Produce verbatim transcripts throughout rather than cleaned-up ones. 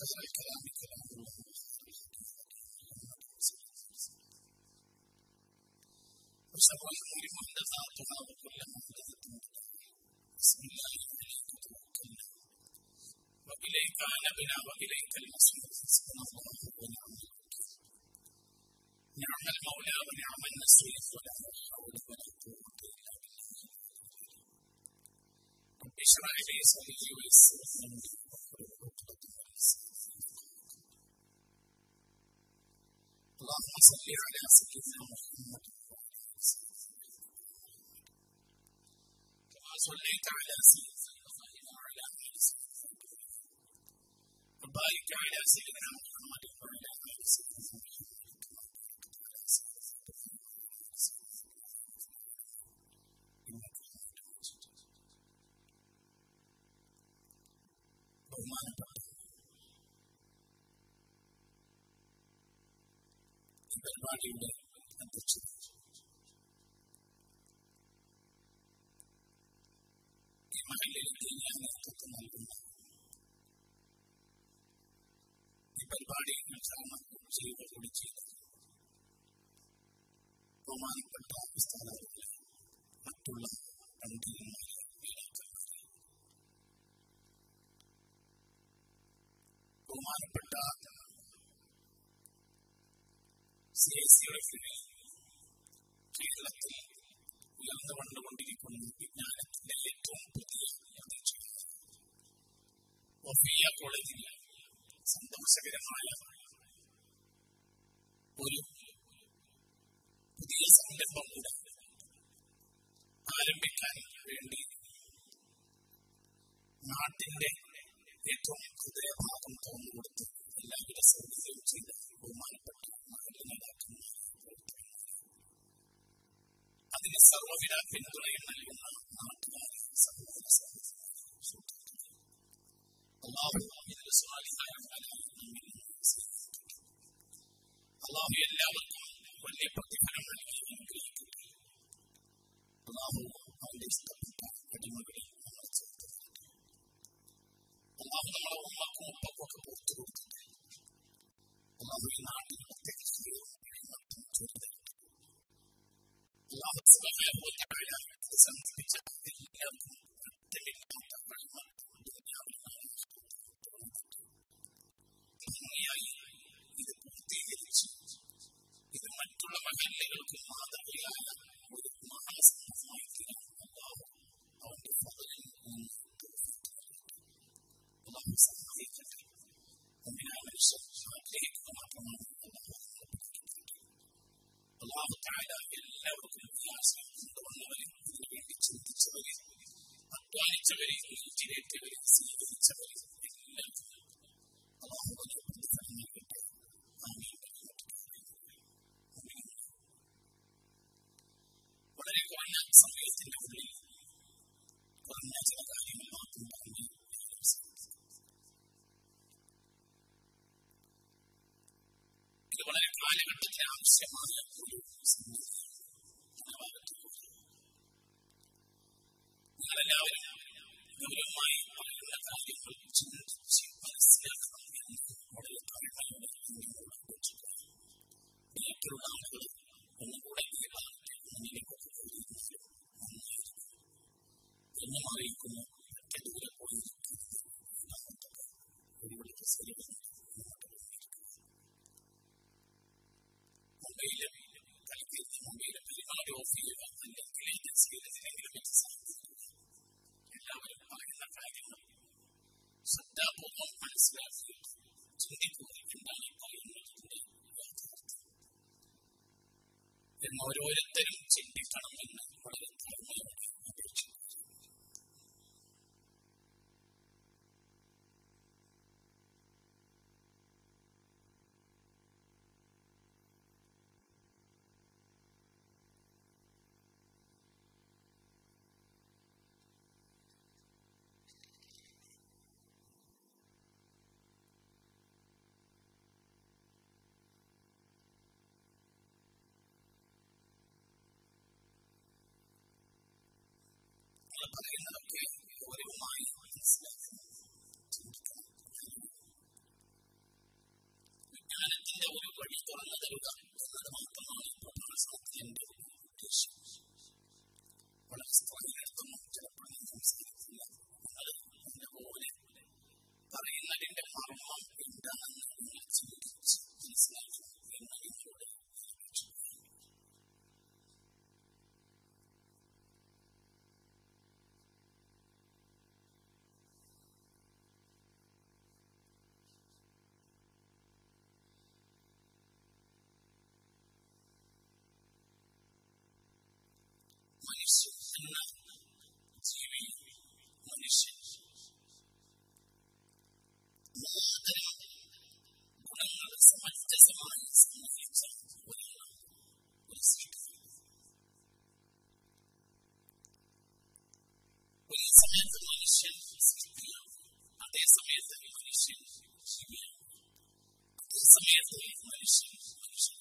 خير الكلام كلام الله وشر الأمور محدثاتها وكل محدثة بسم الله توكلنا وإليك أنبنا وإليك المصير حسبنا الله ونعم الوكيل نعم المولى ونعم النصير ولا حول ولا قوة إلا بالله رب اشرح لي صدري ويسر لي أمري واحلل عقدة من لساني اللهم صل على سيدنا محمد كما صليت على سيدنا إبراهيم وعلى آل سيدنا وبارك على سيدنا محمد وعلى آل سيدنا محمد ബഹുമാനപ്പെട്ട ഈ പരിപാടിയുടെ അധ്യക്ഷൻ ഈ മഹല്ലിലേക്ക് ഞാൻ നേതൃത്വം നൽകുന്ന ഈ പരിപാടി ഉദ്ഘാടനം ചെയ്യുകയോട് ചെയ്തു ബഹുമാനപ്പെട്ട സ്ഥാനാർത്ഥികളെ മറ്റുള്ള പണ്ഡിതന്മാരെ ബഹുമാനപ്പെട്ട സി ഐ സിയുടെ കീഴിൽ കേരളത്തിൽ ഉയർന്നു വന്നുകൊണ്ടിരിക്കുന്ന വിജ്ഞാനത്തിന്റെ ഏറ്റവും പുതിയ പ്രതീക്ഷ വഫിയ കോളേജിൽ സന്തോഷകരമായ ഒരു പുതിയ സംരംഭം കൂടെ ആരംഭിക്കാൻ വേണ്ടി നാട്ടിന്റെ ഏറ്റവും ഹൃദയഭാഗം തുറന്നുകൊടുത്ത് എല്ലാവിധ സൗകര്യവും ചെയ്ത ബഹുമാനപ്പെട്ട മഹല്ല് നേതാക്കന്മാർ അതിന് സർവ്വവിധ പിന്തുണയും നൽകുന്ന നാട്ടുകാരെ സഹോദര അല്ലാഹു ഇതിന്റെ സ്വാലിഹായ അല്ലാഹു എല്ലാവർക്കും വലിയ പ്രതിഫലം നൽകി അനുഗ്രഹിക്കട്ടെ. അല്ലാഹു അവന്റെ ഇഷ്ടപ്പെട്ട അടിമകളിൽ നമ്മൾ ചേർത്ത് അല്ലാഹു നമ്മളെ ഉമ്മക്കും ഉപ്പക്കൊക്കെ പുറത്തു കൊടുത്തിട്ട് അല്ലാഹു ഈ നാട്ടിൽ പ്രത്യേക അല്ലാഹു സുബ്ഹാനഹു വ തആല സംഘടിപ്പിച്ച എല്ലാവർക്കും ഭംഗിയായി ഇത് പൂർത്തീകരിച്ച് ഇത് മറ്റുള്ള മഹല്ലുകൾക്ക് മാതൃകയായ ഒരു മഹാസംഭവമായി തീരാൻ അല്ലാഹു അവന്റെ ഫضലിൽ അല്ലാഹു സഹായിക്കട്ടെ. മുഅ്മിനായ മനുഷ്യർ ആഗ്രഹിക്കുക മാത്രമാണ് അല്ലാഹു തആല എല്ലാവർക്കും വിശ്വാസം കൊണ്ടുവന്നവരെ ഇതിനുവേണ്ടി ചിന്തിച്ചവരെ അധ്വാനിച്ചവരെ നെഞ്ചിലേറ്റവരെ സ്വീകരിച്ചവരെ എല്ലാവർക്കും അല്ലാഹു വലിയ പ്രതിഫലം നൽകട്ടെ. ആമീൻ. വളരെ കുറഞ്ഞ സമയത്തിന്റെ ഉള്ളിൽ കുറഞ്ഞ ചില കാര്യങ്ങൾ മാത്രം പറഞ്ഞ് ഇത് വളരെ കാലഘട്ടത്തിന് ആവശ്യമായ ഒരു നിങ്ങളെല്ലാവരും ഗൗരവമായി പറയുന്ന കാര്യങ്ങൾ ചിന്തിച്ച് മനസ്സിലാക്കണം എന്ന് വളരെ താഴ്മയോടെ ബാക്കിയുള്ള ആളുകൾ ഒന്നുകൂടെ ഈ ഭാഗത്തെ മുന്നിലേക്കൊക്കെ പോയിരുന്നത് നന്നായിരിക്കും എന്നും അറിയിക്കുന്നു. മറ്റേ ദൂരെ പോയിരിക്കുന്നത് ഒരു വിളിക്ക് ശരിയാണ്. മുംബൈയിലെ കളിക്കുന്ന മുംബൈയിലെ പരിപാടി ഓഫ് ചെയ്യുക അല്ലെങ്കിൽ ഏജൻസിയിൽ എന്തെങ്കിലും വെച്ച് സാധിക്കുക എല്ലാവരും പറയുന്ന കാര്യങ്ങൾ ശ്രദ്ധാപൂർവം മനസ്സിലാക്കുക, ചിന്തിക്കുക എന്താണ് പറയുന്നതിന്റെ യാഥാർത്ഥ്യം എന്ന് ഓരോരുത്തരും ചിന്തിക്കണമെന്ന് വളരെ താഴ്മയോടെ അപേക്ഷിക്കുന്നു. പറയുന്നതൊക്കെ ഗൗരവമായി മനസ്സിലാക്കണം, ചിന്തിക്കണം. സമയത്ത് മനുഷ്യൻ മനുഷ്യൻ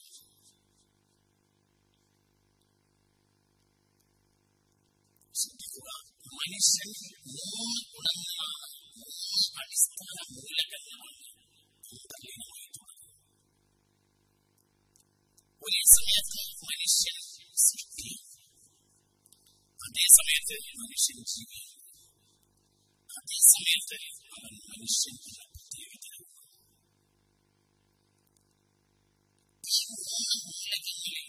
ശ്രദ്ധിക്കുക, മനുഷ്യൻ മൂന്ന് ഗുണങ്ങളാണ്, മൂന്ന് അടിസ്ഥാന മൂലകങ്ങളാണ് അന്തർലീനമായിട്ടുള്ളത്. ഒരേ സമയത്ത് മനുഷ്യൻ സൃഷ്ടി, അതേ സമയത്ത് മനുഷ്യൻ ജീവി, അതേ സമയത്ത് അവൻ മനുഷ്യൻ എന്ന പ്രത്യേകത. ഈ മൂന്ന് മൂലകങ്ങളിൽ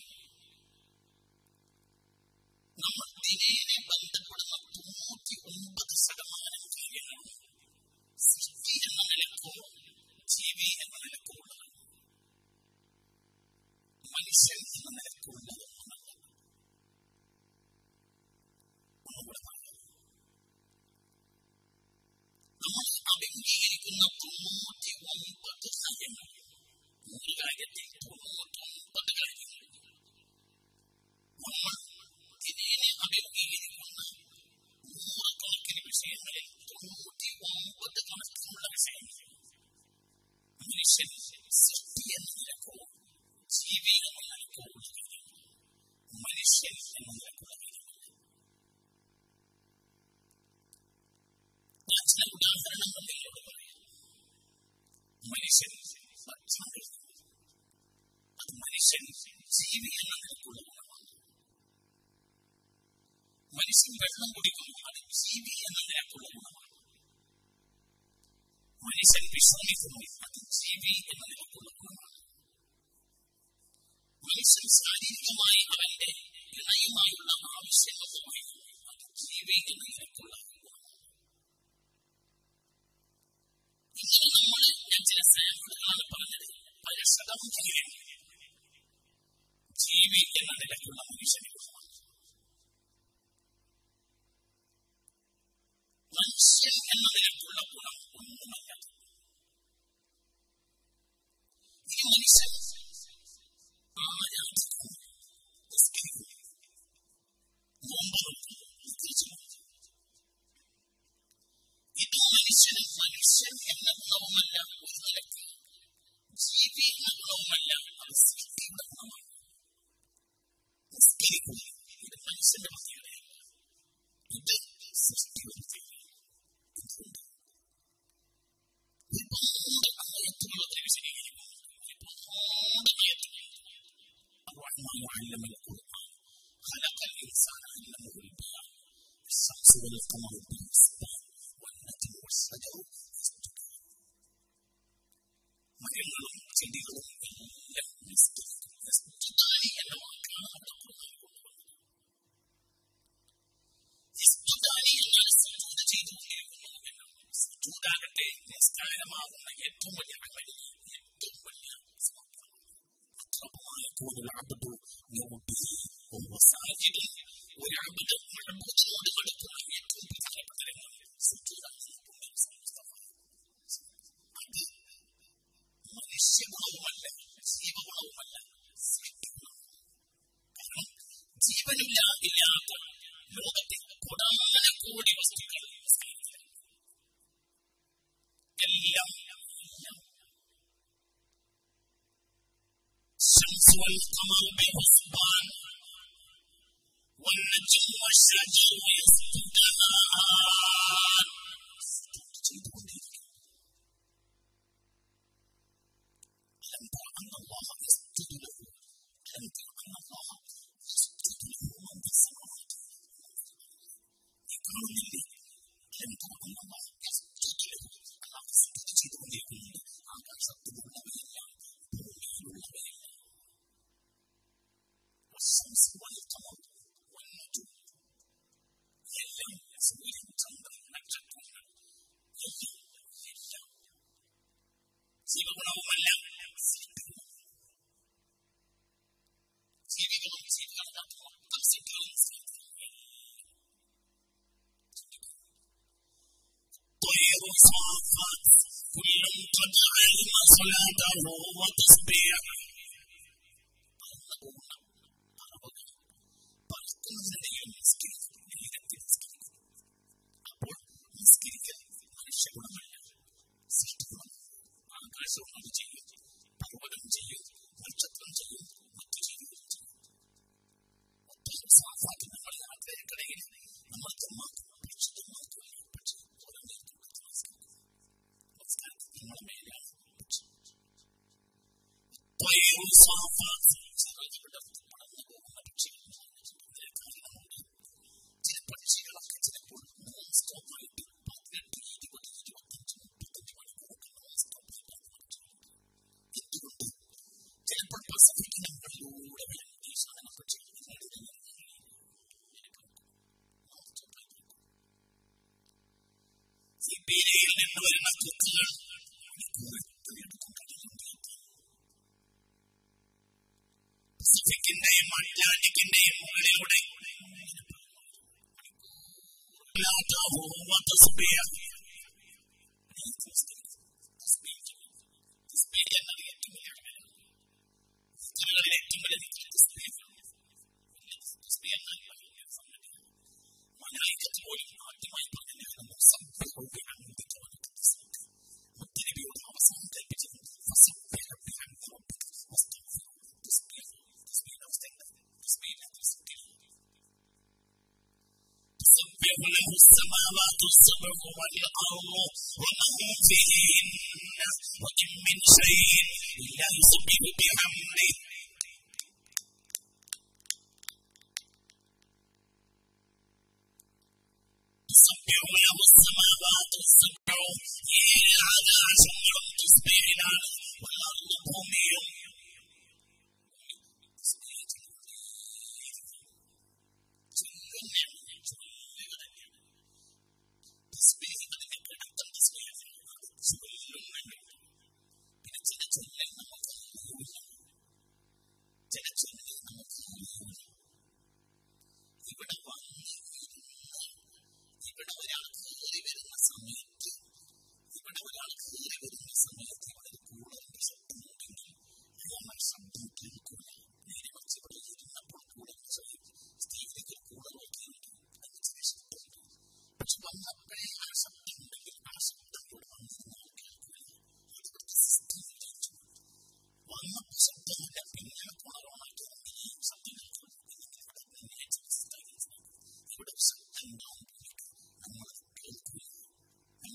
നമ്മൾ ദിനേനെ ബന്ധപ്പെടുന്ന തൊണ്ണൂറ്റി ഒൻപത് ശതമാനം കാര്യങ്ങളാണ് സൃഷ്ടി എന്ന നിലക്കോ ജീവി എന്ന നിലക്കോ ഉള്ളത്, മനുഷ്യൻ എന്ന നിലക്കോ ഉള്ളത്. നമ്മൾ അഭിമുഖീകരിക്കുന്ന തൊണ്ണൂറ്റി ഒൻപത് കാര്യങ്ങൾ, നൂറ് കാര്യത്തിൽ തൊണ്ണൂറ്റി ഒൻപത് കാര്യങ്ങൾ നമ്മൾ ദിനേനെ അഭിമുഖീകരിക്കുന്ന നൂറുകണക്കിന് വിഷയങ്ങളിൽ തൊണ്ണൂറ്റി ഒൻപത് കണക്കിനുള്ള വിഷയങ്ങൾ മനുഷ്യൻ സൃഷ്ടി എന്ന നിലക്കോ ജീവി എന്ന നിലക്കോ ഉള്ളത്, മനുഷ്യൻ എന്ന നിലക്കുള്ള ഞാൻ ചില ഉദാഹരണങ്ങൾ നിങ്ങളോട് പറയാം. മനുഷ്യൻ ഭക്ഷണം കഴിക്കുന്നു, അത് മനുഷ്യൻ ജീവി എന്ന നിലക്കുള്ള ഗുണമാണ്. മനുഷ്യൻ വെള്ളം കുടിക്കുന്നു, അത് ജീവി എന്ന നിലക്കുള്ള ഗുണമാണ്. മനുഷ്യൻ വിശ്രമിക്കുന്നു, അത് ജീവി എന്ന നിലക്കുള്ള ഗുണമാണ്. മനുഷ്യൻ ശാരീരികമായി അവന്റെ ഇണയുമായുള്ള ആവശ്യങ്ങൾ നിർവഹിക്കുന്നു, അത് ജീവി എന്ന നിലക്കുള്ള ഗുണമാണ്. ഇങ്ങനെ നമ്മൾ ഞാൻ ചില സാമ്പിളുകളാണ് പറഞ്ഞത്. പല ശതമാനം ജീവി എന്ന നിലക്കുള്ള മനുഷ്യനെ ഗുണമാണ്. മനുഷ്യൻ എന്ന നിലക്കുള്ള ഗുണം ഒന്നുമല്ല. ഈ മനുഷ്യൻ ആരാധിക്കുന്നു, ഇത് മനുഷ്യന് മനുഷ്യൻ എന്ന ഗുണവുമല്ല, ഒരു നിലക്ക് ജീവി എന്ന ഗുണവുമല്ല, അത് സൃഷ്ടിയുടെ ഗുണമാണ്. ഇത് മനുഷ്യന്റെ പ്രത്യേകതയാണ്, ഇത് സൃഷ്ടിയുടെ പ്രത്യേകത. ഒരുപാട് ആയത്തുകളൊക്കെ വിശദീകരിക്കുന്നു, ഒരുപാട് ആയത്തുകൾ. خلق الإنسان علمه البيان الشمس والقمر بحسبان والنجم والشجر يسجدان. മരങ്ങളും ചെടികളും എല്ലാം നിസ്തുതായി എന്ന വാക്കാണ് അവിടെ കൊണ്ടുവന്നത്. നിസ്തുതായി എന്നാൽ സുജൂദ് ചെയ്തുകൊണ്ടിരിക്കുന്നു എന്നാണ്. സുജൂദാകട്ടെ നിസ്കാരമാകുന്ന ഏറ്റവും വലിയ അമലി, ഏറ്റവും വലിയ അക്രമമായ കൂടുതൽ അബദു وهو ساجد ويعبد معبودنോട് അടുക്കുന്ന ഏറ്റവും പ്രധാനപ്പെട്ട രംഗം സുജൂദാണ്. അത് മനുഷ്യഗുണവുമല്ല, ജീവഗുണവുമല്ല, സൃഷ്ടിഗുണമാണ്. കാരണം ജീവനില്ല ഇല്ലാത്ത ലോകത്തിൽ കോടാനകോടി വസ്തുക്കൾ എല്ലാം الشمس والقمر بحسبان والنجم والشجر يسجدان. ألم تر أن الله يسجد له ألم تر أن الله يسجد له من في السماوات يقول لي ألم تر أن الله يسجد له الله يسجد له أنك سبحان الله والشمس والقمر والنجوم എല്ലാം സൂര്യൻ ചന്ദ്രൻ നക്ഷത്രങ്ങൾ എല്ലാം എല്ലാം ജീവഗുണവുമല്ല, ജീവികളും ജീവികളല്ലാത്ത മൊത്തം സൃഷ്ടികളും طير صافات كل قد علم صلاته وتسبيحه. അപ്പോൾ നിസ്കരിക്കൽ മനുഷ്യഗുണമല്ല, സൃഷ്ടിഗുണം. ആകാശവും അത് ചെയ്യും, والطير صافات ചില പക്ഷികളൊക്കെ ചിലപ്പോൾ നോൺ സ്റ്റോപ്പ് ആയിട്ട് പതിനെട്ട് ഇരുപത് ഇരുപത്തഞ്ച് മുപ്പത്തഞ്ച് മണിക്കൂറൊക്കെ നോൺ സ്റ്റോപ്പ് ആയിട്ട് എന്തുകൊണ്ട് ചിലപ്പോൾ പസഫിക് നമ്പറിലൂടെ വരും ഈ സാധന പക്ഷികൾ സിബീരിയയിൽ നിന്ന് വരുന്ന കൊക്കുകൾ പസഫിക്കിന്റെയും അറ്റ്ലാന്റിക്കിന്റെയും മുകളിലൂടെ മലായിക്കത്ത് പോലും ആദ്യമായി പറഞ്ഞ മുത്തനബിയോട് അവസാനം കൽപ്പിച്ചത് تسبح له السماوات السبع والأرض ومن فيهن وإن من شيء إلا يسبح بحمده تسبح له السماوات السبع هذا عشر تسبيحنا والأرض بوميهم ഇവിടെ വന്ന് ഇവിടെ ഒരാൾ കയറി വരുന്ന സമയത്ത് ഇവിടെ ഒരാൾ കയറി വരുന്ന സമയത്ത് ഇവിടെ കൂടലിന്റെ ശബ്ദമുണ്ടെങ്കിൽ അയാൾ ശബ്ദം കേൾക്കൂല. നേരെ മറിച്ച് ഇവിടെ ഇരുന്നപ്പോൾ കൂടലിന്റെ സ്റ്റീവിലേക്ക് കൂടൽ നോക്കിയുണ്ട്, അതിന് ചില ശബ്ദമുണ്ട്. പക്ഷെ വന്നപ്പോഴേ ആ ശബ്ദം ഉണ്ടെങ്കിൽ ആ ശബ്ദം ഇവിടെ വന്നിരുന്നാൽ കേൾക്കൂല. അത് ഇവിടുത്തെ സിസ്റ്റം വിചാരിച്ചു. വന്നപ്പോൾ ശബ്ദമില്ല, പിന്നെ കുണറോണാക്കി ഈ ശബ്ദം കേൾക്കും. ഇവിടെ ശബ്ദം ഉണ്ടാവുമ്പോൾ നമ്മൾ കേൾക്കുക, നമ്മൾ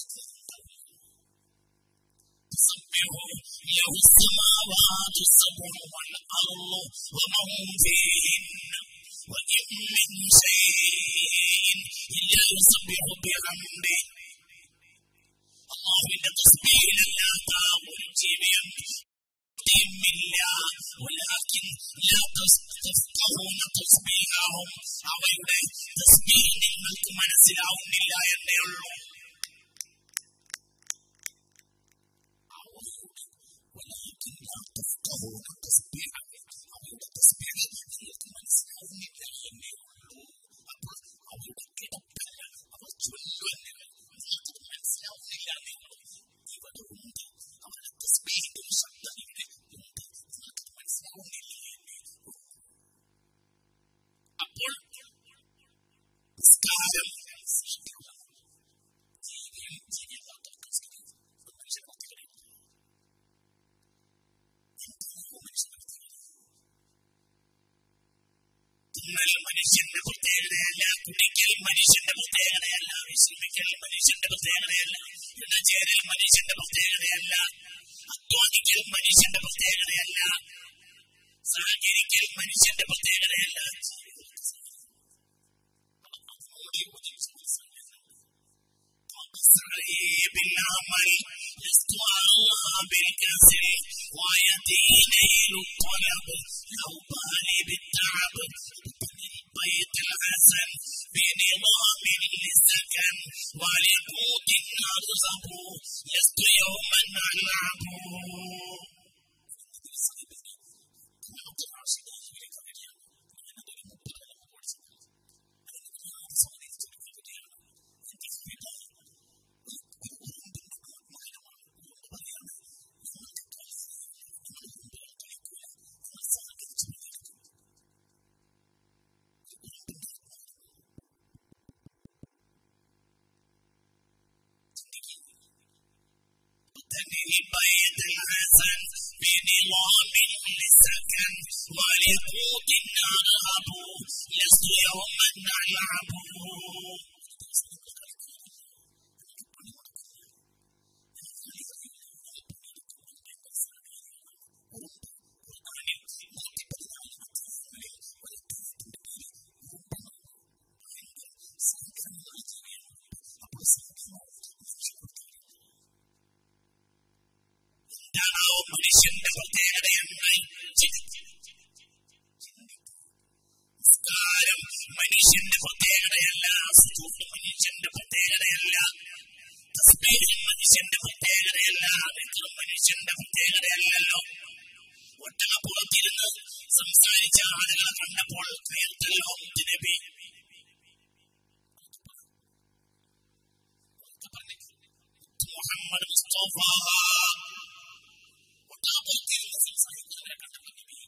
تسبح له السماوات السبع والأرض ومن فيهن وإن من شيء إلا يسبح بحمده അല്ലാഹുവിന്റെ തസ്ബീഹിലല്ലാത്ത ഒരു ജീവിയും ഇല്ല ولكن لا تفقهون تسبيحهم അവയുടെ തസ്ബീഹ് നിങ്ങൾക്ക് മനസ്സിലാവുന്നില്ല എന്നേ ഉള്ളൂ. ولكن لا تفقهون تسبيحهم അവയുടെ തസ്ബീഹ് നിങ്ങൾക്ക് മനസ്സിലാവുന്നില്ല എന്നേ ഉള്ളൂ. അപ്പോൾ അവരുടെ കിടപ്പല്ല, അവർ ചൊല്ലുവല്ല, നിങ്ങൾക്ക് മനസ്സിലാവുന്നില്ല എന്നേ ഉള്ളൂ. ഇവിടെ ഉണ്ട് അവരുടെ തസ്ബീഹിന്റെ ശബ്ദം ഇവിടെ ഉണ്ട്, നിങ്ങൾക്ക് മനസ്സിലാവുന്നില്ല എന്നേ ഉള്ളൂ. അപ്പോൾ നിസ്കാരം ജീവിയും ജീവിയാത്ത മനുഷ്യൻ തിന്നൽ മനുഷ്യന്റെ പ്രത്യേകതയല്ല, കുടിക്കൽ മനുഷ്യന്റെ പ്രത്യേകതയല്ല, വിശ്രമിക്കൽ മനുഷ്യന്റെ പ്രത്യേകതയല്ല, ഇണചേരൽ മനുഷ്യന്റെ പ്രത്യേകതയല്ല, അധ്വാനിക്കൽ മനുഷ്യന്റെ പ്രത്യേകതയല്ല, സഹകരിക്കൽ മനുഷ്യന്റെ പ്രത്യേകതയല്ല. بالعمل لست أرضى بالكسر ويدين الطلب لو بالي بالتعب البيت الحسن بنظام للسكن ولقوت أرزق لست يوما ألعب البيت الحسن بنظام للسكن ولقوت أرهب لست يوما ألعب മനുഷ്യന്റെ പ്രത്യേകതയാണ്. നിസ്കാരം മനുഷ്യന്റെ പ്രത്യേകതയല്ല, സുജൂദ് മനുഷ്യന്റെ പ്രത്യേകതയല്ല, തസ്ബീഹ് മനുഷ്യന്റെ പ്രത്യേകതയല്ല, ദിക്ർ മനുഷ്യന്റെ പ്രത്യേകതയല്ലല്ലോ. ഒട്ടകപ്പുറത്തിരുന്ന് സംസാരിച്ച ആളുകളെ കണ്ടപ്പോൾ കയർത്തല്ലോ നബി. മുഹമ്മദ് മുസ്തഫ ഒട്ടകപ്പുറത്തിരുന്ന് സംസാരിക്കുന്നവരെ കണ്ടപ്പോൾ നബി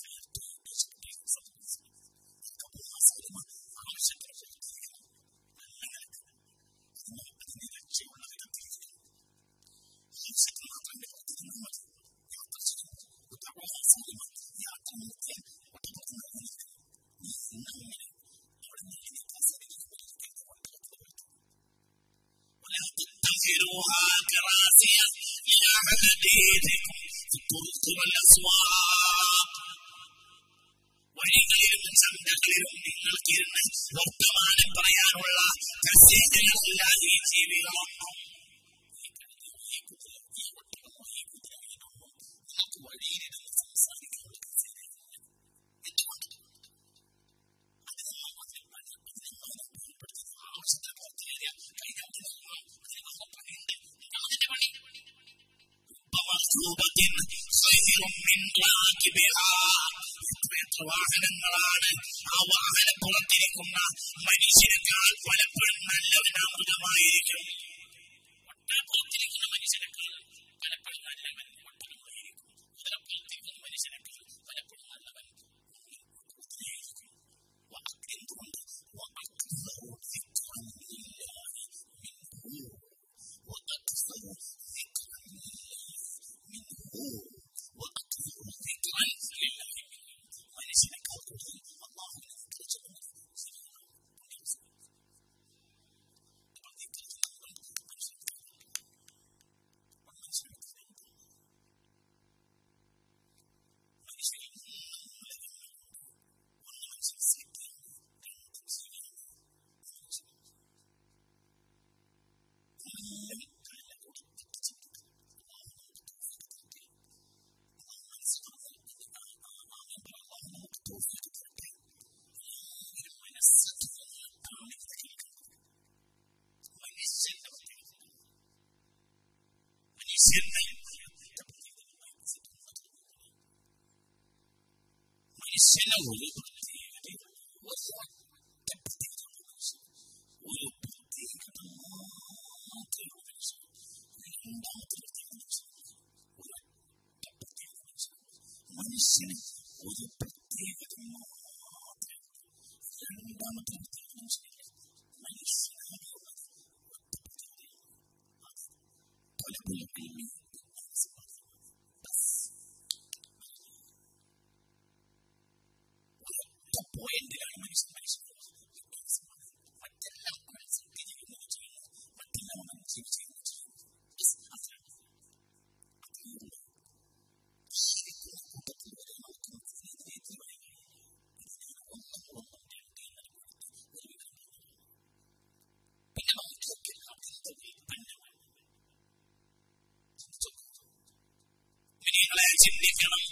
അതിന്റെ ലക്ഷ്യമുള്ള വിധത്തിൽ മാത്രമേ പ്രവർത്തിക്കുന്നു. യാത്ര നിർത്തിയാൽ വഴികളിലും ചന്തകളിലും നിങ്ങൾക്കിരുന്ന് വർത്തമാനം പറയാനുള്ള കസേരകളല്ല ഈ ജീവികളൊന്നും. നിങ്ങൾക്ക് വഴിയിലിരുന്ന് സംസാരിക്കാനുള്ള കസേരകളല്ല. എന്തുകൊണ്ട്? ആവശ്യത്തെ പ്രത്യേക കൈകാര്യം അതിനുള്ള പണിയുണ്ട്. എന്താണ് അതിന്റെ പണി? എത്ര വാഹനങ്ങളാണ് ആ വാഹനം പുറത്തിരിക്കുന്ന മനുഷ്യനേക്കാൾ പലപ്പോഴും നല്ലവൻ അമൃതമായിരിക്കും. ഒട്ടകപ്പുറത്തിരിക്കുന്ന മനുഷ്യനേക്കാൾ പലപ്പോഴും നല്ലവൻ ഒട്ടകമായിരിക്കും. കുതിരപ്പുറത്തിരിക്കുന്ന മനുഷ്യനേക്കാൾ പലപ്പോഴും നല്ലവൻ കുതിരയായിരിക്കും. എന്തുകൊണ്ട്? മനുഷ്യനേക്കാൾ കൂടുതൽ അല്ലാഹുവിനെ കുറിച്ചുള്ള മനുഷ്യനെ ഒരു പ്രത്യേകത ഒരു പ്രത്യേകത മാത്രമേ രണ്ടാമത്തെ മനുഷ്യന് ഒരു പ്രത്യേകത മാത്രമേ രണ്ടാമത്തെ മനുഷ്യനായുള്ളത് പല പല പോയിന്റിലാണ് മനുഷ്യൻ മനുഷ്യൻ മറ്റെല്ലാം സത്യം ചെയ്യുന്നത് ചെയ്യുന്നു, മറ്റെല്ലാം മനുഷ്യൻ ചെയ്യുന്നത് ചെയ്യുന്നു. കൂട്ടത്തിൽ വരെ നമുക്ക് ഒന്നും ഒന്നും രണ്ട് പിന്നെ നമുക്കൊക്കെ അതിന്റെ ഉൽപ്പന്നമാണ്. നിങ്ങളെ ചിന്തിക്കണം,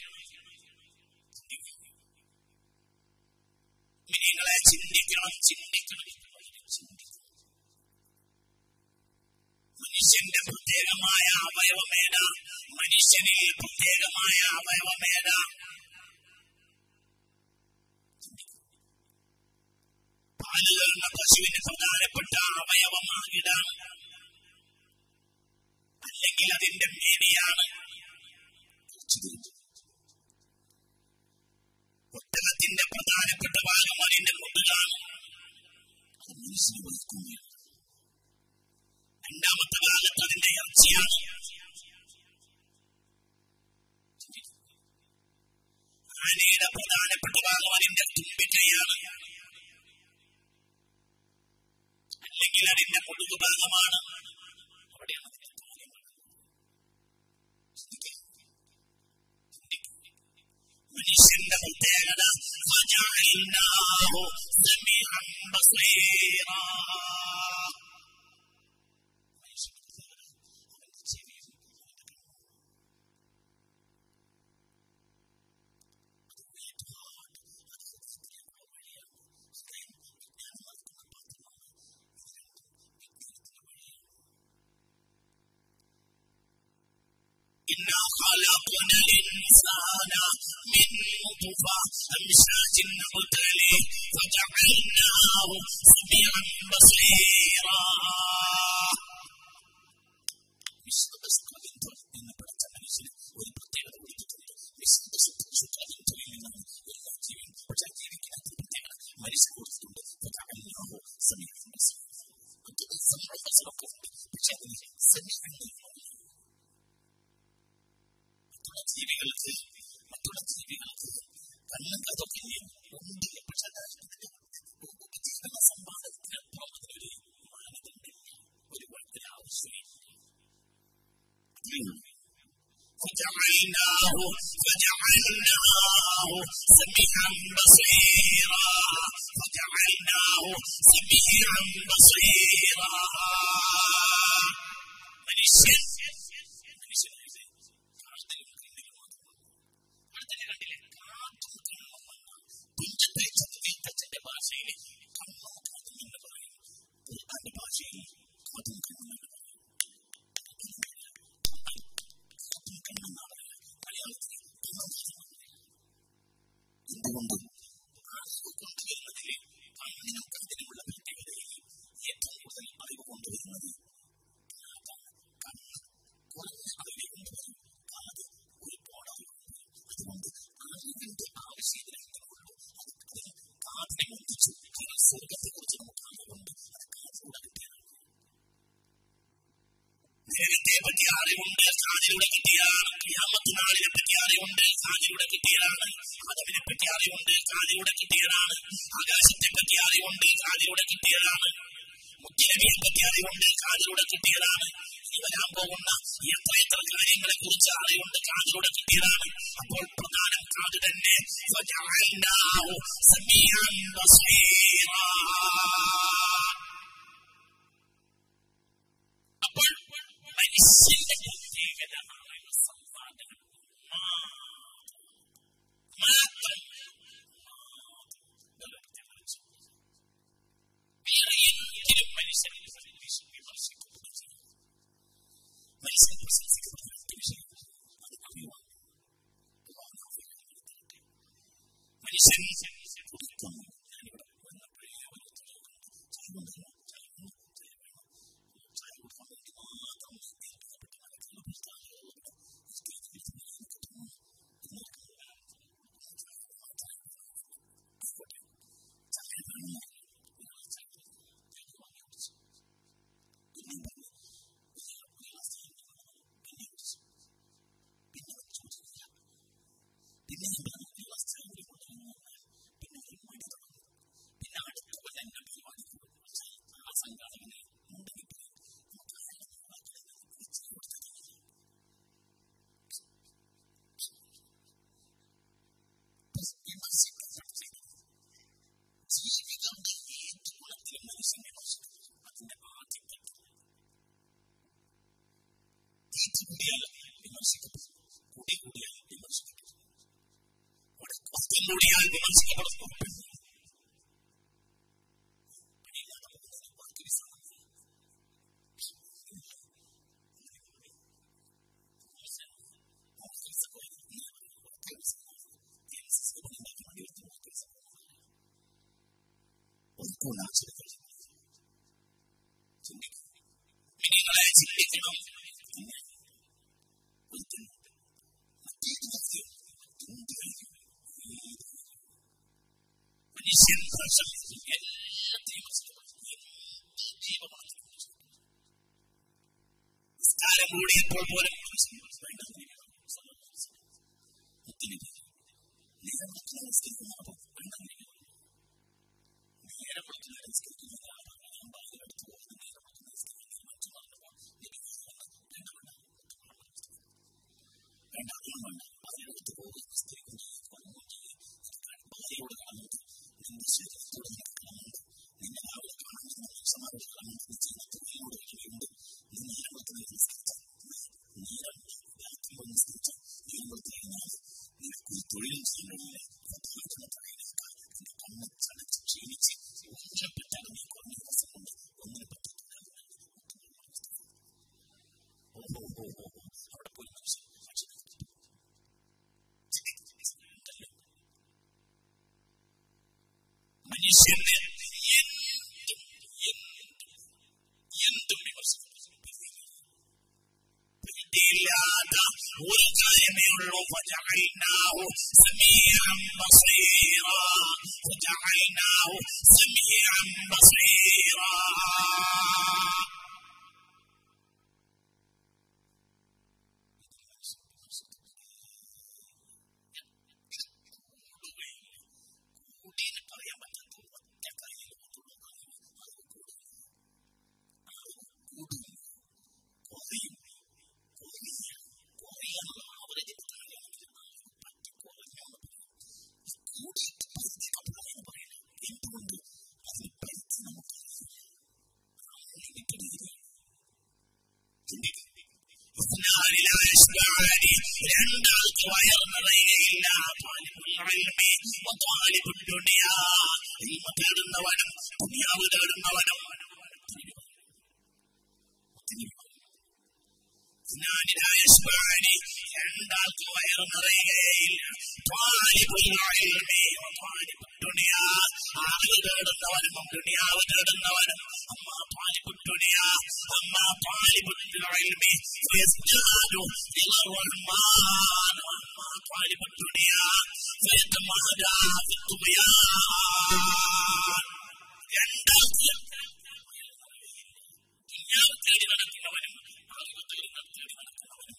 നിങ്ങളെ ചിന്തിക്കണം ചിന്തിക്കണം മനുഷ്യന്റെ പ്രത്യേകമായ അവയവമേന, മനുഷ്യനിൽ പ്രത്യേകമായ അവയവമേന. പാലുകളുടെ പശുവിന് പ്രധാനപ്പെട്ട അവയവമാകിടാണ്, അല്ലെങ്കിൽ അതിന്റെ മേനിയാണ്. ഒട്ടകത്തിന്റെ പ്രധാനപ്പെട്ട ഭാഗം അതിന്റെ മുതുകാണ്, അത് മനുഷ്യന് വഹിക്കുകയാണ്. രണ്ടാമത്തെ ഭാഗത്ത് അതിന്റെ ഇറച്ചിയാണ്. ആനയുടെ പ്രധാനപ്പെട്ട ഭാഗം അതിന്റെ തുമ്പിക്കൈയാണ്, അല്ലെങ്കിൽ അതിന്റെ മുതുകു ഭാഗമാണ്. അവിടെയാണ് മനുഷ്യന്റെ പ്രത്യേകത. إنا خلقنا الإنسان من نطفة أمشاج نبتليه فجعلناه سميعا بصيرا. വിശുദ്ധ എന്നപ്പെടുത്ത മനുഷ്യന് ഒരു പ്രത്യേകത കൊടുത്തിട്ടുണ്ട്. വിശുദ്ധ സുഖാദിത്വത്തിൽ നിന്നാണ് എല്ലാ ജീവിയും പക്ഷേ ജീവിക്കുന്ന പ്രത്യേകത മനുഷ്യൻ കൊടുത്തിട്ടുണ്ട്. മറ്റൊരു സംഭവമൊക്കെ ഉണ്ട്, പക്ഷെ അതിന് മറ്റുള്ള ജീവികൾക്ക് മറ്റുള്ള ജീവികൾക്ക് കണ്ണും അതൊക്കെ ഉണ്ട്. പക്ഷെ ജീവന സമ്പാദത്തിനപ്പുറം അതിനൊരു മാനദണ്ഡം, ഒരു വഴക്കിന് ആവശ്യമില്ല. فجعلناه فجعلناه سميعا بصيرا فجعلناه سميعا بصيرا. മനുഷ്യൻ മനുഷ്യനായത് കാട്ടിലും കണ്ണിലും മാത്രമാണ്. കണ്ടില്ലേ, കാട്ടും കണ്ണുമെന്ന തുഞ്ചത്തെ ചതുവീത്തച്ഛന്റെ ഭാഷയിൽ കണ്ണും കാതും എന്ന് പറയും. ഖുർആന്റെ ഭാഷയിൽ കാതും കണ്ണും എന്ന് പറയും. എന്തുകൊണ്ട് അറിവ് കൊണ്ടുവരുന്നതിൽ കണ്ണിനും കണ്ണിനുമുള്ള പ്രത്യേകതയിൽ ഏറ്റവും കൂടുതൽ അറിവ് കൊണ്ടുവരുന്നത് കണ്ണ് കുറഞ്ഞ അറിവ് കൊണ്ടുവരും, കാത് ഒരുപാട് അറിവ് കൊണ്ടുവരും. അതുകൊണ്ട് അറിവിന്റെ ആവശ്യത്തിനുള്ളൂ. അതിന് കാതിനെ ഒന്നിച്ചു. കാരണം സ്വർഗത്തെ കുറിച്ച് നമുക്ക് അറിവുണ്ട്, അത് കാതിലൂടെ കിട്ടിയതാണ്. നേരത്തെ പറ്റി അറിവുണ്ട്, കാതിലൂടെ കിട്ടിയതാണ്. ഖിയാമത്ത് നാളിനെ പറ്റി അറിവുണ്ട്, കാതിലൂടെ കിട്ടിയതാണ്. ആദമിനെ പറ്റി അറിവുണ്ട്, കാതിലൂടെ കിട്ടിയതാണ്. ആകാശത്തെ പറ്റി അറിവുണ്ട്, കാതിലൂടെ കിട്ടിയതാണ്. മുത്തനബിയെ പറ്റി അറിവുണ്ട്, കാതിലൂടെ കിട്ടിയതാണ്. ഇനി വരാൻ പോകുന്ന എത്ര എത്ര കാര്യങ്ങളെ കുറിച്ച് അറിവുണ്ട്, കാതിലൂടെ കിട്ടിയതാണ്. അപ്പോൾ പ്രധാനം കാത് തന്നെ. അപ്പോൾ മനുഷ്യന്റെ പ്രത്യേകത അറിവ് സമ്പാദനം മാത്രം. വേറെ എന്തിനും മനുഷ്യൻ വിമർശിക്കപ്പെടുക, മനുഷ്യൻ പ്രശംസിക്കപ്പെടുന്ന വിഷയം അത് അറിവാണ്. മനുഷ്യൻ കുടിക്കുന്നു. ഞാനിവിടെ വന്നപ്പോഴേ അതിന്റെ ആദ്യത്തെ തീറ്റി കൂടിയാൽ വിമർശിക്കപ്പെടും, കൂടി കൂടിയാൽ വിമർശിക്കപ്പെടും, കുറ്റം കൂടിയാൽ വിമർശിക്കപ്പെടുന്നു. നിങ്ങളെ ചിന്തിക്കണം. മനുഷ്യൻ എല്ലാത്തിനും ജീവമാണ്. നിസ്കാരം കൂടിയപ്പോൾ പോലും തൊഴിലും ചെയ്യുന്നില്ല. കണ്ണ് ചടച്ച് ക്ഷീണിച്ച് ഒറ്റപ്പെട്ടാൽ നീ കുറഞ്ഞ ദിവസം കൊണ്ട് ഒന്നിനെ പറ്റിയിട്ടില്ല. ഓഹോ ഓ ഓ അവിടെ പോയി മനുഷ്യൻ മനുഷ്യന് എന്തും എന്തും വിമർശിക്കും. ഇല്ലാത്ത ഒരു കാര്യമേ ഉള്ളൂ. ഫജഅൽനാഹു സമീഅൻ ബസീറാ, ഫജഅൽനാഹു സമീഅൻ ബസീറാ. കൂടിയെന്ന് പറയാൻ പറ്റാത്ത ഒറ്റ കാര്യം കൂടും കുറയും എന്തുകൊണ്ട് അതിന് പരിധി നമുക്കറിയില്ല. രണ്ടാൾക്ക് വയർ നിറയുകയില്ല. തേടുന്നവനും ദുനിയാവ് തേടുന്നവനും രണ്ടാൾക്ക് വയർ നിറയുകയില്ല. ആളുകൾ തേടുന്നവനും ദുനിയാവ് തേടുന്നവനും അമ്മ പാലിപുട്ടുണിയ അമ്മ പാലിപുട്ടുമി അമ്മ പാലിപുട്ടുണിയ രണ്ടാൾക്ക് ദുനിയാവ് തേടി നടക്കുന്നവനും ആളുകൾ തേടി തേടി നടക്കുന്നവനും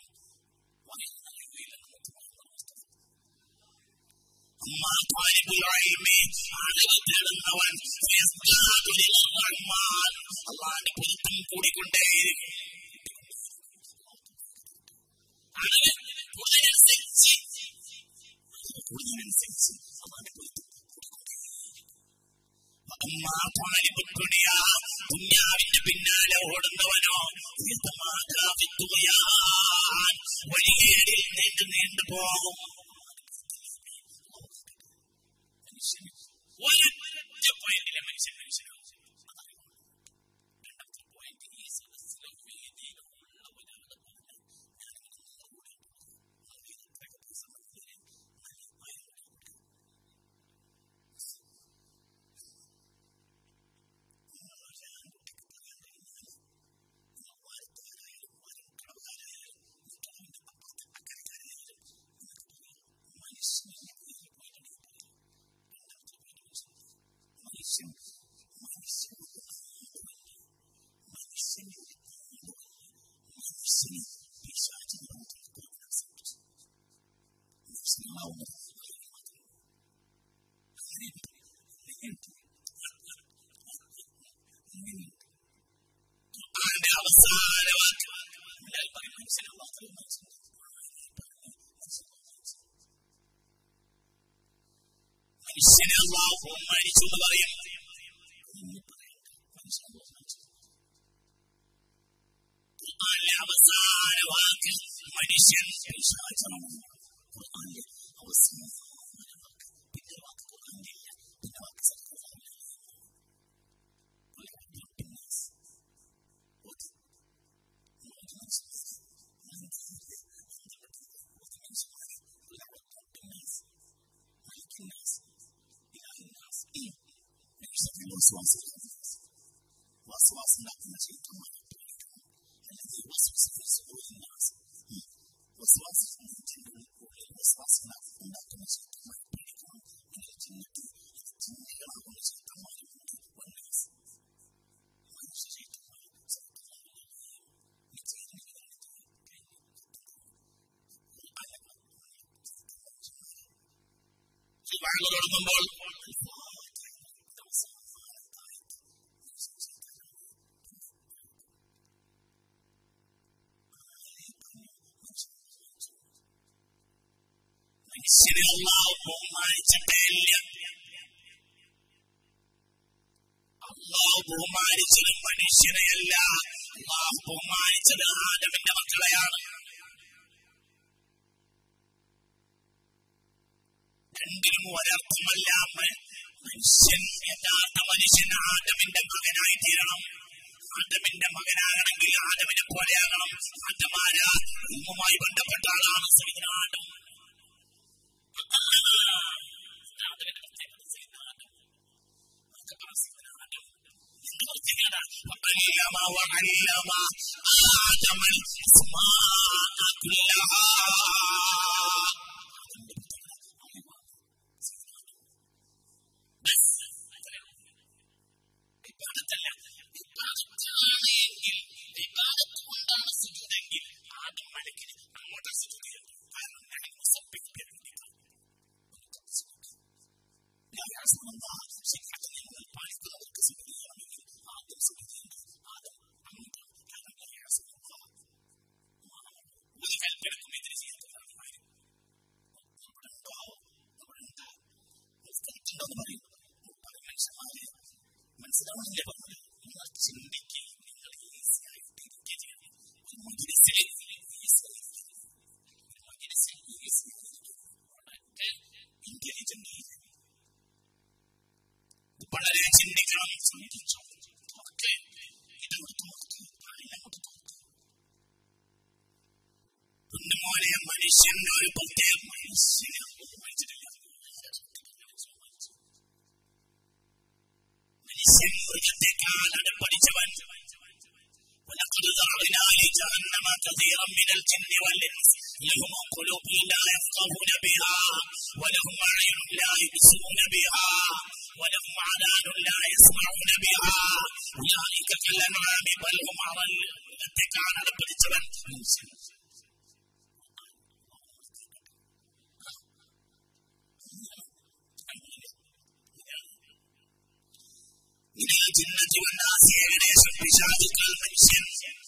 ആളുകൾ തേടുന്നവൻ അള്ളാന്റെ പൊരുത്തം കൂടിക്കൊണ്ടേയിരിക്കും. കൂടുതലനുസരിച്ച് കൂടുതലനുസരിച്ച് അള്ളാന്റെ പൊരുത്തം ദുനിയാവിന്റെ പിന്നാലെ ഓടുന്നവനോ വഴികേടിൽ നീണ്ടു നീണ്ടു പോകും. ഒരൊറ്റ പോയിന്റിലെ മനുഷ്യൻ മനുഷ്യനാവും. രണ്ടാമത്തെ പോയിന്റ് ഈ സദസ്സിലെ വേദിയിലുള്ള ഒരാളുടെ അവസാന വാക്ക് മനുഷ്യനെ അല്ലാഹു മരിച്ചു എന്ന് പറയും. അവസാന വാക്ക് മനുഷ്യൻ ഖുർആനിലെ അവസാന വാക്ക് പിന്നെ വാക്ക് ഖുർആനിലില്ല. പിന്നെ വാക്ക് വസ്വാസുണ്ടാക്കുന്ന ശൈത്താന്മാരെ പേടിക്കണം. അല്ലെങ്കിൽ വസ്വാസുണ്ടാക്കുന്ന ശൈത്താന്മാരെ പേടിക്കണം. അല്ലെങ്കിൽ ചിന്നത്തിൽ ചിന്തകളാകുന്ന ശൈത്താന്മാരെ മനുഷ്യ ശൈത്താന്മാരെ തുടങ്ങുമ്പോൾ മനുഷ്യനെ അല്ലാഹു ബഹുമാനിച്ചിട്ടില്ല. അല്ലാഹു ബഹുമാനിച്ചത് മനുഷ്യനെയല്ല. അല്ലാഹു ബഹുമാനിച്ചത് ആദമിന്റെ മക്കളെയാണ്. രണ്ടിനും ഒരർത്ഥമല്ല. മനുഷ്യൻ യഥാർത്ഥ മനുഷ്യൻ ആദമിന്റെ മകനായി തീരണം. ആദമിന്റെ മകനാകണമെങ്കിൽ ആദമിനെ പോലെയാകണം. ആദമാര ഉമ്മുമായി ബന്ധപ്പെട്ട ആളാണ് സയ്യിദുനാ ആദം. وعلم وعلم آدم الأسماء كلها. بس ഇബാദത്തല്ല, ഇബാദത്താണ് എങ്കിൽ ഇബാദത്ത് കൊണ്ടാണ് സുജൂദെങ്കിൽ ആദ്യം മലക്കിന് അങ്ങോട്ട് സുജൂദ് ചെയ്യണം. കാരണം ഞാൻ മുസബ്ബിഹ് ശരീരത്തിൽ നിങ്ങൾ പാലിക്കുന്നവർക്ക് സുജൂദ് ചെയ്യണമെങ്കിൽ ആദ്യം സുജൂദ് ചെയ്യണം. ആദ്യം അങ്ങോട്ട് ഒരു കൽപ്പനക്കും എതിരെ ചെയ്യാത്തവരാണ് കാര്യം. നമ്മുടെ ഉണ്ടോ നമ്മുടെ ഉണ്ടോ എന്ന് പറയും. പല മനുഷ്യന്മാര് മനസ്സിലാവണില്ലേ പറഞ്ഞത്? നിങ്ങൾ ചിന്തിക്കുക, നിങ്ങൾ ഈസി ആയിട്ട് ഇരിക്കുക ചെയ്യണം. ഒരു മജിലിസിൽ ഇന്റലിജന്റ് വളരെ ചിന്തിക്കണം. ചിന്തിച്ചോ ഓക്കെ, ഇതങ്ങോട്ട് തോക്ക്, അങ്ങോട്ട് തോക്ക്. പൊന്നുമോനെ, മനുഷ്യന്റെ ഒരു പ്രത്യേക മനുഷ്യനെ വായിച്ചിട്ടില്ല. മനുഷ്യൻ മൃഗത്തെക്കാളാണ് പഠിച്ചവൻ. ولقد ذرأنا لجهنم كثيرا من الجن والإنس لهم قلوب لا يفقهون بها ولهم أعين لا يبصرون بها ولهم آذان لا يسمعون بها أولئك كالأنعام بل هم أضل. മൃഗത്തെക്കാളാണ് പഠിച്ചവൻ മനുഷ്യൻ. ജിന്നത്തി വന്നാസ് ഏകദേശം പിശാചുക്കൾ മനുഷ്യൻ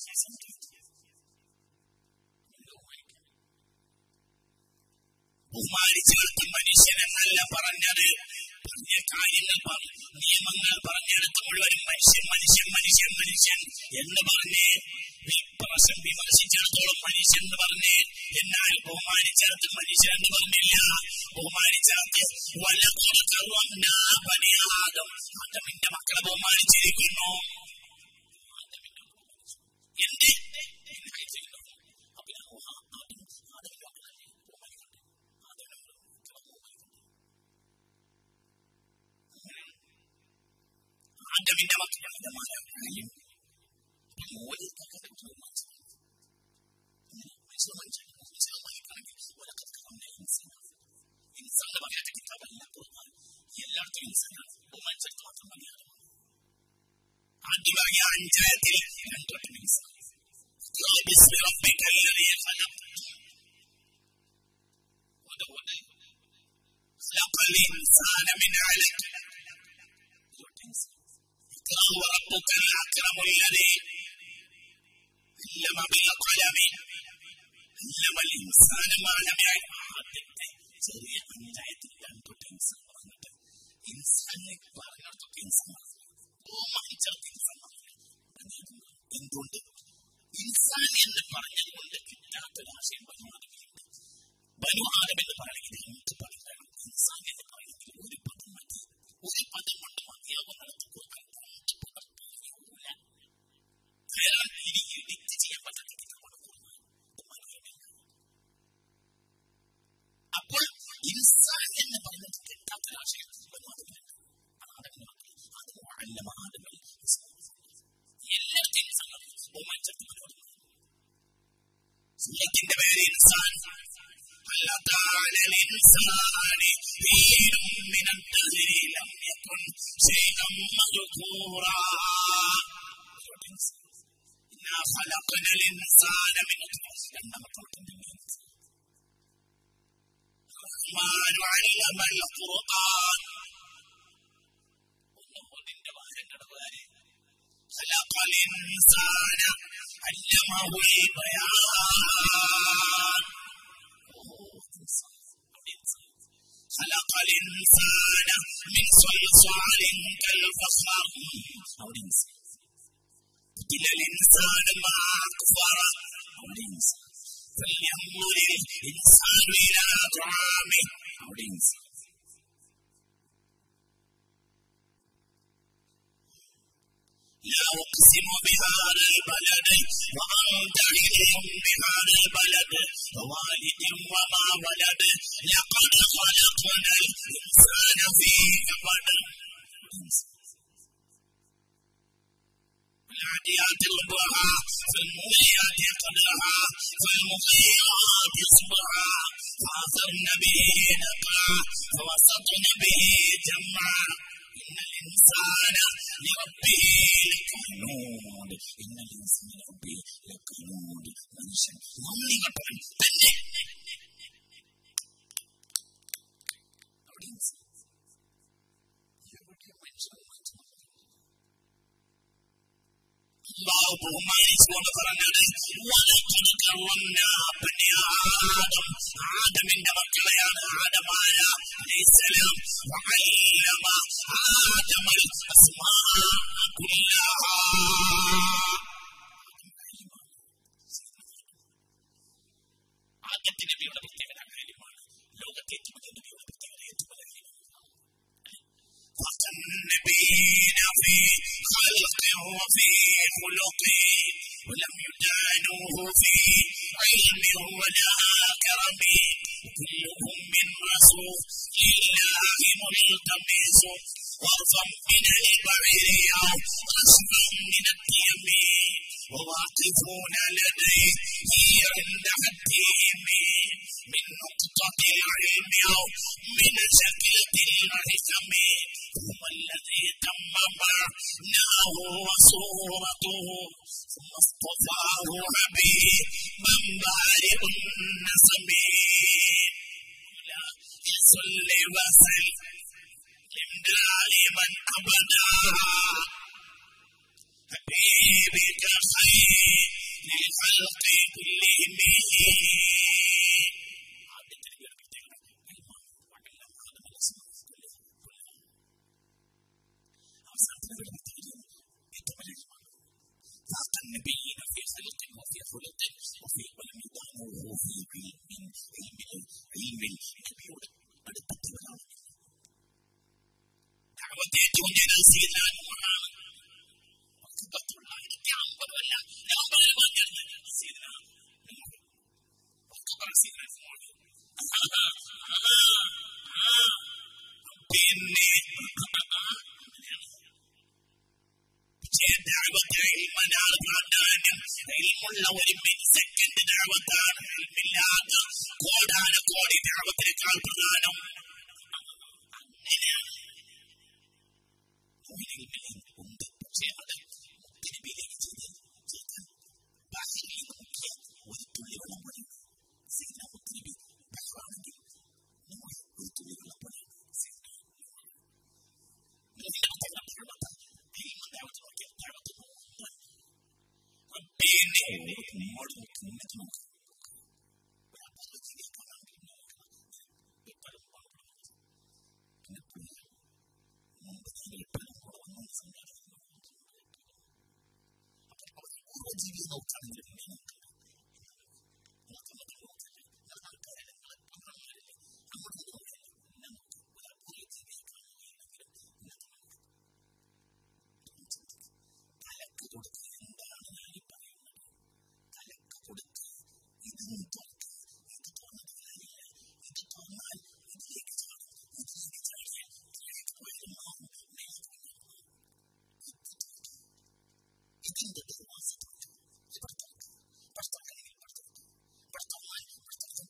ബഹുമാനിച്ചു നിർത്തി മനുഷ്യനെന്നല്ല പറഞ്ഞത്. പറഞ്ഞ കാര്യങ്ങൾ നിയമങ്ങൾ പറഞ്ഞെടുത്ത് മുഴുവനും മനുഷ്യൻ മനുഷ്യൻ മനുഷ്യൻ മനുഷ്യൻ എന്ന് പറഞ്ഞ് വിപ്രസം വിമർശിച്ചിടത്തോളം മനുഷ്യൻ എന്ന് പറഞ്ഞ്, എന്നാൽ ബഹുമാനിച്ചിടത്ത് മനുഷ്യൻ എന്ന് പറഞ്ഞില്ല. ബഹുമാനിച്ചിടത്ത് ആദം ആദമിന്റെ മക്കളെ ബഹുമാനിച്ചിരിക്കുന്നു. എന്റെ ആദമിന്റെ മക്കളുടെ മാരായും ഇൻസാന്റെ പറയാത്ത കിതാബല്ല ഖുർആൻ. എല്ലായിടത്തും ഇൻസാനാണ്, ബഹുമാനിച്ചിടത്ത് മാത്രം മലയാളം. ആദ്യം പറഞ്ഞ അഞ്ചായത്തിൽ രണ്ടോട്ടം ഇൻസാൻ. അതുകൊണ്ട് خلق الإنسان من علق اقرأ وربك الأكرم الذي علم بالقلم علم الإنسان ما لم يعلم. ചെറിയ അഞ്ചായത്തിൽ രണ്ടോട്ട് ഇൻസാൻ പറഞ്ഞിട്ട് ഇൻസാനെ പറഞ്ഞിടത്തൊക്കെ ഇൻസാൻ ബഹുമാനിച്ചിടത്ത് ഇൻസാൻ പറഞ്ഞു. എന്തുകൊണ്ട്? ഇൻസാൻ എന്ന് പറഞ്ഞതുകൊണ്ട് കിട്ടാത്തൊരാശയം ബനു ആദമിലുണ്ട്. ബനു ആദം എന്ന് പറയുന്നത് നമുക്ക് പറയാം. ഇൻസാൻ എന്ന് പറയുന്നത് ഒരു പദം മതി, ഒരു പദം കൊണ്ട് മതിയാകുന്നിടത്ത് കൊടുക്കാൻ പറ്റില്ല. ഇനി എഡിറ്റ് ചെയ്യാൻ പറ്റാത്ത കിതാബാണ് ഖുർആൻ. അപ്പോൾ ഇൻസാൻ എന്ന് പറയുന്നത് കിട്ടാത്തൊരാശയം ബനു ആദമിലുണ്ട്. ആദമിന് മക്കൾ അത് അല്ലമ ആദമൽ എല്ലാത്തിനും ബഹുമാനിച്ചിടത്ത് ബനു ആദം. സൂറത്തിന്റെ പേര് ഇൻസാൻ. خلق الإنسان من صلصال كالفخار قتل الإنسان ما أكفره فلينظر الإنسان إلى طعامه. لا أقسم بهذا البلد وأنت حلم بهذا البلد ووالد وما ولد لقد خلقنا الإنسان في كبد. والعاديات ضبحا فالموريات قدحا فالمغيرات صبحا فأثرن به نقعا فوسطن به جمعا إن الإنسان لربه لكنود إن الإنسان لربه لكنود മനുഷ്യൻ നന്ദികെട്ടവൻ തന്നെ. അവിടെ അല്ലാഹു ബഹുമാനിച്ചുകൊണ്ട് പറഞ്ഞത് ആദം ആദമിന്റെ മക്കളെയാണ്. ആദമായ അലൈഹിസ്സലാം വഅല്ലമ ആദമൽ അസ്മാഅ കുല്ലഹാ. ആദ്യത്തെ നബിയുടെ പ്രത്യേകത കാര്യമാണ്. ലോകത്തെ ഏറ്റവും വലിയ നബിയുടെ പ്രത്യേകത ഏറ്റവും വലിയ فالنبيين في خلقه وفي خلقه ولم يدانوه في علم ولا كرم كلهم من رسول الله ملتمس وارفع من البعير او رشفا من التيم وواقفون لديه عند حدهم من نقطة العلم او من شكلة الحكم ثم الذي تم معناه وصورته ثم اصطفاه حبيبا بارئ النسم لا يصل وسلم دائما ابدا حبيبك خير للخلق كلهم. النبيين في خلق وفي خلق وفي ولم يدانوه في علم علم علم النبيയുടെ അടുത്തവരാണ്. ദഅവത്ത് ഏറ്റവും ജനസീലനായ നൂറാണ്. തൊള്ളായിരത്തി അമ്പത് അല്ല നവംബർ പന്ത്രണ്ട് സീദന പിന്നെ ദഅവത്താണ് പ്രാധാന്യം. ഇൽമുള്ള ഒരു മില്ലി സെക്കൻഡ് ദഅവത്താണ്. ഇൽമില്ലാത്ത കോടാന കോടി ദഅവത്തിനേക്കാൾ പ്രധാനം. അങ്ങനെയാണ് ഉണ്ട്. പക്ഷേ അത് മുത്തനബിയിലേക്ക് ചെയ്ത് ചെയ്താൽ ബാഹ്യയിൽ നോക്കിയ ഒരു തുള്ളി വെള്ളം പോലെ സീന മുത്തനബി ബഹ്റാണെങ്കിൽ നമ്മൾ ഒരു തുള്ളി വെള്ളം പോലെ ജീവിതം നോക്കുകയാണെങ്കിൽ തലക്ക് കൊടുക്കുക എന്താണ് ഞാൻ പറയുന്നത്? തലക്ക് കൊടുക്കുക ഇതൊന്നും തുറക്കുക, ഇത് തുറന്നത് കാര്യമില്ല, ഇത് തുറന്നാൽ ഇതിലേക്ക് ചാടും, ഇതിലേക്ക് ചാടിയാൽ ഇതിലേക്ക് പോയാലും ആവും, ഇതിന്റെ ദുർവാസത്തുണ്ട്. ഇവിടെ തുറക്കുക, ഇവിടെ തുറക്കണമെങ്കിൽ ഇവിടെ തുറക്കുക, ഇവിടെ തുറന്നാൽ ഇവിടെ തുറക്കും,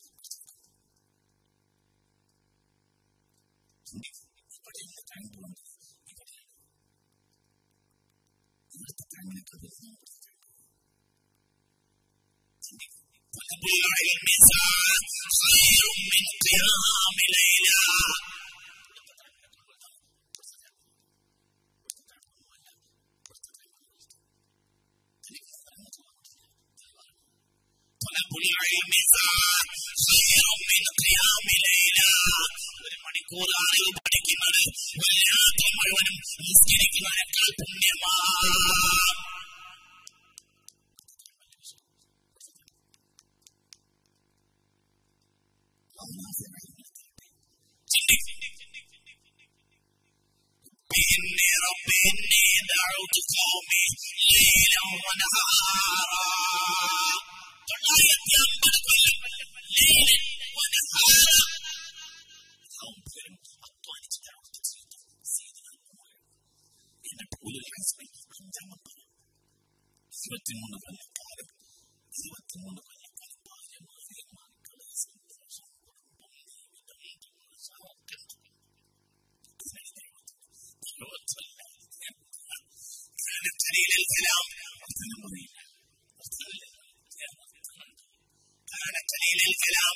ഇവിടെയുള്ള കണ്ടുകൊണ്ട് ഇവിടെ ഇവിടുത്തെ കണ്ണിനൊക്കെ വരുന്ന خير من قيام ليلى. طلب العلم خير من قيام ليلى. ഒരു മണിക്കൂറാണ് പഠിക്കുന്നത്, രാത്രി മുഴുവനും നിസ്കരിക്കുന്നതിനേക്കാൾ പുണ്യമാണ്. إني رب إني دعوت قومي ليلا ونهارا. തൊള്ളായിരത്തി അമ്പത് കൊല്ലം ലൈലൻ വനഹാറ അധ്വാനിച്ച് ദഅവത്ത് ചെയ്തു. എന്നിട്ട് ഉലുൽ അസ്മി അഞ്ചാമത്തെ الكلام كان قليل الكلام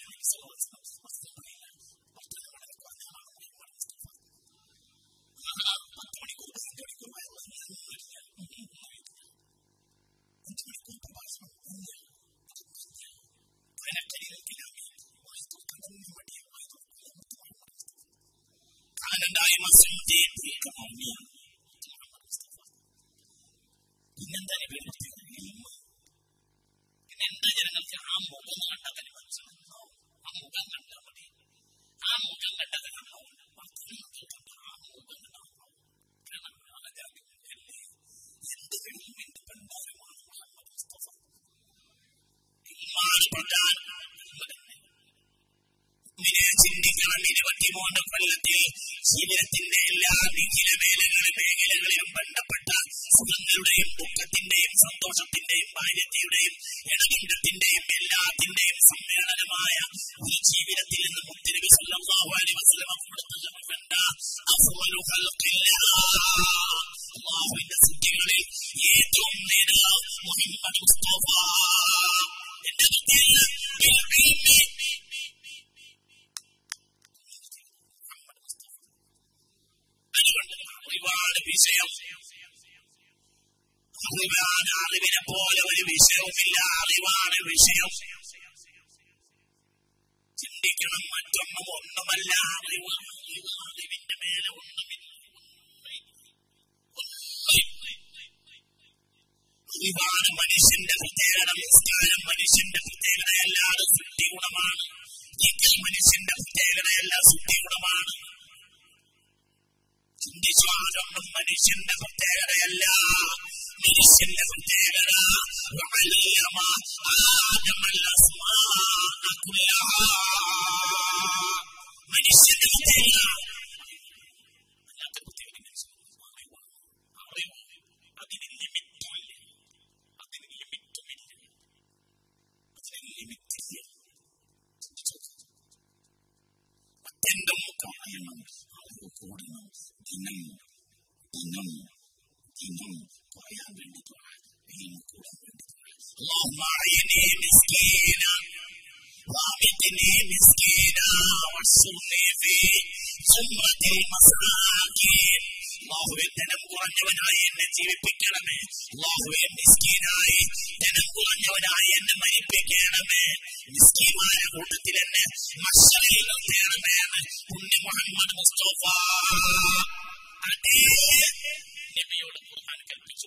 كان دائما صمتين كمؤمن പിന്നെന്താ പിന്നെന്താ ജനങ്ങൾക്ക് ആ മുഖം കണ്ടാൽ തന്നെ മനസ്സിലാവും. ആ മുഖം കണ്ടാൽ മതി. ആ മുഖം കണ്ടാൽ തന്നെ ആ മുഖം കണ്ടാൽ എന്ത് കഴിയുമെന്ന് കണ്ടാലുമാണ് മുഹമ്മദ് മുസ്തഫ പ്രധാനം. ചിന്തിക്കണം. ഇരുപത്തിമൂന്ന് കൊല്ലത്തിൽ ജീവിതത്തിന്റെ എല്ലാ മേഖലകളിലും മേഖലകളിലും ബന്ധപ്പെട്ട സുഖങ്ങളുടെയും ദുഃഖത്തിന്റെയും സന്തോഷത്തിന്റെയും ഭാര്യത്തിയുടെയും ഇടബന്ധത്തിന്റെയും എല്ലാത്തിന്റെയും സമ്മേളനമായ ഈ ജീവിതത്തിൽ നിന്ന് മുത്തനബി സല്ലല്ലാഹു അലൈഹി വസല്ലം കൊടുത്തത് കണ്ട അഫ്ളു ഖൽഖില്ലാഹ് അല്ലാഹുവിന്റെ സൃഷ്ടികളിൽ ഏറ്റവും നേതാവ് മുഹമ്മദ് മുസ്തഫ. എന്റെ ഒരുപാട് വിഷയം അറിവാണ്. അറിവിനെ പോലെ ഒരു വിഷയവുമില്ല. അറിവാണ് വിഷയം. ചിന്തിക്കണം. മറ്റൊന്നും ഒന്നുമല്ല. അറിവ് അറിവിന്റെ മേലെ ഒന്നുമില്ല. അറിവാണ് മനുഷ്യന്റെ പ്രത്യേകത. നിസ്കാരം മനുഷ്യന്റെ പ്രത്യേകതയല്ലാതെ സൃഷ്ടി ഗുണമാണ്. ദിക്ർ മനുഷ്യന്റെ പ്രത്യേകതയല്ല, സൃഷ്ടി ഗുണമാണ്. ചിന്തിച്ചു. അതൊന്നും മനുഷ്യന്റെ പ്രത്യേകതയല്ല. മനുഷ്യന്റെ പ്രത്യേകത മനുഷ്യന്റെ പ്രത്യേകത അതിന് ലിമിറ്റില്ല. അതിന് ലിമിറ്റുമില്ല. അതിന് ലിമിറ്റില്ല. അത്യന്തം പറയണം. അറിവ് കൂടണം. ദിനം ദിനം ദിനം പറയാൻ വേണ്ടി കൂടാൻ വേണ്ടി اللهم أعيني مسكينا وأمتني مسكينا واحشرني في زمرة المساكين. അല്ലാഹുവേ ധനം കുറഞ്ഞവനായി എന്നെ ജീവിപ്പിക്കണമേ. അല്ലാഹുവേ മിസ്കീനായി ധനം കുറഞ്ഞവനായി എന്നെ മരിപ്പിക്കണമേ. മിസ്കീന്മാരുടെ കൂട്ടത്തിൽ എന്നെ മഹ്ശറിൽ നിർത്തണമേ എന്ന് പുണ്യ മുഹമ്മദ് മുസ്തഫ അതേ നബിയോട് ഖുർആൻ കൽപ്പിച്ചു.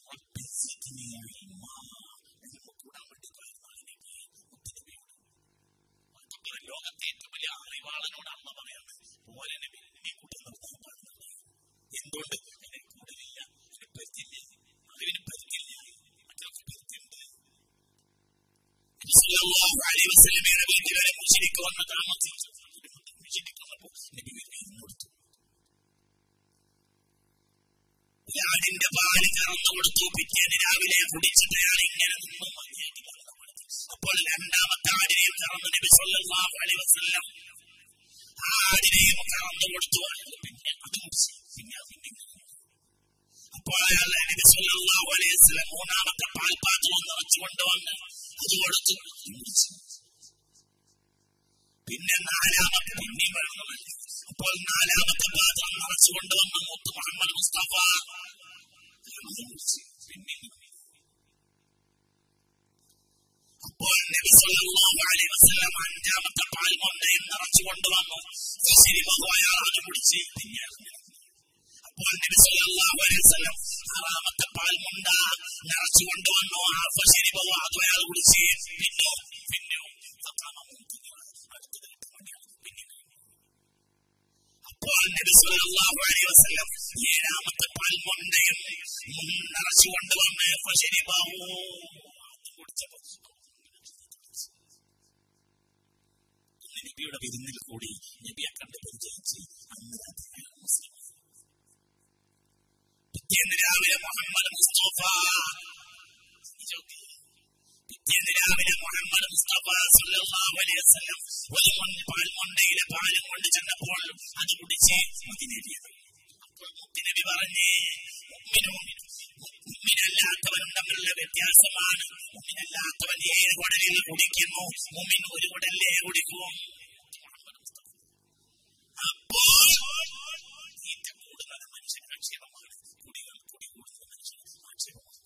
ലോകത്തെ ഏറ്റവും വലിയ അറിവാളനോട് അമ്മ പറയാണ് പോലെ നബി നീ കൂട്ടി നിർത്താൻ പാടുന്നത് എന്തുകൊണ്ട്? കൂടുതലില്ല, പറ്റില്ല, അറിവിന് പറ്റില്ല, മറ്റൊക്കെ പറ്റുണ്ട്. വീട്ടുകാരെ മുസ്ലിക്ക് വന്ന താമസിച്ചു. മുസ്ലിക്കുന്നപ്പോ നബി കൊടുത്തു. ഞാനിന്റെ പാല് കറന്നു കൊടുത്തു. പിറ്റേന്ന് രാവിലെ കുടിച്ചിട്ട് ഞാൻ ഇങ്ങനെ നിന്നും മതിയാക്കി. അപ്പോൾ രണ്ടാമത്തെ ആടിനെയും കറന്നു നബി സല്ലല്ലാഹു അലൈഹി വസല്ലം. ആടിനെയും കറന്നു കൊടുത്തു. പിന്നെ അത് കുടിച്ചു. പിന്നെ അപ്പോൾ അയാൾ നബി സല്ലല്ലാഹു അലൈഹി വസല്ലം മൂന്നാമത്തെ പാൽപാത്രം നിറച്ചു കൊണ്ടുവന്ന് അത് കൊടുത്തു. പിന്നെ നാലാമത്തെ പിന്നെയും വെള്ളം. അപ്പോൾ നാലാമത്തെ പാത്രം നിറച്ചു കൊണ്ടുവന്ന് മുത്ത് മുഹമ്മദ് മുസ്തഫ പിന്നെ അപ്പോൾ നബി സല്ലല്ലാഹു അലൈഹി വസല്ലം അഞ്ചാമത്തെ പാൽമൊണ്ടയും നിറച്ചു കൊണ്ടുവന്നു. അയാളത് കുടിച്ച് പിന്നെ അപ്പോൾ നബി സല്ലല്ലാഹു അലൈഹി വസല്ലം ആറാമത്തെ പാൽമൊണ്ട നിറച്ചു കൊണ്ടുവന്നു. അത് അയാൾ കുടിച്ച് പിന്നോ പിന്നോ അപ്പോൾ നബി സല്ലല്ലാഹു അലൈഹി വസല്ലം ഏഴാമത്തെ പാൽമൊണ്ടയും നിറച്ചു കൊണ്ടുവന്ന് കുടിച്ചപ്പോ നബിയുടെ വിരുന്നിൽ കൂടി നബിയെ കണ്ട് പരിചയിച്ച് അന്ന് മുസ്ലിം. പിറ്റേന്ന് രാവിലെ മുഹമ്മദ് മുസ്തഫ പിറ്റേന്ന് രാവിലെ മുഹമ്മദ് മുസ്തഫ സല്ലല്ലാഹു അലൈഹി വസല്ലം ഒരു പാൽമൊണ്ടയിലെ പാലും കൊണ്ട് ചെന്നപ്പോൾ അത് കുടിച്ച് മുത്തിനബി. അപ്പോൾ മുത്തിനബി പറഞ്ഞ് മുഅ്മിനും വ്യത്യാസമാണ്. മുഅ്മിനല്ലാത്തവൻ ഏഴ് കുടലിൽ കുടിക്കുന്നു, മുഅ്മിൻ ഒരു കുടലിലേ കുടിക്കും. അപ്പോൾ തീറ്റ കൂടുന്നത് മനുഷ്യന് ആക്ഷേപമാണ്, കുടികൾ കുടി കൂടുന്നത് മനുഷ്യന് ആക്ഷേപമാണ്.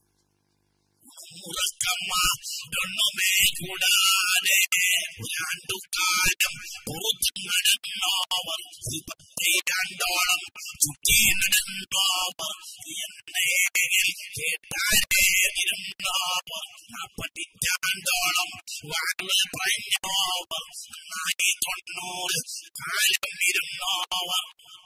ഉറക്കമ്മേ കൂടാതെ രണ്ടുകാലം പുറത്തു നടന്നവർ പത്തേകാണ്ടോളം ചുറ്റി നടന്നവർ എന്നേൽ കേട്ടായിരുന്നവർ നാപ്പത്തിരണ്ടോളം വാഴ പറഞ്ഞവർ നന്നായി തൊണ്ണൂറ് കാലം ഇരുന്നവർ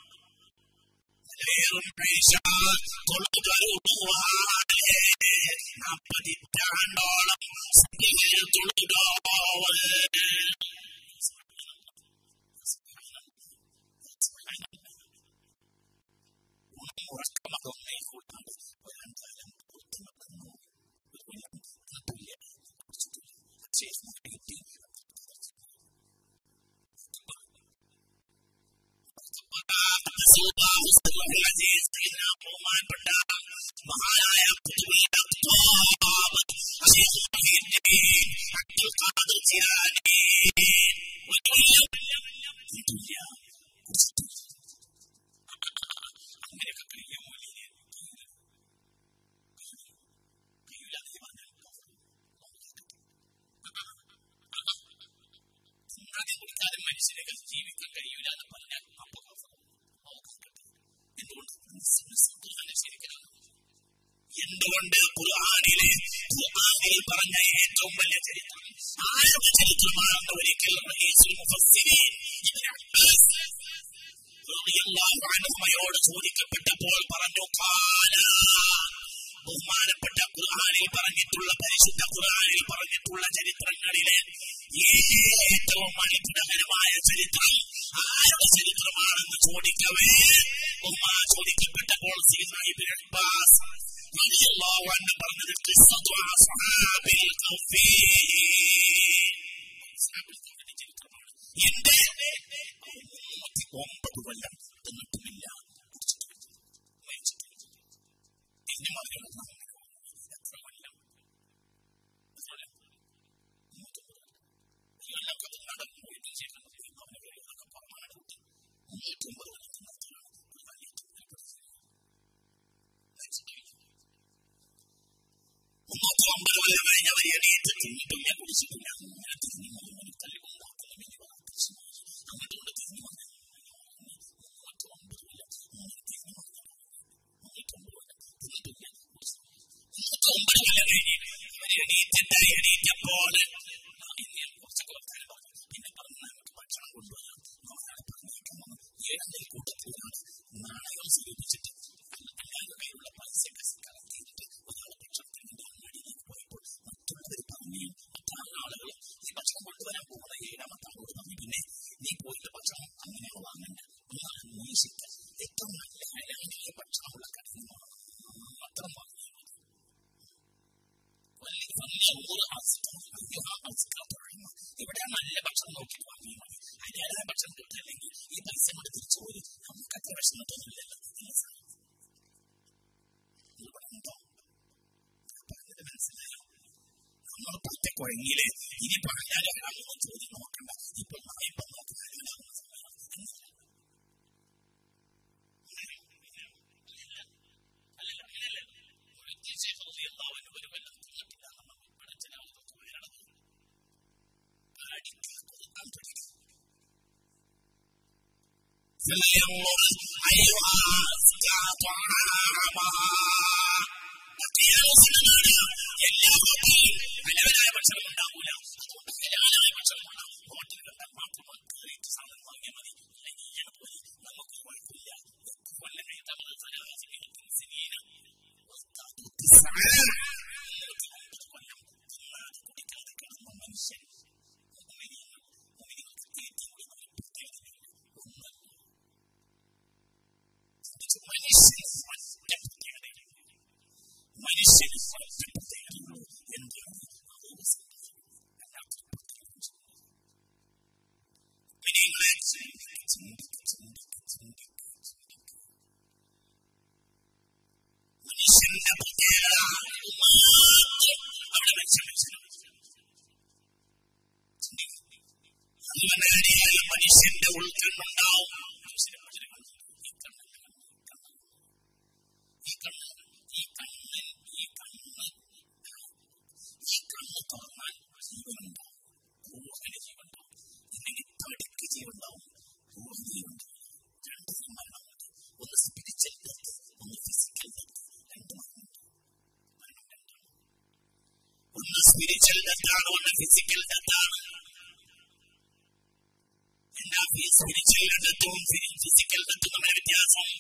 നാപ്പതിറ്റാണ്ടോളം ഉറക്കമതൊന്നേ കൂടാതെ ഒരാണ്ടാലും പുറത്തു നടന്നു മഹാനായ അങ്ങനെയൊക്കെ കഴിയുമോ? കുടിക്കാതെ മനുഷ്യനെ ജീവിക്കാൻ കഴിയൂല എന്ന് പറഞ്ഞാൽ അപ്പൊ എന്തുകൊണ്ട് ശരിക്കണം? എന്തുകൊണ്ട് ഖുർആനിലെ ഖുർആനിൽ പറഞ്ഞ ഏറ്റവും വലിയ ചരിത്രം ആരുടെ ചരിത്രമാണെന്ന് ഒരിക്കൽ റഈസുൽ മുഫസ്സിരീൻ ഇബ്നു അബ്ബാസ് റളിയല്ലാഹു അൻഹുമയോട് ചോദിക്കപ്പെട്ടപ്പോൾ പറഞ്ഞു, ഖാല ബഹുമാനപ്പെട്ട ഖുർആനിൽ പറഞ്ഞിട്ടുള്ള പരിശുദ്ധ ഖുർആനിൽ പറഞ്ഞിട്ടുള്ള ചരിത്രങ്ങളിലെ ഏറ്റവും അത്ഭുതകരമായ ചരിത്രം ആരുടെ ചരിത്രമാണെന്ന് ചോദിക്കവേ ബഹുമാ ചോദിക്കപ്പെട്ടപ്പോൾ സയ്യിദുനാ ഇബ്നു അബ്ബാസ് റളിയല്ലാഹു അൻഹു പറഞ്ഞത് ഖിസ്സത്തു അസ്ഹാബിൽ കൗഫി. ചരിത്രമാണ്. എന്റെ മുന്നൂറ്റി ഒമ്പത് കൊല്ലം തിന്നിട്ടുമില്ല, പിന്നെ മറികടന്നു. എത്ര കൊല്ലം? കൊല്ലമൊക്കെ നടന്നു പോയിട്ട് ശേഷം പുറമാണ് മുന്നൂറ്റി ഒമ്പത് കൊല്ലം തിന്നത്തിലാണ് ഒരു വലിയ മുന്നൂറ്റി ഒമ്പത് കൊല്ലം കഴിഞ്ഞവർ എണീറ്റ് തിന്നിട്ടില്ല, കുടിച്ചിട്ടില്ല. അങ്ങനെ തിരിഞ്ഞു പോകുന്ന തല്ലുകൊണ്ടാക്കുന്ന വലിയ അങ്ങോട്ടുകൊണ്ട് തിരിഞ്ഞു വന്നു. മുന്നൂറ്റി ഒമ്പത് കൊല്ലം തിരിഞ്ഞു വന്നു. മുന്നൂറ്റി ഒമ്പത് കൊല്ലം തിന്നിട്ടില്ല, മുന്നൂറ്റി ഒമ്പത് കൊല്ലം കഴിഞ്ഞ് അവർ എണീറ്റിട്ട് എണീറ്റപ്പോൾ കുറച്ചൊക്കെ വർത്താനം പറഞ്ഞു. പിന്നെ പറഞ്ഞു, നമുക്ക് ഭക്ഷണം കൊണ്ടുവരാം, നാളെ പറഞ്ഞേക്കാൻ ഏഴ് കൂട്ടത്തിലാണ് നാണയം സ്വരൂപിച്ചിട്ട് അല്ലാതെ കയ്യിലുള്ള പൈസയൊക്കെ കളക്ട് ചെയ്തിട്ട് ഒരാളെ ഭക്ഷണത്തിന് അങ്ങാടിയിലേക്ക് പോയപ്പോൾ മറ്റുള്ളവർ പറഞ്ഞും മറ്റാൾ ആളുകൾ ഈ ഭക്ഷണം കൊണ്ടുവരാൻ പോകുന്ന ഏഴാമത്തെ ആളോട് പറഞ്ഞു, പിന്നെ നീ പോയിട്ട് ഭക്ഷണം അങ്ങനെയാണ് വാങ്ങണ്ട, ഒന്നാണ് മോശിക്ക ഏറ്റവും നല്ല ഹലാലായ ഭക്ഷണമുള്ള കടയിൽ മാത്രം വാങ്ങി. എവിടെയാണ് നല്ല ഭക്ഷണം നോക്കി വാങ്ങി മതി. ഹലാലായ ഭക്ഷണം കിട്ടില്ലെങ്കിൽ ഈ പൈസ കൊണ്ട് തിരിച്ചു പോയി നമുക്ക് അത്ര വിഷമം തോന്നില്ലല്ലോ. മനസ്സിലായോ? നമ്മൾ പറ്റ കുഴങ്ങിയില്ലേ? ഇനി ഹലാലാകുന്ന ചോദ്യം നോക്കണ്ട, ഇപ്പൊ ഇപ്പൊ നോക്കി ഹലാലാകുന്ന സമയം അല്ലല്ലോ. അങ്ങനെയല്ലേ ഒരു കൊല്ലം തിന്നിട്ടില്ല പടച്ചിലാവുന്നതൊക്കെ വരണം. കൊടുക്കാൻ തുടങ്ങി. എല്ലാ ഹോട്ടലിലും ഹലാലായ ഭക്ഷണം ഉണ്ടാവൂല, അതുകൊണ്ട് ഹലാലായ ഭക്ഷണം ഉണ്ടാവും. ഹോട്ടൽ കണ്ടാൽ മാത്രം കയറിയിട്ട് സാധനം വാങ്ങിയാൽ മതി. ഇങ്ങനെ പോയി നമുക്കൊരു കുഴപ്പമില്ല. കൊല്ലം കഴിഞ്ഞാൽ കൊല്ലം തിന്നാതെ കുടിക്കാതെ കിടന്ന മനുഷ്യൻ മനുഷ്യന് എന്താണ് അങ്ങനെയായാലും മനുഷ്യന്റെ ഉൾക്കണ്ണുണ്ടാവും. ഈ കണ്ണ് ഈ കണ്ണ് ഈ കണ്ണ് ഈ കണ്ണ് തുറന്നാൽ ജീവനുണ്ടാവും, ഊഹന് ജീവനുണ്ടാവും. ഇല്ലെങ്കിൽ തടിക്ക് ജീവനുണ്ടാവും, ഊഹന് ജീവനുണ്ടാവും. രണ്ട് മരണമുണ്ട്, ഒന്ന് സ്പിരിച്വൽ ഡെത്ത്, ഒന്ന് ഫിസിക്കൽ ഡെത്ത്. രണ്ട് മരണമുണ്ട്, മരണം രണ്ടാണ്. ഒന്ന് സ്പിരിച്വൽ ഡെത്താണ്, ഒന്ന് ഫിസിക്കൽ ഡെത്താണ്. എന്താ സ്പിരിച്വൽ ഡെത്തും ഫിസിക്കൽ ഡെത്തും തമ്മിൽ വ്യത്യാസം?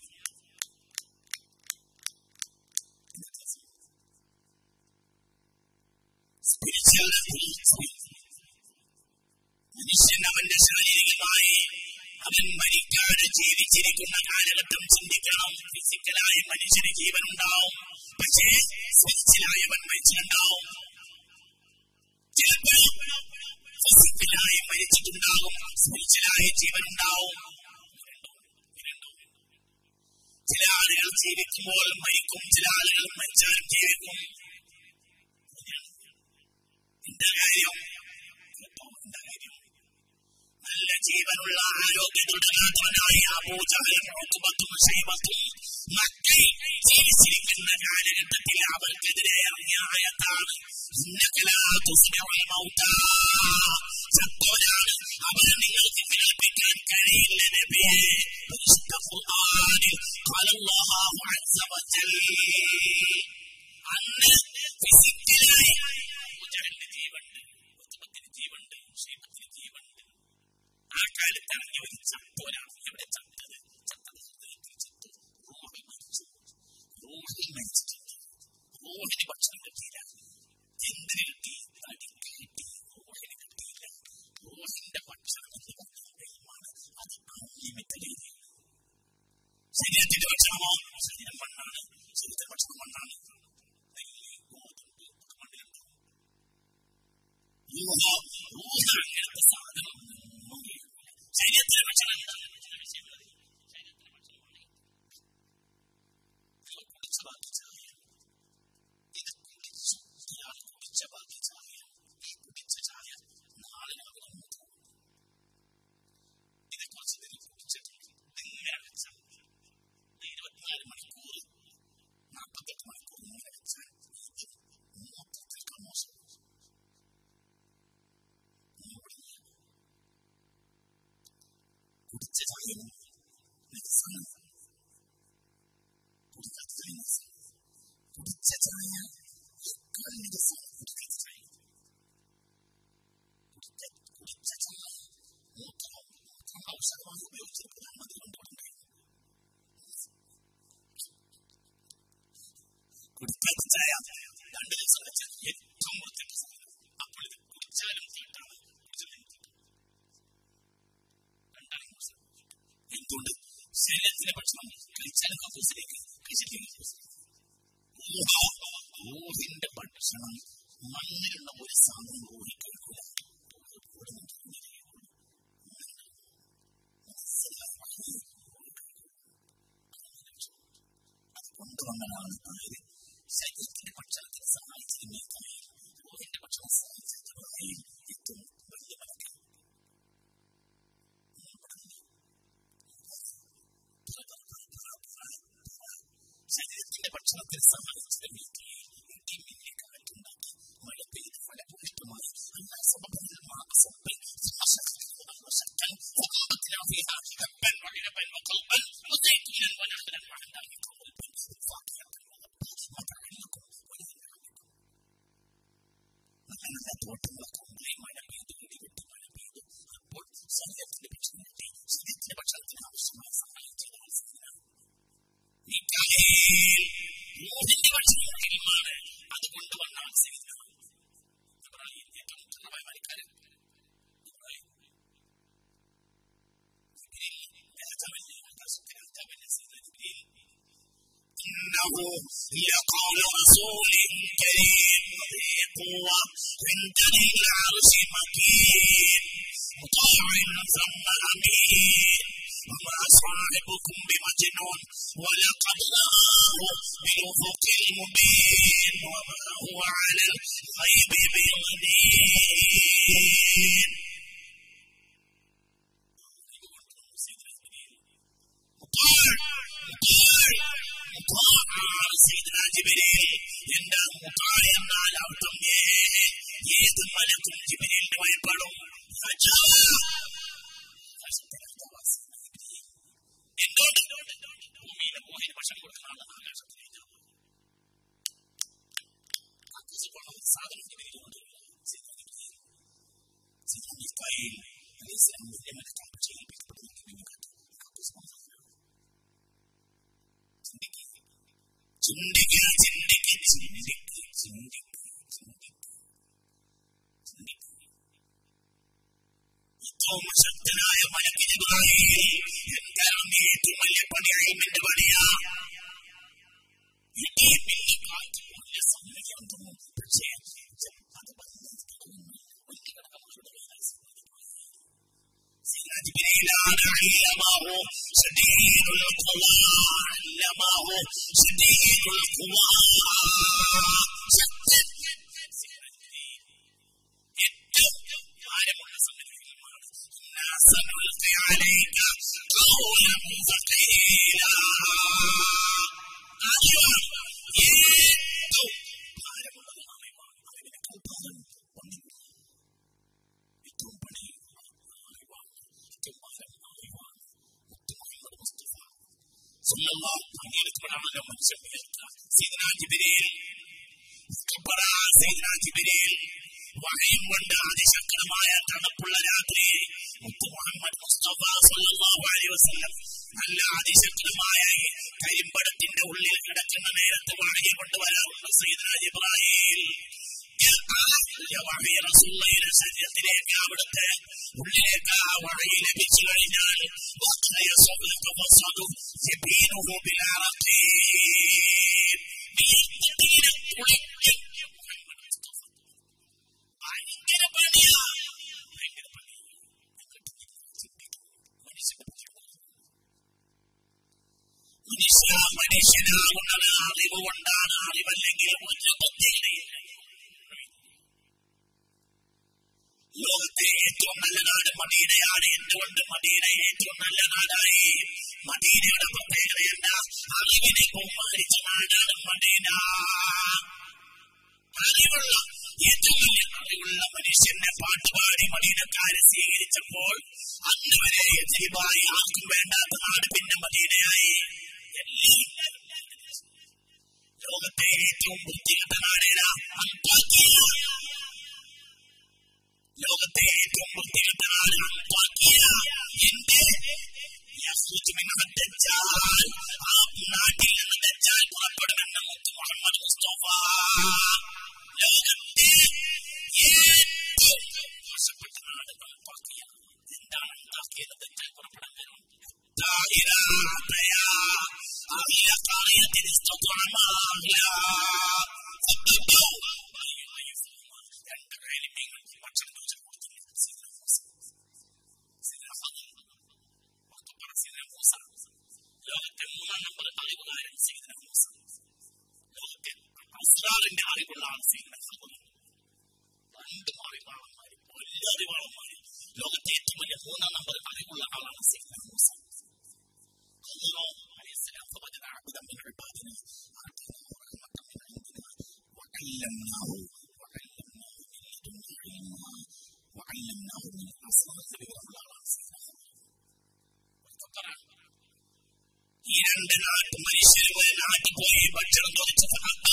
സ്പിരിച്വൽ മനുഷ്യൻ അവന്റെ ശാരീരികമായി അവൻ മരിക്കാതെ ജീവിച്ചിരിക്കുന്ന കാലഘട്ടം ചിന്തിക്കണം. ഫിസിക്കലായി മനുഷ്യന് ജീവനുണ്ടാവും, പക്ഷേ സ്പിരിച്വലായവൻ മരിച്ചിട്ടുണ്ടാവും. ചിലപ്പോൾ ഫിസിക്കലായി മരിച്ചിട്ടുണ്ടാകും, സ്പിരിച്വലായി ജീവനുണ്ടാവും. ചില ആളുകൾ ജീവിക്കുമ്പോൾ മരിക്കും, ചില ആളുകൾ മരിച്ചാലും ജീവിക്കും. എന്താ കാര്യം? എന്താ കാര്യം? നല്ല ജീവനുള്ള ആരോഗ്യദൃഢനാഥനായ അബൂജഹലും ഉഖ്ബത്തും ശൈബത്തും മക്കയിൽ ജീവിച്ചിരിക്കുന്ന കാലഘട്ടത്തിൽ അവർക്കെതിരെ ഇറങ്ങിയ ആയത്താണ് ഇന്നക ലാ തുസ്മിഉൽ മൗതാ. ചത്തോരാണ്, അവരെ നിങ്ങൾക്ക് കേൾപ്പിക്കാൻ കഴിയില്ല നബിയേ. പരിശുദ്ധ ഖുർആനിൽ ഖാലല്ലാഹു അസ്സ വജൽ. അന്ന് ഫിസിക്കലായി അബൂജഹലിന് ജീവനുണ്ട്, ഉഖ്ബത്തിന് ജീവനുണ്ട്, ശൈബത്തിന് ജീവനുണ്ട്. ആ കാലത്ത് ഇറങ്ങിയവർ ചത്തോരാണ്. എവിടെ ചത്തത്? ചത്തത് ഹൃദയത്തിൽ ചത്തു, റൂഹിൽ മരിച്ചു. റൂഹിൽ മരിച്ചിട്ടുണ്ട്, റൂഹിന് ഭക്ഷണം കിട്ടിയില്ല. എന്തിന് കിട്ടി? തടിക്ക് കിട്ടി, റൂഹിന് കിട്ടിയില്ല. റൂഹിന്റെ ഭക്ഷണം എന്ന് പറയുന്നതാണ്, അത് അൺലിമിറ്റഡ് ഏരിയയാണ്. ശരീരത്തിന്റെ ഭക്ഷണമോ? ശരീരം മണ്ണാണ്, ശരീരത്തിന്റെ ഭക്ഷണം മണ്ണാണ്. നെല്ല്, ഗോതമ്പ് ഒക്കെ മണ്ണിലുണ്ടാവും. റൂഹോ? റൂഹ് അങ്ങനത്തെ സാധനം ശരീരത്തിലെ ഭക്ഷണം ശരീരത്തിലെ ഭക്ഷണമാണ്. കുടിച്ച ബാക്കി ചായ, ഇത് കുടിച്ചു, ഇയാൾ കുടിച്ച ബാക്കി ചായ, ഈ കുടിച്ച ചായ നാളെ രാവിലെ മൂത്തു. ഇത് കുറച്ച് നേരം കുടിച്ചിട്ടുണ്ട്, ഇങ്ങനെ വെച്ചാൽ ഇരുപത്തിനാല് മണിക്കൂർ നാൽപ്പത്തെട്ട് മണിക്കൂർ ഇങ്ങനെ വെച്ചാൽ മൂത്രത്തിൽ മോശം. കുടിച്ച ചായ കുടിക്കാത്ത ചായ കുടിച്ച ചായ കുടിക്കാത്ത ചായ കുടിച്ച ചായ മൂത്രം ഔഷധമായി ഉപയോഗിച്ചിരിക്കുന്ന മതി കൊണ്ടുണ്ടായി. കുടിക്കാത്ത ചായ രണ്ടു ദിവസം വെച്ചാൽ ഏറ്റവും വൃത്തിയുടെ സാധനം. അപ്പോൾ ഇത് കുടിച്ചാലും തീട്ടാണ്, രണ്ടാണ് മോശം. എന്തുകൊണ്ട്? ശരീരത്തിലെ ഭക്ഷണം കഴിച്ചാലും കഫൂസിലേക്ക്, കഴിച്ചിട്ടില്ലെങ്കിൽ ഊഹിന്റെ ഭക്ഷണം മണ്ണിലുള്ള ഒരു സാധനം ഊഹി കഴിക്കൂല. അത് കൊണ്ടുവന്നതാണ് ആര് ശരീരത്തിന്റെ ഭക്ഷണത്തിന് സഹായിച്ചിരുന്നേക്കായി ഊഹിന്റെ ഭക്ഷണം സഹായിച്ചിട്ടുള്ളതായി ഏറ്റവും വലിയ മലക്ക്. ശരീരത്തിന്റെ ഭക്ഷണത്തിന് സഹായിച്ചിരുന്നേക്കായി ഇടിമിന്നൽ കാറ്റുണ്ടാക്കി മഴ പെയ്ത് ഫലഭൂയിഷ്ടമായി അല്ലാ സബബിൽ മാഅസബൻ ശക്തൻ وقامتنا فيها حبا وعنبا وقلبا وزيتونا ونخلا وحدائق غلبا فاكهة وأبا متاعا لكم ولأنعامكم. നല്ല തോട്ടങ്ങളൊക്കെ മഴ പെയ്തു, ഇടിവെട്ടി മഴ പെയ്തു. അപ്പോൾ ശരീരത്തിന്റെ ഭക്ഷണം കിട്ടി. ശരീരത്തിന്റെ ഭക്ഷണത്തിന് ആവശ്യമായ സഹായം ചെയ്ത സാധനമാണ് ഊഹിന്റെ ഭക്ഷണം ഇൽമാണ്. അത് കൊണ്ടുവന്ന ആവശ്യമില്ല. ഏറ്റവും മുഖ്യമായ മരിക്കാരൻ إنه لقول رسول كريم ذي قوة عند ذي العرش مكين مطاع ثم أمين وما صاحبكم بمجنون ولقد رآه بالأفق المبين وما هو على الغيب بضنين. മിഖാഈൽ അലൈഹിസ്സലാം മുസ്ലിമെടുക്കാൻ ചെയ്യിപ്പിക്കപ്പെടുന്നത് നിങ്ങൾ ചിന്തിക്കുക ചിന്തിക്കുക ചിന്തിക്കുക ചിന്തിക്കുക ചിന്തിക്കുക ചിന്തിക്കുക ഏറ്റവും ശക്തനായ മലക്ക് ജിബ്രീൽ എന്താണ് ഏറ്റവും വലിയ പണി ഇൽമിന്റെ പണിയാ ഇടി മിന്നി കാറ്റ് പോലെ സംഭവിക്കാൻ തോന്നും പക്ഷേ അത് ജിബ്രീലാണ് അല്ലമാഹു ശദീദുൽ ഖുവാ അല്ലമാഹു ശദീദുൽ ഖുവാ ഏറ്റവും ഭാരമുള്ള സംഗതികളുമാണ് സനുൽഖി അലൈക ഖൗലൻ സഖീലാ ഏറ്റവും ഭാരമുള്ളതാണ് അതിനേക്കാൾ ഭാരം ഒന്നില്ല ഏറ്റവും പണി സല്ലല്ലാഹു മനുഷ്യൻ സയ്യിദുനാ ജിബ്രീൽ സയ്യിദുനാ ജിബ്രീൽ വഹയും കൊണ്ട് അതിശക്തമായ തണുപ്പുള്ള രാത്രി മുത്ത് മുഹമ്മദ് മുസ്തഫ സല്ലല്ലാഹു അലൈഹി വസല്ലം നല്ല അതിശക്തമായ കരിമ്പടത്തിന്റെ ഉള്ളിൽ കിടക്കുന്ന നേരത്തെ വഹയും കൊണ്ട് വരാറുണ്ട് സയ്യിദുനാ ജിബ്രീൽ റസൂലുള്ളാഹിയുടെ ശരീരത്തിലേക്ക് അവിടുത്തെ ഉള്ളിലേക്ക് ആ വഹയി ലഭിച്ചു കഴിഞ്ഞാൽ ഭയങ്കര പണിയാ ഭയങ്കര പണി മനുഷ്യ മനുഷ്യനാകുന്നത് അറിവ് കൊണ്ടാണ് അറിവല്ലെങ്കിൽ ഒരു ബുദ്ധിയില്ല ലോകത്തെ ഏറ്റവും നല്ല നാട് മദീനയാണ് എന്തുകൊണ്ട് മദീന ഏറ്റവും നല്ല നാടായി മദീനയുടെ പ്രത്യേകത എന്താ അറിവിനെ ബഹുമാനിച്ച നാടാണ് മദീന അറിവുള്ള ഏറ്റവും വലിയ അറിവുള്ള മനുഷ്യനെ പാട്ടുപാടി മദീനക്കാരെ സ്വീകരിച്ചപ്പോൾ അന്ന് വരെ എതിരിവായി ആർക്കും വേണ്ടാത്ത നാട് പിന്നെ മദീനയായി ലോകത്തെ ഏറ്റവും വൃത്തികെട്ട നാടേതാ അന്താക്കിയ ലോകത്തെ ഏറ്റവും വൃത്തികെട്ട നാട് അന്താക്കിയ എന്റെ ആ നാട്ടിൽ നിന്ന് ദജ്ജാൽ പുറപ്പെടുമെന്ന് മുത്ത് മുഹമ്മദ് മുസ്തഫ ലോകത്തെ ഏറ്റവും മോശപ്പെട്ട നാട് അന്താക്കിയ എന്താണ് അന്താക്കിയത് ദജ്ജാൽ പുറപ്പെടാൻ വരും ലോകത്തെ മൂന്നാം നമ്പർ അറിവുകാരൻ സയ്യിദുനാ മൂസ ലോകത്തെ അസ്റാറിന്റെ അറിവുള്ള ആൾ സയ്യിദുനാ ഖദർ രണ്ട് അറിവാളന്മാർ വലിയ അറിവാളന്മാർ ലോകത്തെ ഏറ്റവും വലിയ മൂന്നാം നമ്പർ അറിവുള്ള ആളാണ് സയ്യിദുനാ മൂസ ഖദർ അലൈഹിസ്സലാം ഫബദ അബ്ദൻ മിൻ ഇബാദിന وعلمناه وعلمناه من لدنا علما وعلمناه من أسرار ഈ രണ്ട് നാട്ടു മനുഷ്യർ ഒരു നാട്ടിൽ പോയി ഭക്ഷണം കുറച്ച്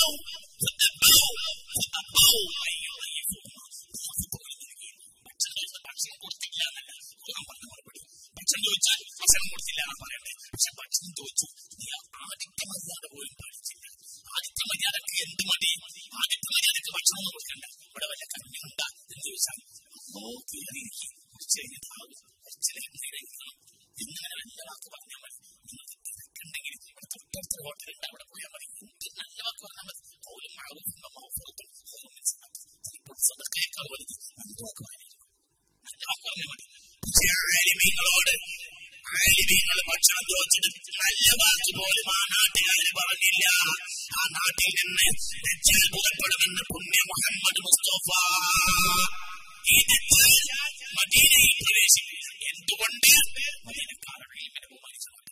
ഭക്ഷണം കൊടുത്തില്ല എന്നല്ല പറഞ്ഞ മറുപടി ഭക്ഷണം ചോദിച്ചാൽ ഭക്ഷണം കൊടുത്തില്ല എന്നാണ് പറയണ്ടത് പക്ഷെ ഭക്ഷണം ചോദിച്ചു നീ ആദിത്യ മര്യാദ പോലും പാലിച്ചില്ല ആദിത്യ മര്യാദക്ക് എന്ത് മതി ആദിത്യ മര്യാദക്ക് ഭക്ഷണം ഒന്നും കൊടുക്കണ്ട ഇവിടെ വല്ല കഞ്ഞുണ്ട എന്ന് ചോദിച്ചാൽ നോക്കി ഇറങ്ങി കുറച്ച് കഴിഞ്ഞിട്ടാവും കുറച്ച് എന്തെങ്കിലും ഇങ്ങനെ നല്ല വാക്ക് പറഞ്ഞാൽ മതി നിങ്ങൾക്ക് തിരക്കുണ്ടെങ്കിൽ ഇവിടെ തൊട്ടടുത്ത ഹോട്ടലുണ്ട് അവിടെ പോയാൽ മതി എന്ത് നല്ല വാക്ക് പറഞ്ഞാൽ മതി പോലും മഴവും സദഖയേക്കാൾ വലുത് നല്ല വാക്ക് പറഞ്ഞിരിക്കും നല്ല വാക്ക് പറഞ്ഞാൽ മതി ആലിമീങ്ങളോട് ആലിമീങ്ങൾ ഭക്ഷണം ചോദിച്ചിട്ട് നല്ല വാക്ക് പോലും ആ നാട്ടുകാര് പറഞ്ഞില്ല ആ നാട്ടിൽ നിന്ന് ദജ്ജാൽ പുറപ്പെടുമെന്ന് പുണ്യ മുഹമ്മദ് മുസ്തഫ ഈ ദജ്ജാൽ മദീനയിൽ പ്രവേശിക്കില്ല എന്തുകൊണ്ട് മദീനക്കാർ ഇൽമിനെ ബഹുമാനിച്ചതുകൊണ്ട്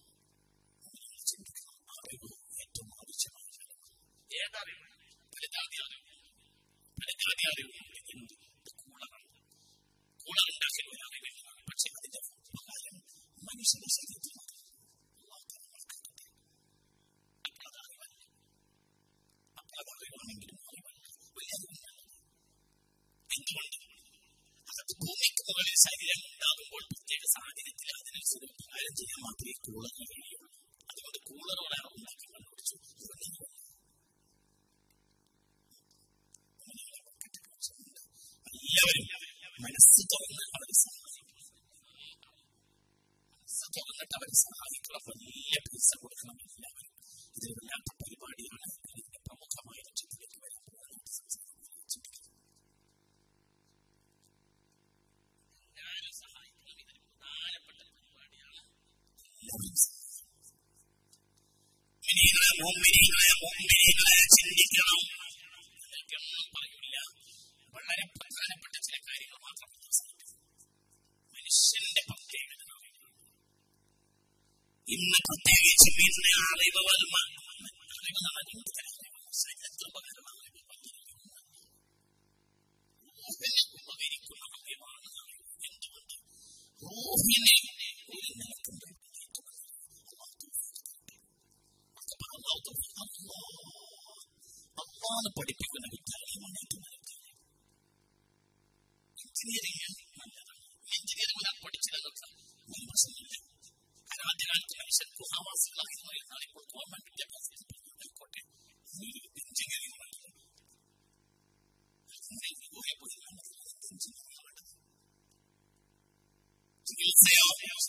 ഏറ്റവും ആവശ്യമാണ് ഏതറിവ് ഫലിതാദി അറിവ് ഫലിതാദി അറിവ് കൂളറാണ് കൂളർ ഉണ്ടാക്കിയ ഒരു അറിവില്ല പക്ഷെ അതിന്റെ ഉപകാരം മനുഷ്യന്റെ ശരീരത്തിൽ അപ്രധാറിവല്ല അപ്രധാറിവാണെങ്കിലും അറിവല്ല വലിയ അറിവില്ല എന്തുകൊണ്ട് അതൊക്കെ ചിന്തിക്കണം. ഇതൊക്കെയൊന്നും പറയൂല. വളരെ പ്രധാനപ്പെട്ട ചില കാര്യങ്ങൾ മാത്രം മനുഷ്യന്റെ പ്രത്യേകത. ഇന്ന് പ്രത്യേകിച്ച് പിന്നെ അറിവ് വരുന്ന അറിവ് നടക്കുന്ന ശരീരത്തിലുപകരണമാണ് ഉപകരിക്കുന്ന അറിവാണ്. എന്തുകൊണ്ട് റൂഹിനെ ഒരു നിലക്കും അള്ളാഹ് പഠിപ്പിക്കുന്ന വിദ്യാലയമാണ് ഏറ്റവും നല്ലത്. എഞ്ചിനീയറിംഗ് നല്ലതാണ്. എഞ്ചിനീയറിംഗ് ഞാൻ പഠിച്ചില്ലെന്നൊക്കെ ഒരു പ്രശ്നമില്ല. കാരണം ആദ്യകാലത്ത് മനുഷ്യൻ ഗുഹാവാസികളായിരുന്നു എന്നാണ് ഇപ്പോൾ ഗവൺമെന്റ് വിദ്യാഭ്യാസത്തിൽ ആയിക്കോട്ടെ. എഞ്ചിനീയറിംഗ് നല്ലത്. ഗുഹയെ പോയി എഞ്ചിനീയറിംഗ് വേണ്ടത്. ചികിത്സയോ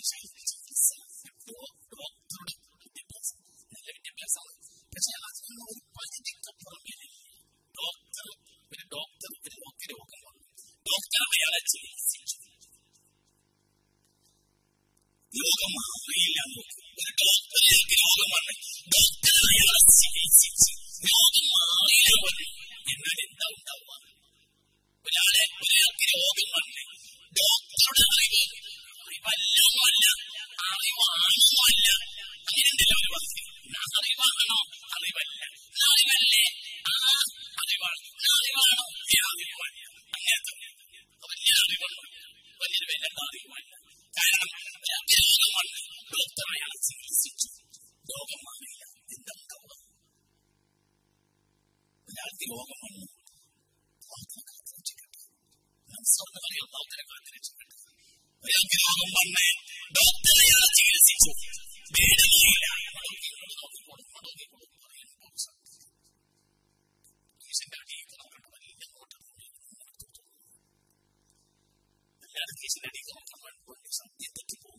ഡോക്ടറുടെ വിദ്യാഭ്യാസം നല്ല വിദ്യാഭ്യാസമാണ്. പക്ഷെ അതിന് ഒരു പരിധിക്കപ്പുറമേ ഡോക്ടർ ഒരു ഡോക്ടർ ഒരു രോഗി രോഗം വന്നു. ഡോക്ടർ അയാളെ ചികിത്സിച്ചു. രോഗം മാറിയില്ല. ഒരു ഡോക്ടറിലേക്ക് രോഗം വന്നു. ഡോക്ടർ അയാളെ ചികിത്സിച്ചു. രോഗം മാറിയില്ല വന്നു. എന്നാൽ എന്താ ഉണ്ടാവുക? ഒരാളെ ഒരാൾക്ക് രോഗം വന്നു. ഡോക്ടറുടെ അറിവ് അറിവല്ലുമല്ല അറിവാണുമല്ല. അങ്ങനെയുണ്ടല്ലോ ഒരു വാക്ക്. അറിവാണോ അറിവല്ല. അറിവല്ലേ ആ അറിവാണ്. അറിവാണോ ഈ അറിവല്ല. അങ്ങനത്തെ വലിയ അറിവുണ്ട്. വലിയൊരു വില അറിവല്ല. കാരണം രോഗം വന്ന് ഡോക്ടർ അയാളെ ചികിത്സിച്ചു. രോഗം മാറിയില്ല. എന്താ ഉണ്ടാവുക? ഒരാൾക്ക് രോഗം വന്നു. ഒരാൾക്ക് രോഗം വന്ന് ഡോക്ടർ അയാളെ ചികിത്സിച്ചു. ഭേദമായില്ല. കേസിന്റെ അടിയിൽ സത്യം തെറ്റി പോകും.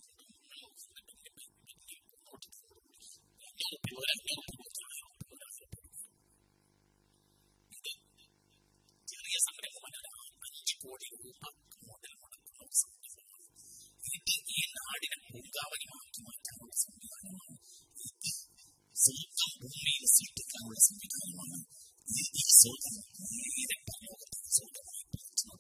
ചെറിയ സംരംഭമല്ല. അഞ്ച് കോടി രൂപ മുതൽ മുടക്കുന്ന ഒരു സംരംഭമാണ്. ഇത് ഈ നാടിനെ പൂങ്കാവനമാക്കി മാറ്റാനുള്ള സംവിധാനമാണ്. ഇത് സ്വന്തം ഭൂമിയിൽ സൃഷ്ടിക്കാനുള്ള സംവിധാനമാണ്. ഈ സ്വന്തം നേരെ ലോകത്തിന് സ്വന്തമായി പറ്റുന്നത്.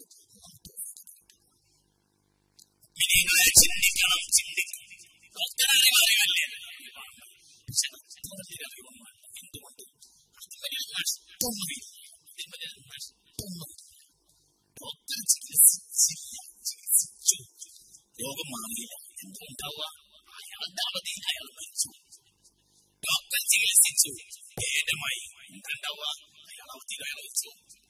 നിങ്ങളെ ചിന്തിക്കണം. ചിന്തിക്കും. ഡോക്ടറെ അറിവല്ലേ? പക്ഷെ അറിവൊന്നുമല്ല. എന്തുകൊണ്ട്? അതിന് നഷ്ടമൊന്നുമില്ല. ഇതിന് നഷ്ടമൊന്നുമില്ല. ഡോക്ടർ ചികിത്സിച്ചില്ല. ചികിത്സിച്ചു. രോഗം മാറിയില്ല. എന്തുണ്ടാവുക? അയാളുടെ അവധിയിൽ അയാൾ മരിച്ചു. ഡോക്ടർ ചികിത്സിച്ചു. ഭേദമായി. എന്തുണ്ടാവുക? അയാൾ അവധിയിൽ അയാൾ വെച്ചു.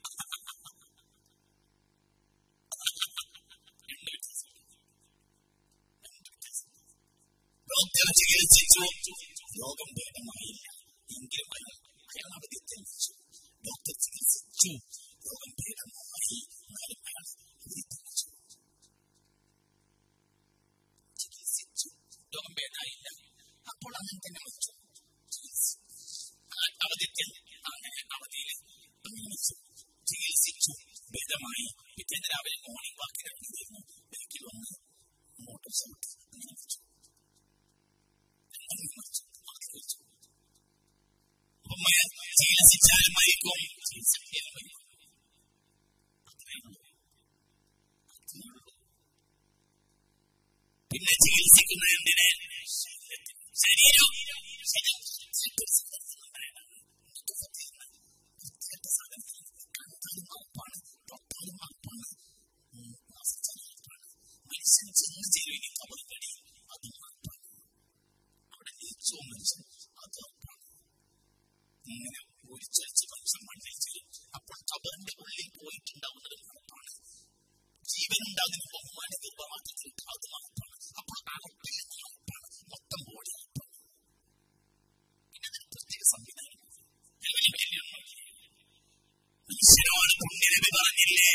ഡോക്ടർ ചികിത്സിച്ചു. രോഗം ഭേദമായില്ല. എങ്കിലും അയാൾ അയാൾ അവധി തെളിച്ചു. ഡോക്ടർ ചികിത്സിച്ചു. രോഗം ഭേദമായി. എന്നാലും അയാൾ അവധി തെളിച്ചു. ചികിത്സിച്ചു. രോഗം ഭേദമായില്ല. അപ്പോൾ അങ്ങനെ തന്നെ വെച്ചു. അവധി അങ്ങനെ അവധിയിൽ അങ്ങനെ വെച്ചു. ചികിത്സിച്ചു. ഭേദമായി. പിറ്റേന്ന് രാവിലെ മോർണിംഗ് വാക്കിൽ ഇറങ്ങിയിരുന്നു. ബാക്കിൽ വന്ന് മോട്ടോർ സൈക്കിൾ അങ്ങനെ വെച്ചു. ചികിത്സിച്ചാലും മരിക്കും. ചികിത്സിച്ചാലും മരിക്കും. പിന്നെ ചികിത്സിക്കുന്ന എന്തിനെ? ശരീരം. മനുഷ്യൻ ചെന്ന് ചെയ്യും. കബറിപ്പടി അത് മാത്രമാണ്. അവിടെ ഏറ്റവും മനുഷ്യൻ അത് ഇങ്ങനെ ഒരു ചരിച്ച് മനുഷ്യൻ മണ്ണിൽ ചെയ്യും. അപ്പോൾ കബറിന്റെ ഉള്ളിൽ പോയിട്ടുണ്ടാവുന്നത് ഉറപ്പാണ്. ജീവനുണ്ടാകുന്ന ബഹുമാന നിർവാഹത്തിൽ അത് ഉറപ്പാണ്. അപ്പോൾ അകപ്പിൽ ഉറപ്പാണ്. മൊത്തം ബോഡി ഉറപ്പാണ്. പിന്നെ അതിന് പ്രത്യേക സംവിധാനം മനുഷ്യനോട് പുണ്യനബി പറഞ്ഞില്ലേ?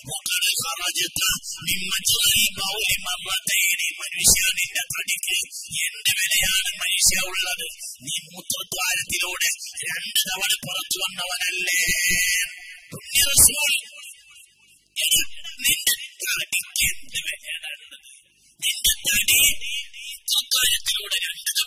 മനുഷ്യ നിന്റെ തടിക്ക് എന്റെ വിലയാണ് മനുഷ്യ ഉള്ളത്. നീ മൂത്രദ്വാരത്തിലൂടെ രണ്ട് തവണ പുറത്തു വന്നവനല്ലേ? പുണ്യറസൂൽ നിന്റെ തടിക്ക് എന്ത് വിലയാണ് ഉള്ളത്? നിന്റെ തടി മൂത്രദ്വാരത്തിലൂടെ രണ്ട്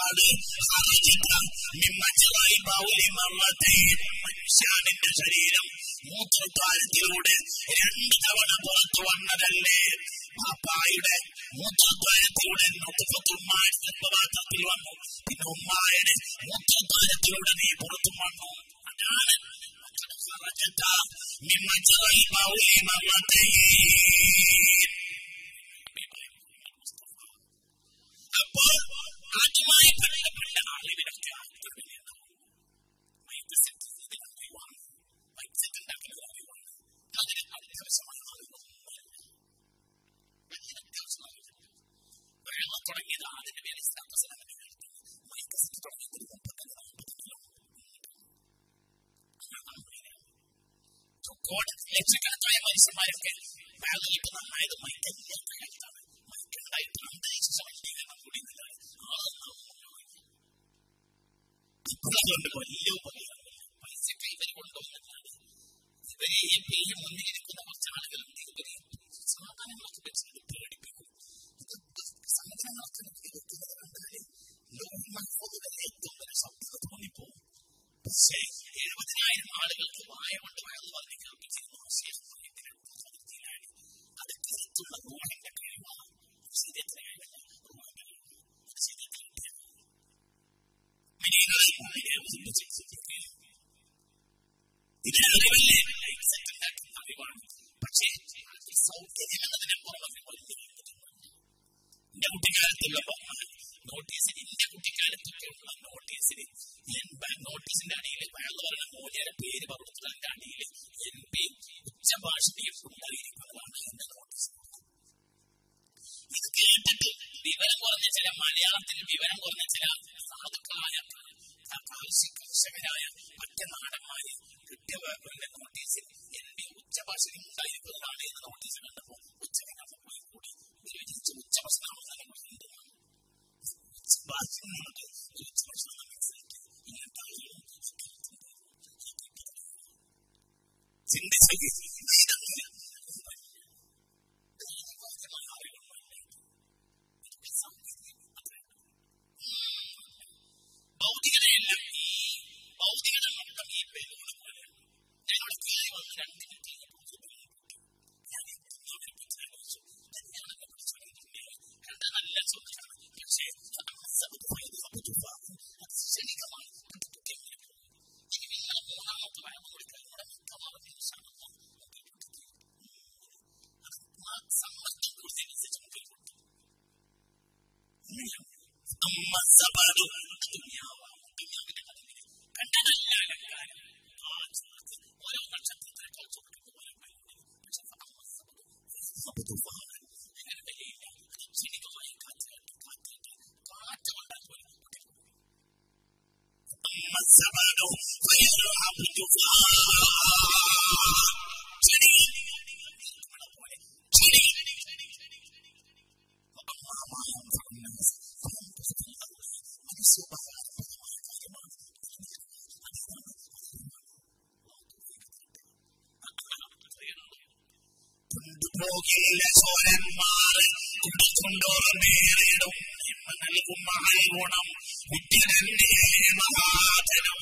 മനുഷ്യന്റെ ശരീരം മൂത്രദ്വാരത്തിലൂടെ രണ്ട് തവണ പുറത്തു വന്നതല്ലേ? പാപ്പായുടെ മൂത്രദ്വാരത്തിലൂടെ ഉമ്മായ ഗർഭപാത്രത്തിൽ വന്നു, പിന്നെ ഉമ്മായുടെ മൂത്രദ്വാരത്തിലൂടെ നീ പുറത്തു വന്നു. അതാണ് അപ്പോൾ ആദ്യമായി ബന്ധപ്പെട്ട അറിവിനൊക്കെ അതിന് അത്യാവശ്യമായ വെള്ളം തുടങ്ങിയത് അതിന്റെ പേര് ലക്ഷക്കണക്കായ മനുഷ്യന്മാരൊക്കെ വെള്ളം ഇപ്പൊ നന്നായത് മൈക്കെല്ലാം മൈക്കുണ്ടായിട്ട് അന്തരീക്ഷ ശമനീകരണം കൂടി അതുകൊണ്ട് വലിയ ഉപകാരം പൈസക്ക് ഇവർ കൊണ്ടുവന്നിട്ടാണ്. ഇവരെ ഈ മുന്നിൽ ഇരിക്കുന്ന കുറച്ച് ആളുകളുണ്ട്, ഇവരെ സാധനങ്ങളൊക്കെ വെച്ചിട്ട് പേടിപ്പിക്കും. ഇതൊക്കെ സാധനങ്ങളൊക്കെ വെക്കുന്നത് കണ്ടാല് ലോകമൊക്കെ ഏറ്റവും വലിയ ശബ്ദത തോന്നിപ്പോകും. പക്ഷേ എഴുപതിനായിരം ആളുകൾക്ക് വായ കൊണ്ട് വയറ് പറഞ്ഞ് കേൾപ്പിച്ചിരുന്നു ശരീരത്തിലാണ്. അതൊക്കെ തെറ്റുള്ള റൂഹിന്റെ കഴിവാണ്. ശരീരത്തിലാണ് ഇതിനറിവല്ലേ അറിവാണ്. പക്ഷേ സൗകര്യം എന്നതിനെ പുറമെ എന്റെ കുട്ടിക്കാലത്തുള്ള നോട്ടീസിന് എന്റെ കുട്ടിക്കാലത്തൊക്കെയുള്ള നോട്ടീസിന് നോട്ടീസിന്റെ അടിയിൽ വയറു പറഞ്ഞ മൂലയുടെ പേര് പകർത്തുന്നതിന്റെ അടിയിൽ എൻ പി ഉച്ചഭാഷണിയും ഉണ്ടായിരിക്കുന്നതാണ് എന്റെ നോട്ടീസ്. ഇത് കേട്ടിട്ട് വിവരം കുറഞ്ഞ ചില മലയാളത്തിൽ വിവരം കുറഞ്ഞ ചില സാധുക്കളായ കർഷകരായ മറ്റു നാടന്മാര് കിട്ടിയ നോട്ടീസിൽ എൻ പി ഉച്ചഭാഷണി ഉണ്ടായിരിക്കുന്നതാണ് എന്ന് നോട്ടീസ് കണ്ടപ്പോൾ ഉച്ചഭക്ഷണം പോയി കൂടി വിഭജിച്ച് ഉച്ചഭക്ഷണം ഉച്ചഭാഷണമുണ്ട്. ഉച്ചഭക്ഷണം മനസ്സിലാക്കി ഇങ്ങനത്തെ ആളുകളും ചിന്തിച്ചു ഭൗതികതയെല്ലാം ഈ ഭൗതികത മൊത്തം ഈ പേരുകൾ പോലെ ഞങ്ങളുടെ കീഴിൽ വന്ന് രണ്ട് മിനിറ്റ് ഞാൻ കണ്ട നല്ല ചോദ്യമാണ്. പക്ഷേ ക്ഷണികമായി ഇനി നിങ്ങളെ മൂന്നാമത്തെ വയറ് കൊടുക്കാൻ കൂടെ മിക്കവാറും സമ്മർദ്ദം കൂടുതലനുസരിച്ച് മുമ്പിൽ കൊടുത്തു. കണ്ടതല്ല അലങ്കാരം. ഓരോ നക്ഷത്രത്തിനെ കളിച്ചു കൊടുക്കുന്ന പോലെ അങ്ങനെ വിലയില്ല. ക്ഷണികമായി കാറ്റ് കാറ്റ് കാറ്റ് കൊണ്ടാൽ പോലെ കൊണ്ടുപോകില്ല ചോരന്മാർ കൊണ്ടുകൊണ്ടോർ നേരിടും നൽകും മഹൽഗുണം വിദ്യതന്നെ മഹാധനം.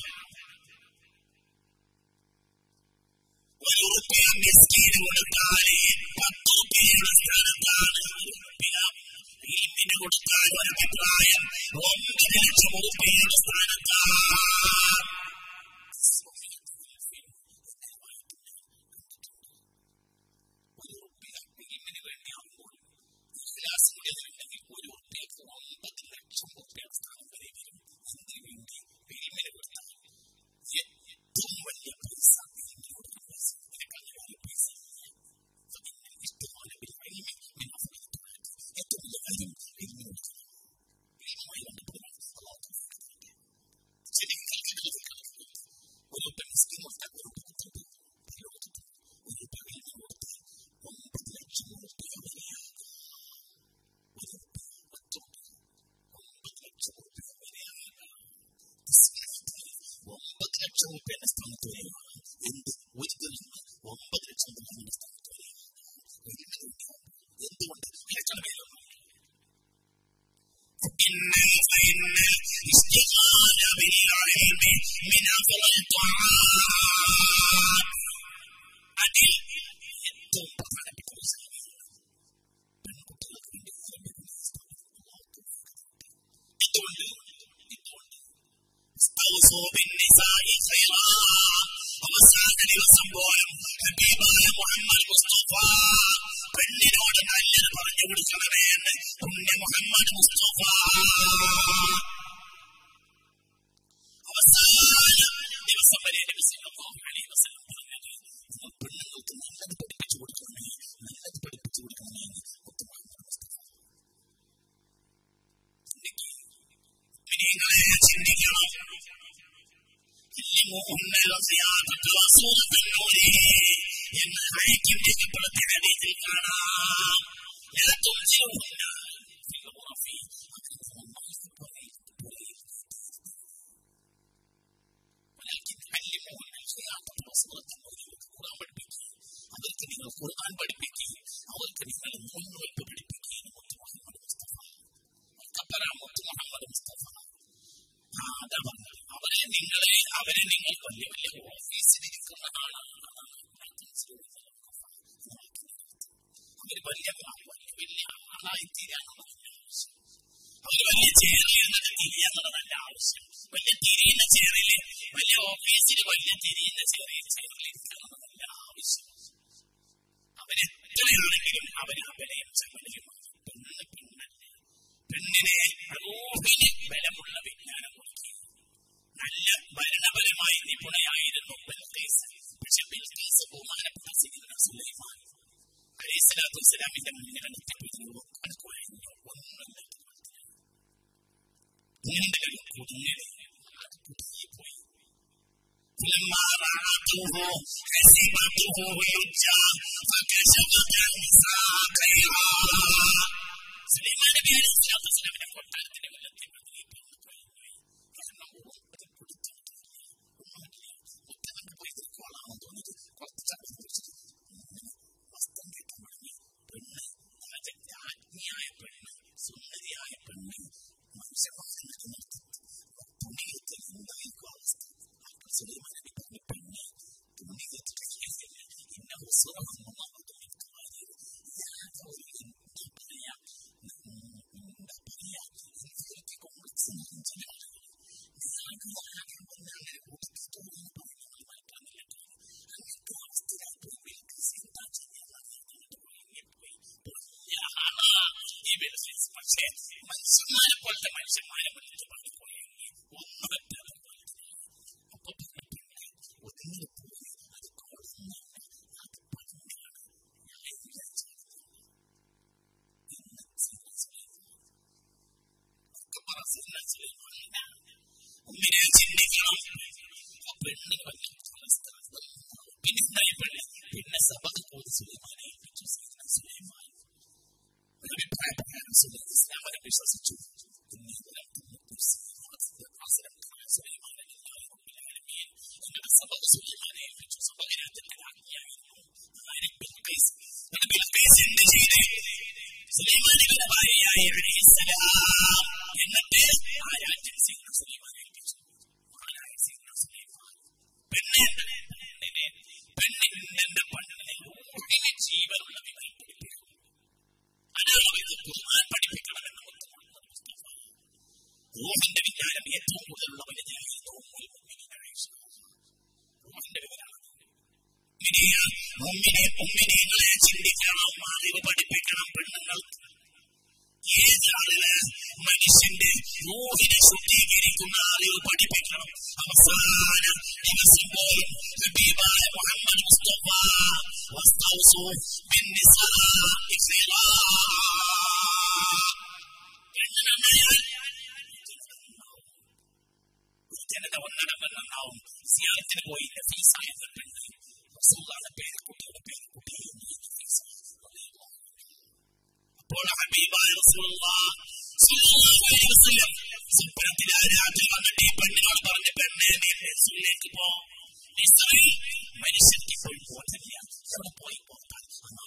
ഒരു റുപ്യ മിസ്കീന് കൊടുത്താല് പത്ത് റുപ്യയുടെ സ്ഥാനത്താണ് ഇൽമിന് കൊടുത്താൽ ഒരു അഭിപ്രായം ഒമ്പത് ലക്ഷം റുപ്യയുടെ സ്ഥാനത്താണ്. ഒരു റുപ്യക്ക് ഒമ്പത് ലക്ഷം റുപ്യയുടെ സ്ഥാനം വരെ വരും. അതിനു വേണ്ടി ഇൽമിന് കൊടുത്താൽ ഏറ്റവും വലിയ പൈസ ഒമ്പത് ലക്ഷം റുപ്യയുടെ സ്ഥാനത്ത് വരികയാണ്. എന്ത് ഒരിക്കലും ഒമ്പത് ലക്ഷം റുപ്യയുടെ സ്ഥാനത്ത് വരികയാണ്. എന്തുകൊണ്ട് ലക്ഷണമേലൊന്നും അവസാന ദിവസം പോലും ഹബീബായ മുഹമ്മദ് മുസ്തഫ പെണ്ണിനോട് നല്ലത് പറഞ്ഞു കൊടുക്കണമേ എന്ന് പുണ്യ മുഹമ്മദ് മുസ്തഫ അവസാന ദിവസം വരെ നബി സല്ലല്ലാഹു അലൈഹി വസല്ലം പറഞ്ഞത് പെണ്ണുങ്ങൾക്ക് നല്ലത് പഠിപ്പിച്ചു കൊടുക്കണമേ, നല്ലത് പഠിപ്പിച്ചു കൊടുക്കണമേ എന്ന് മുഹമ്മദ് മുസ്തഫ. ചിന്തിക്കണം. എന്ന് ഹൈക്കിം രേഖപ്പെടുത്തിയ ഹദീസിൽ കാണാം. അവർക്ക് നിങ്ങൾ ഖുർആൻ പഠിപ്പിക്കുക, അവർക്ക് നിങ്ങൾ മുൻവയ്പ് പഠിപ്പിക്കുക. മുഹമ്മദ് മുസ്തഫ മുഹമ്മദ് മുസ്തഫ അതാ പറഞ്ഞത്. അവരെ നിങ്ങളെ അവരെ നിങ്ങൾ വലിയ വലിയ ഓഫീസിലിരിക്കുന്ന ആളാണ്. അവർ വലിയ വലിയ ആളായി തീരാനുള്ള ആവശ്യം, അവർ വലിയ ചേറിയെന്നത് തിരിയെന്നുള്ളതല്ല ആവശ്യം. വലിയ തിരിയുന്ന ചേറില് വലിയ ഓഫീസിൽ വലിയ തിരിയുന്ന ചെറിയ ചേറിലിരിക്കണമെന്നല്ല ആവശ്യം. അവരെത്രയാണെങ്കിലും അവര് അഭിനയം ചമലയും പെണ്ണ് പെണ്ണല്ലേ. പെണ്ണിനെ റൂഹിന് ബലമുള്ള വിജ്ഞാനം നോക്കി നല്ല ഭരണപരമായി നിപുണയായിരുന്നു ബിൽഖീസ്. പക്ഷെ ബിൽഖീസ് ബഹുമാനപ്പെട്ട സയ്യിദുന സുലൈമാൻ അലൈഹിസ്സലാത്തു വസ്സലാമിന്റെ മുന്നിൽ എത്തിപ്പെടുന്നു. കണക്കുഴഞ്ഞു ഒന്നുമില്ല. നീണ്ടൊരു കുടുങ്ങിപ്പോയി. فلما رأته حسبته لجا فكشفت عن ساقيها. സുലൈമാൻ നബി അലൈഹിസ്സലാത്തു വസ്സലാമിന്റെ കൊട്ടാരത്തിന്റെ മുന്നിൽ രാജ്ഞിയായ പെണ്ണ്, സുന്ദരിയായ പെണ്ണ് മനുഷ്യമാർക്ക് തുണിയത്തിൽ എന്തായിരിക്കും അവസ്ഥ? സുലൈമാൻ നബി പറഞ്ഞ പെണ്ണ് തുണിയത്തിൽ കഴിയുന്നില്ല. ഇന്ന ഹുസ്വറഹും എന്താ പറയാ എന്താ പറയാ എനിക്ക് കോൺഗ്രസ് ചില ആളുകൾ അങ്ങനെ കൂട്ടത്തിൽ തോന്നുന്നു പറയുന്നത് മാറ്റാനില്ല. അങ്ങനത്തെ അവസ്ഥയിലായി എന്താ ചെയ്യാൻ പക്ഷേ മനുഷ്യന്മാരെ പോലത്തെ മനുഷ്യന്മാരെ മുന്നിട്ട് പറഞ്ഞുപോയെങ്കിൽ ഒന്നും പറ്റാതെ അപ്പൊ ഒന്നിനെ പോയി അത് കോടുന്നാണ്, അത് പണ്ടാണ്. ഒന്നിനെ ചിന്തിക്കണം. ആ പെണ്ണിന് വലിയ പിന്നെ എന്തായി പെണ്ണ് പിന്നെ സബക്ക് പോയി സുലൈമാനെ ഏൽപ്പിച്ചു. സുലൈമാൻ അഭിപ്രായപ്രകാരം ഇസ്ലാമിനെ വിശ്വസിച്ചു. എന്നിട്ട് സബക്ക് സുലൈമാനെ ഏൽപ്പിച്ചു. സബക്ക് രാജ്യത്തെ രാജ്ഞിയായിരുന്നു. സുലൈമാന്റെ ഭാര്യയായ അലൈഹിസ്സലാം എന്നിട്ട് ആ രാജ്യം സീന സുലൈമാനെ ഏൽപ്പിച്ചു. പെണ്ണിനെ പെണ്ണിന്റെ പെണ്ണിനെ ജീവനുള്ള വിവരം പഠിപ്പിക്കും. ഖുർആൻ പഠിപ്പിക്കണമെന്ന് മുഹമ്മദ് മുസ്തഫ. റൂഹിന്റെ വിജ്ഞാനം ഏറ്റവും കൂടുതലുള്ള വനിതയായിരുന്നു റൂഹിന്റെ വിവരമാണ്. മുഅ്മിനീങ്ങളെ ചിന്തിക്കണം, അറിവ് പഠിപ്പിക്കണം പെണ്ണുങ്ങൾക്ക്. ഏതാളിന് മനുഷ്യന്റെ റൂഹിനെ ശുദ്ധീകരിക്കുന്ന അറിവ് പഠിപ്പിക്കണം. അവസാന ദിവസം പോലും ഹബീബായ മുഹമ്മദ് മുസ്തഫ വസ്തൗസു ബിന്നിസാഇ ഖൈറാ. ജനത ഒന്നടങ്കുന്നുണ്ടാവും. സിയാറത്തിന് പോയി നഫീസായ പെണ്ണ് റസൂലുള്ളാഹിയുടെ പേരക്കുട്ടിയുടെ പേരക്കുട്ടി. അപ്പോൾ ഹബീബായ റസൂലുള്ളാഹി സ്വല്ലല്ലാഹു അലൈഹി വസല്ലം സ്വപ്നത്തിൽ ആ രാത്രി വന്നിട്ട് ഈ പെണ്ണിനോട് പറഞ്ഞ പെണ്ണെ നീ റസൂലിലേക്ക് പോ. ഇസ്രായേൽ മനുഷ്യർക്ക് ഇപ്പോൾ ബോധമില്ല. എവിടെ പോയി പോകാൻ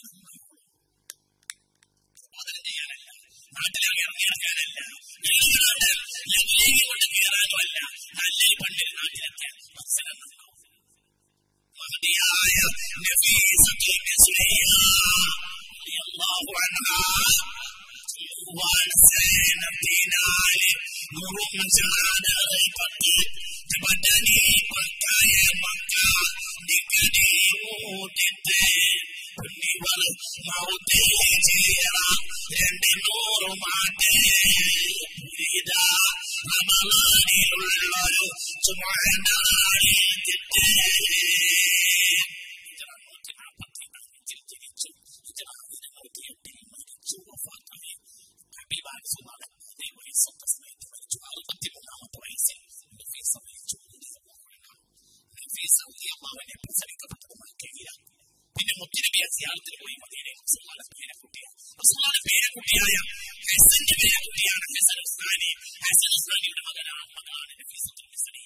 ബോധനം ചെയ്യാനല്ല, നാട്ടിലേക്ക് ഇറങ്ങിയിറങ്ങാനല്ല, കൊണ്ട് കയറാനും അല്ല. നല്ല പണ്ടിൽ നാട്ടിലെത്തിയാൽ മനസ്സിലാകുന്നുണ്ടാവും. മഹദിയായ നഫീസത്തുൽ മിസ്രിയ റളിയല്ലാഹു അൻഹാ വാൽസേനത്തിനാലെ നൂറും ജാനറൈ പട്ടി രണ്ട് നൂറുമാണ്ട് പുരിത റമളാനിലുള്ളൊരു ചുമണ്ടാണിട്ട് നൂറ്റി നാൽപ്പത്തി അഞ്ചിൽ ജനിച്ചു. ഇരുന്നൂറ്റി എട്ടിൽ മരിച്ചു. വഫാത്തായി. ഹബീബായ സുബ്ഹാനല്ലാഹ് അതേ വയസ്സൊക്കെ സമയത്ത് മരിച്ചു. അറുപത്തിമൂന്നാമത്തെ വയസ്സിൽ നഫീസ മരിച്ചു. നഫീസ റളിയല്ലാഹുവിനെ പ്രസവിക്കപ്പെട്ടത് മക്കയിലാണ്. പിന്നെ മുത്തുനബിയെ സിയാറത്തിന് പോയി മദീനയിൽ. റസൂലുള്ളാഹിയുടെ പേരക്കുട്ടിയാണ്. റസൂലുള്ളാഹിയുടെ പേരക്കുട്ടിയായ ഹസന്റെ പേരക്കുട്ടിയാണ് ഹസൻ ഉസ്മാനി. ഹസൻ ഉസ്മാനിയുടെ മകനാണ് മകളാണ് നഫീസത്തുൽ മിസ്രിയ.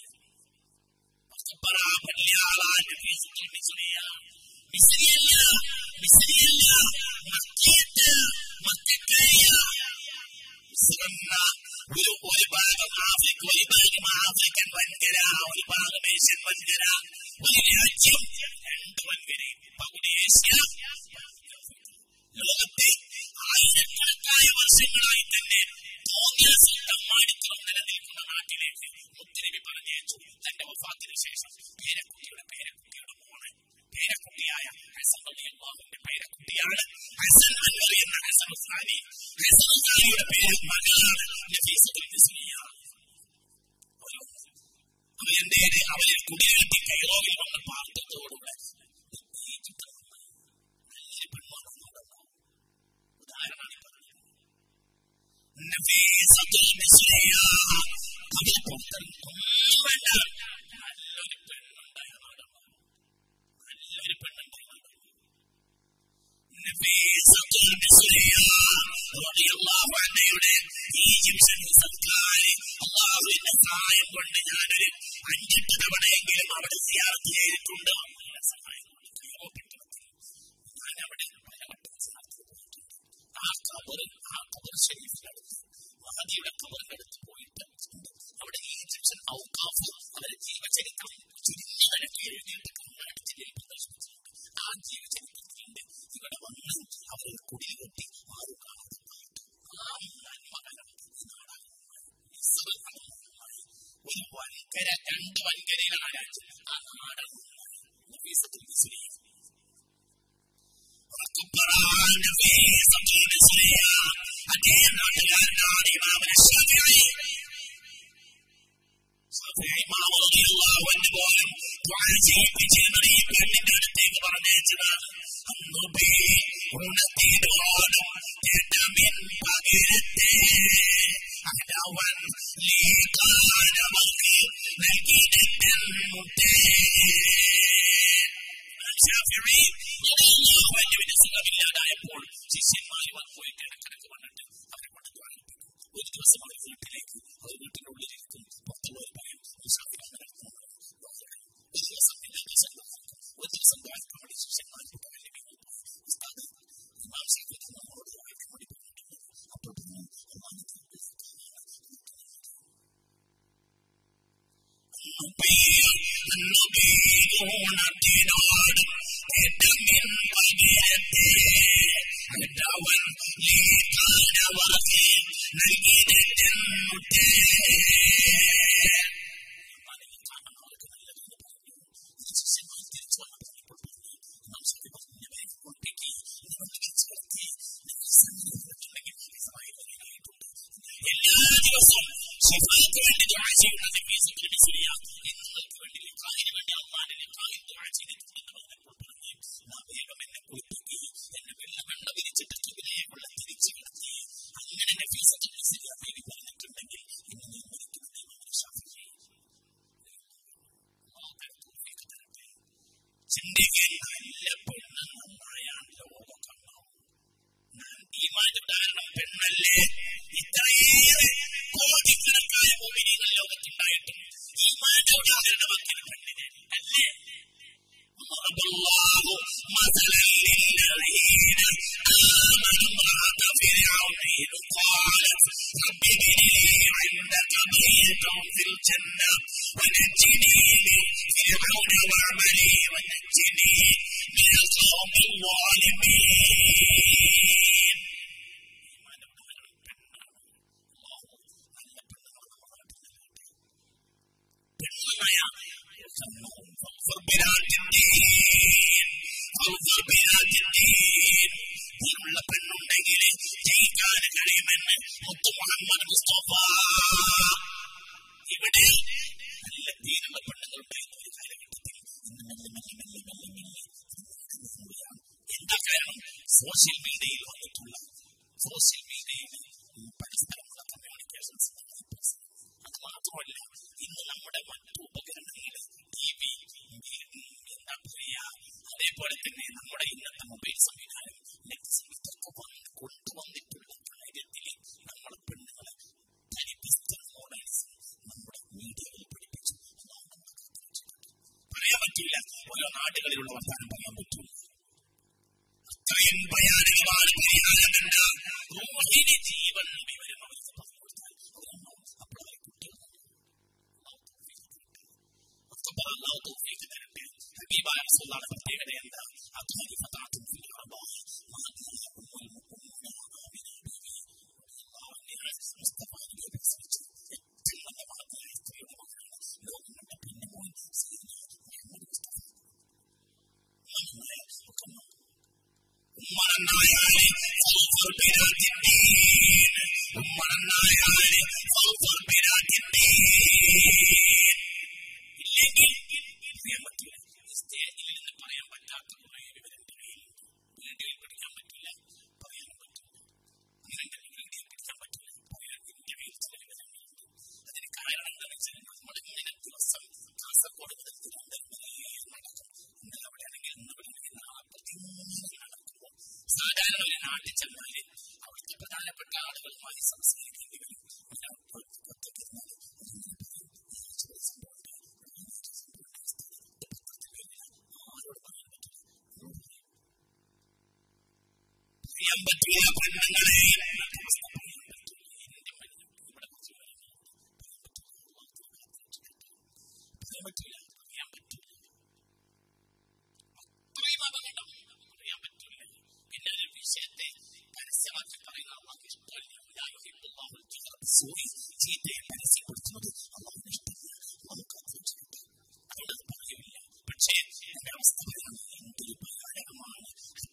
വലിയ ആളാണ് നഫീസത്തുൽ മിസ്രിയ. മിസ്രിയല്ല മിസ്രിയല്ല മക്കയത്ത് മക്കക്കരയ മിസ്രെന്ന ഒരു ഒരു ഭാഗം ആഫ്രിക്ക, ഒരു ഭാഗം ആഫ്രിക്കൻ വൻകര, ഒരു ഭാഗം ഏഷ്യൻ വൻകര, ഒരു രാജ്യം, രണ്ട് വൻകരയും പകുതി ഏഷ്യ. ലോകത്തെ ആയിരക്കണക്കായ വർഷങ്ങളായി തന്നെ തോന്നിയ സുൽത്താന്മാരിത്രം നിലനിൽക്കുന്ന നാട്ടിലേക്ക് മുത്തുനബി പറഞ്ഞയച്ചു. തന്റെ വഫാത്തിന് ശേഷം പേരക്കുട്ടിയുടെ പേരക്കുട്ടിയുടെ മോനെ പേരക്കുട്ടിയായ ഹസൻ റളിയല്ലാഹുവിന്റെ പേരക്കുട്ടിയാണ് ഹസൻ അൻവർ എന്ന ഹസൻ ഉസ്മാനി. ഹസൻ ഉസ്മാനിയുടെ പേര് മകളാണ് നഫീസത്തുൽ മിസ്രിയ. അവരെന്തേത് അവരെ കുടിയേറ്റി കൈറോവിൽ വന്ന പാർട്ടത്തോടുകൂടെ നല്ലൊരു പെൺമോനുണ്ടോ ഉദാഹരണമാണ് പറഞ്ഞത്. നഫീസത്തുൽ മിസ്രിയ അവരെ പുറത്തൊന്നും വേണ്ട, നല്ലൊരു പെണ്ണുണ്ടായ നാടാണ്. നല്ലൊരു പെണ്ണുണ്ടായ നാടാണ് നഫീസത്തുൽ മിസ്രിയ റളിയല്ലാഹു അൻഹയുടെ ഈജിപ്ഷ്യൻ സർക്കാർ അല്ലാഹുവിന്റെ സഹായം കൊണ്ട് ഞാനൊരു അഞ്ചെട്ട് തവണയെങ്കിലും അവിടെ സിയാറത്ത് ചെയ്തിട്ടുണ്ട്. ഞാൻ അവിടെ പലവട്ടം സിയാറത്ത് പോയിട്ടുണ്ട്. ആ ഖബർ ആ ഖബർ ശരീഫിനടുത്ത് മഹദിയുടെ ഖബറിന്റെ അടുത്ത് പോയിട്ട് അവിടെ ഈജിപ്ഷ്യൻ ഔഖാഫ് അവരുടെ ജീവചരിത്രം ചുരുങ്ങി നിരക്കി എഴുതിയിട്ട് കർണാടകത്തിലേക്ക് പ്രദർശിപ്പിച്ചിട്ടുണ്ട്. ആ ജീവചരിത്രത്തിലുണ്ട് ഇവിടെ വന്ന് അവരെ കുടിൽ കെട്ടി ആരും കാണാതെ പോയിട്ട് ആ നന്മകരം നാടാകും. ഒരു വൻകര, രണ്ട് വൻകരയിലാണ് രാജ്യം. ആ നാടാണ് നഫീസത്തുൽ മിസ്രിയ. നഫീസത്തുൽ മിസ്രിയ അതേ നാട്ടുകാരനാണ് ഇമാമുൽ ശാഫിഈ. ശാഫിഈ ഇമാം റളിയല്ലാഹു അൻഹു പോലും ദുആ ചെയ്യിപ്പിച്ചിരുന്നത് ഈ പെണ്ണിന്റെ അടുത്തേക്ക് പറഞ്ഞയച്ചതാണ്. അന്നുബി ഉണത്തിനോടും എടമിൻ പകരത്തെ അടവൻ ലീകാനമക്ക് നൽകിയിട്ടെന്നുട്ടേ. ശാഫിഈ റളിയല്ലാഹു അൻഹുവിന് സുഖമില്ലാതായപ്പോൾ ശിഷ്യന്മാർ വന്ന് പോയിട്ട് ഇടക്കിടക്ക് വന്നിട്ട് അവരെ കൊണ്ട് ദുആ ചെയ്യിപ്പിക്കും. ഒരു ദിവസം അവർ വീട്ടിലേക്ക് അവർ വീട്ടിന്റെ ഉള്ളിലിരിക്കും. പുറത്തുള്ളവർ പറയും ശാഫിഈ ഒരു ദിവസം ഒരു ദിവസം ദ്വാരക്കാൻ വേണ്ടി ശിഷ്യന്മാർ ഉസ്താദ് ഇമാം ശാഫിഈ നമ്മളോട് ദ്വാരക്കാൻ വേണ്ടി പറഞ്ഞിട്ടുണ്ട്. അപ്പോൾ പറഞ്ഞു ൂണത്തിനോട് എടമിൻ പകരത്തെ അടവൻ ലീകാനമക്ക് നൽകിയിട്ടെന്നുട്ടേ. എല്ലാ ദിവസവും ശഫാഅത്തിന് വേണ്ടി ദുആ ചെയ്യുന്ന നഫീസത്തുൽ മിസ്രിയ നിങ്ങൾക്ക് വേണ്ടി ലിഖാഇന് വേണ്ടി അല്ലാഹുവിന്റെ ലിഖാഇൽ ദുആ ചെയ്തിട്ടുണ്ടെന്ന് പറഞ്ഞപ്പോൾ പറഞ്ഞു, നാം വേഗം എന്നെ കുളിപ്പിക്കി, എന്നെ വെള്ളം വെള്ള വിരിച്ചിട്ട് കിബിലയേക്കുള്ള തിരിച്ചു കിടത്തി. അങ്ങനെ നഫീസത്തുൽ മിസ്രിയ പേര് പറഞ്ഞിട്ടുണ്ടെങ്കിൽ ഇന്ന് ഞാൻ മരിക്കുന്നത് ഇമാം ശാഫിഈ. ചിന്തിക്കാൻ നല്ല പെണ്ണ് നന്നായാൽ ലോകം കാണാം. ഈമാന്റെ ഉദാഹരണം പെണ്ണല്ലേ. ഇത്രയേറെ കോടിക്കണക്കായ മുഅ്മിനീങ്ങൾ ലോകത്തുണ്ടായിട്ടും ഈമാന്റെ ഉദാഹരണം മറ്റൊരു പെണ്ണിനെ അല്ലേ. അല്ലാഹു മസലൻ ലില്ലദീന ആമനു ഇംറഅത ഫിർഔന ഇദ് ഖാലത് റബ്ബി ഇബ്നി ഇൻദക ബൈതൻ ഫിൽ ജന്ന വനജ്ജിനി മിൻ ഫിർഔന വഅമലി വനജ്ജിനി മിനൽ ഖൗമിൽ ളാലിമീൻ. പെണ്ണായ فاغفر بذات الدين فاغفر بذات الدين മീഡിയയിൽ വന്നിട്ടുള്ള സോഷ്യൽ മീഡിയയിൽ പരസ്പരമുള്ള കമ്മ്യൂണിക്കേഷൻസ്. അത് മാത്രമല്ല, ഇന്ന് നമ്മുടെ മറ്റു ഉപകരണങ്ങൾ, ടി വി, എന്താ പറയാ, അതേപോലെ തന്നെ നമ്മുടെ ഇന്നത്തെ മൊബൈൽ സംവിധാനം, നെറ്റ് ഇതൊക്കെ കൊണ്ടുവന്നിട്ടുള്ള കാര്യത്തിൽ നമ്മളെ പെണ്ണുങ്ങളെ പരിപ്പിസ്റ്റർ മോഡൽസ് നമ്മുടെ മീഡിയയിൽ പഠിപ്പിച്ചു. പറയാൻ പറ്റില്ല, ഓരോ നാടുകളിലുള്ള വർത്താനം പറയാൻ പറ്റും. അത്രയും ഭയാനകമാണ് പരിഹാരമുണ്ട്. റൂഹിന് ജീവൻ വിവരം അവർക്ക് പറഞ്ഞു കൊടുത്താൽ അപ്പോഴായി കുട്ടികൾ ഹബീബായ റസൂലുള്ളാഹിയുടെ പ്രത്യേകത എന്താ? അത്ഹരിഫതാത്തുൻ ഫിൽ അർബാഹ് മഹദിയ ഉമ്മുൽ മുഅ്മിനീന മുസ്തഫ നബിയെ പ്രസവിച്ചു ഏറ്റവും നല്ല മഹത്തായ സ്ത്രീയുടെ മകനാണ് ലോകങ്ങളുടെ പിന്നെ പോയി മുഹമ്മദ് മുസ്തഫ. ഉമ്മറന്നായാലേ ഫൗഫർ ബിരാത്തിന്ദീൻ, ഉമ്മറന്നായാലേ ഫൗഫർ ബിരാത്തിന്ദീൻ. ഇല്ലെങ്കിൽ പറയാൻ പറ്റില്ല. സ്റ്റേജിൽ നിന്ന് പറയാൻ പറ്റാത്ത കുറെ വിവരന്റെ കയ്യിലുണ്ട്. വീഡിയോയിൽ പഠിക്കാൻ പറ്റില്ല, പറയാനും പറ്റില്ല. അങ്ങനെ വീഡിയോയിൽ പഠിക്കാൻ പറ്റില്ല, പറയാൻ എന്റെ കയ്യിൽ ചില വിവരങ്ങളുണ്ട്. അതിന് കാരണം എന്താണെന്ന് വെച്ചാൽ നമ്മൾ ഇങ്ങനെ ദിവസം കാസർഗോഡ് മുതൽ തിരുവനന്തപുരം വരെ നടക്കും. ഇന്നലെ അവിടെയാണെങ്കിൽ ഇന്ന് ഇവിടെ നാളെ പ്രതിനിധി നടക്കുമ്പോൾ സാധാരണ ഒരു നാട്ടിൽ ചെന്നാൽ അവിടുത്തെ പ്രധാനപ്പെട്ട ആളുകളുമായി സംസാരിക്കേണ്ടി വരും. പറയാൻ പറ്റില്ല പെണ്ണുങ്ങളെ. പറയാൻ പറ്റില്ല, പറയാൻ പറ്റില്ല. അത്രയും അപകടം പറയാൻ പറ്റില്ല. പിന്നെ ഒരു വിഷയത്തെ പരസ്യമാക്കി പറയുന്ന അള്ളാഹ് ഇഷ്ടമല്ല. ചീത്തയെ പരസ്യപ്പെടുത്തുന്നത് അള്ളാഹുവിന് ഇഷ്ടമല്ല. നമുക്ക് അതുകൊണ്ട് പറയില്ല. പക്ഷേ എന്റെ അവസ്ഥ പറയാൻ എന്തൊരു ഭയാനകമാണ്.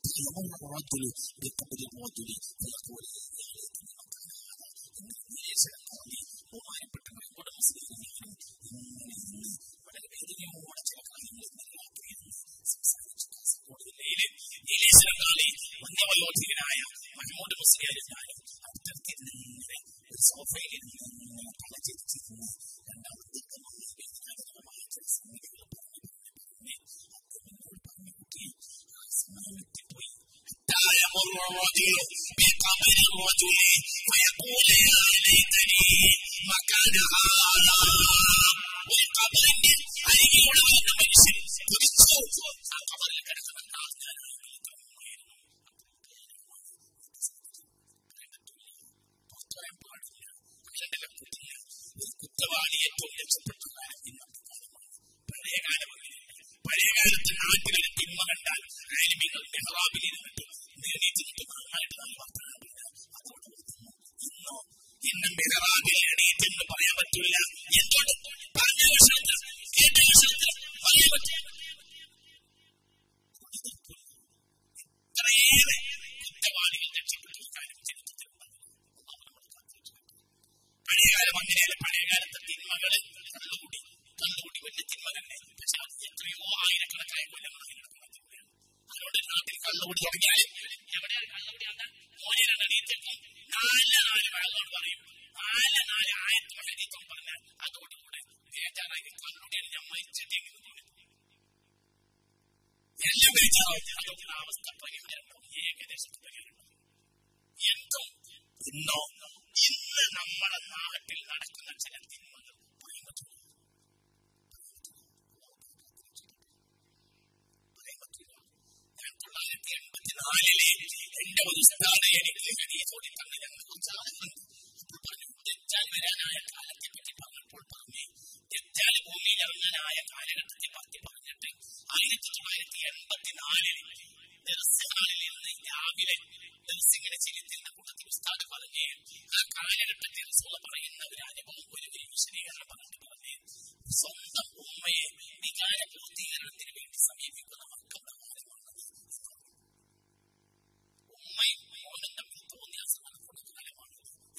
ബഹുമാനപ്പെട്ട മൈക്കൂടെ മുസ്ലിം ഇങ്ങനെ ഇന്ന് വളരെ വേദനയോടെ ചില കാര്യങ്ങൾ സംസാരിച്ചു. കാസർഗോഡ് നീലേശ്വരങ്കാളി വന്യവയോധികനായ മഹമ്മൂദ് മുസ്ലിയാരും അടുത്തടുത്തിരുന്ന് ഇങ്ങനെ ഒരു സോഫയിൽ ഇങ്ങനെ തല ചെരിച്ചിരുന്ന് രണ്ടാമത്തെ വേദനാജനകമായ ചില സംഗതികൾ പറഞ്ഞു പറഞ്ഞു പറഞ്ഞു പറഞ്ഞു കുട്ടി ആ സമയം എത്തിപ്പോയി. يمر الرجل بقبر الرجل ويقول يا ليتني مكان هذا. ഒരു ഖബറിന്റെ അരികിലൂടെ വരുന്ന മനുഷ്യൻ കുതിച്ചു ആ ഖബറിൽ കിടക്കുന്ന പറയാൻ പാടില്ല. അങ്ങനെ പറ്റില്ല. ഒരു കുറ്റവാളി ഏറ്റവും രക്ഷപ്പെട്ട കാലം ഇന്നത്തെ കാലമാണ്. പഴയകാലം അങ്ങനെയല്ല. പഴയകാലത്ത് നാട്ടുകളിൽ തിന്മ കണ്ടാൽ ആലിമീങ്ങൾ മെഹ്റാബിൽ ഇരുന്നിട്ട് എണീറ്റിട്ട് നന്നായിട്ട് നല്ല വർത്തമാനം അതോടെ ഇന്നോ ഇന്ന് മെഹ്റാബിൽ എണീറ്റെന്ന് പറയാൻ പറ്റില്ല. എന്തുകൊണ്ട്? പറഞ്ഞ വിഷയത്തിൽ കേട്ട വിഷയത്തിൽ പറയാൻ പറ്റില്ല. ഇത്രയേറെ കുറ്റവാളികൾ രക്ഷപ്പെട്ട കാര്യം ചരിത്രത്തിലുണ്ടാകും. പഴയകാലം അങ്ങനെയല്ല. പഴയകാലത്തെ തിന്മകള് കള്ളുകൂടി കള്ളുകൂടി വലിയ തിന്മ തന്നെ. പക്ഷെ അത് എത്രയോ ആയിരക്കണക്കായ കൊല്ലങ്ങളായി നടക്കുന്ന തിന്മയാണ്. അതുകൊണ്ട് നാട്ടിൽ കള്ളുകൂടി തുടങ്ങിയാൽ എവിടെയാണ് കള്ളുകൂടി വന്ന മോചനം എണീറ്റെത്തും നാല് നാല് ആളോട് പറയും. നാല് നാല് ആയിരത്തി ഹദീസും പറഞ്ഞാൽ അതോടുകൂടെ ബേജാറായി കള്ളുകൂടിയാണ് ഞാൻ മരിച്ചിട്ടെങ്കിൽ എല്ലാം ബേജാറാവും. അതൊക്കെ അവസ്ഥ പരിഹാരമുണ്ടാവും. ഏകദേശം പരിഹാരമുണ്ടാവും. എന്തോ ഇന്നോ ഇന്ന് നമ്മുടെ നാട്ടിൽ നടക്കുന്ന ചില തിന്മകൾ പറയാൻ പറ്റില്ല. പറയാൻ പറ്റില്ല. ഞാൻ തൊള്ളായിരത്തി എൺപത്തിനാലിലെ എന്റെ ഒരു ഉസ്താദ് എനിക്ക് ഹദീസോടി തന്നെ ഞങ്ങളെ കുറിച്ച് ആളുകളുണ്ട്. അപ്പോൾ പറഞ്ഞു ദജ്ജാൽ വരാനായ കാലത്തെ പറ്റി പറഞ്ഞപ്പോൾ പറഞ്ഞു ദജ്ജാൽ ഭൂമിയിൽ ഇറങ്ങാനായ കാലഘട്ടത്തെ പറ്റി പറഞ്ഞിട്ട് ആയിരത്തി തൊള്ളായിരത്തി എൺപത്തിനാലിൽ ദർസിഹാളിൽ നിന്ന് രാവിലെ ദർസിങ്ങനെ ചെലുത്തുന്ന കൂട്ടത്തിൽ ഉസ്താദ് പറഞ്ഞ് ആ കാലഘട്ടത്തിൽ റസൂൽ പറയുന്ന ഒരു അനുഭവം ഒരു വിശദീകരണം പറഞ്ഞിട്ട് പറഞ്ഞ് സ്വന്തം ഉമ്മയെ വികാര പൂർത്തീകരണത്തിന് വേണ്ടി സമീപിക്കുന്ന മക്കളുടെ കാര്യമാണ്. ഉമ്മയും മോനും തമ്മിൽ തോന്നിയ നടക്കുന്ന കാലമാണ്.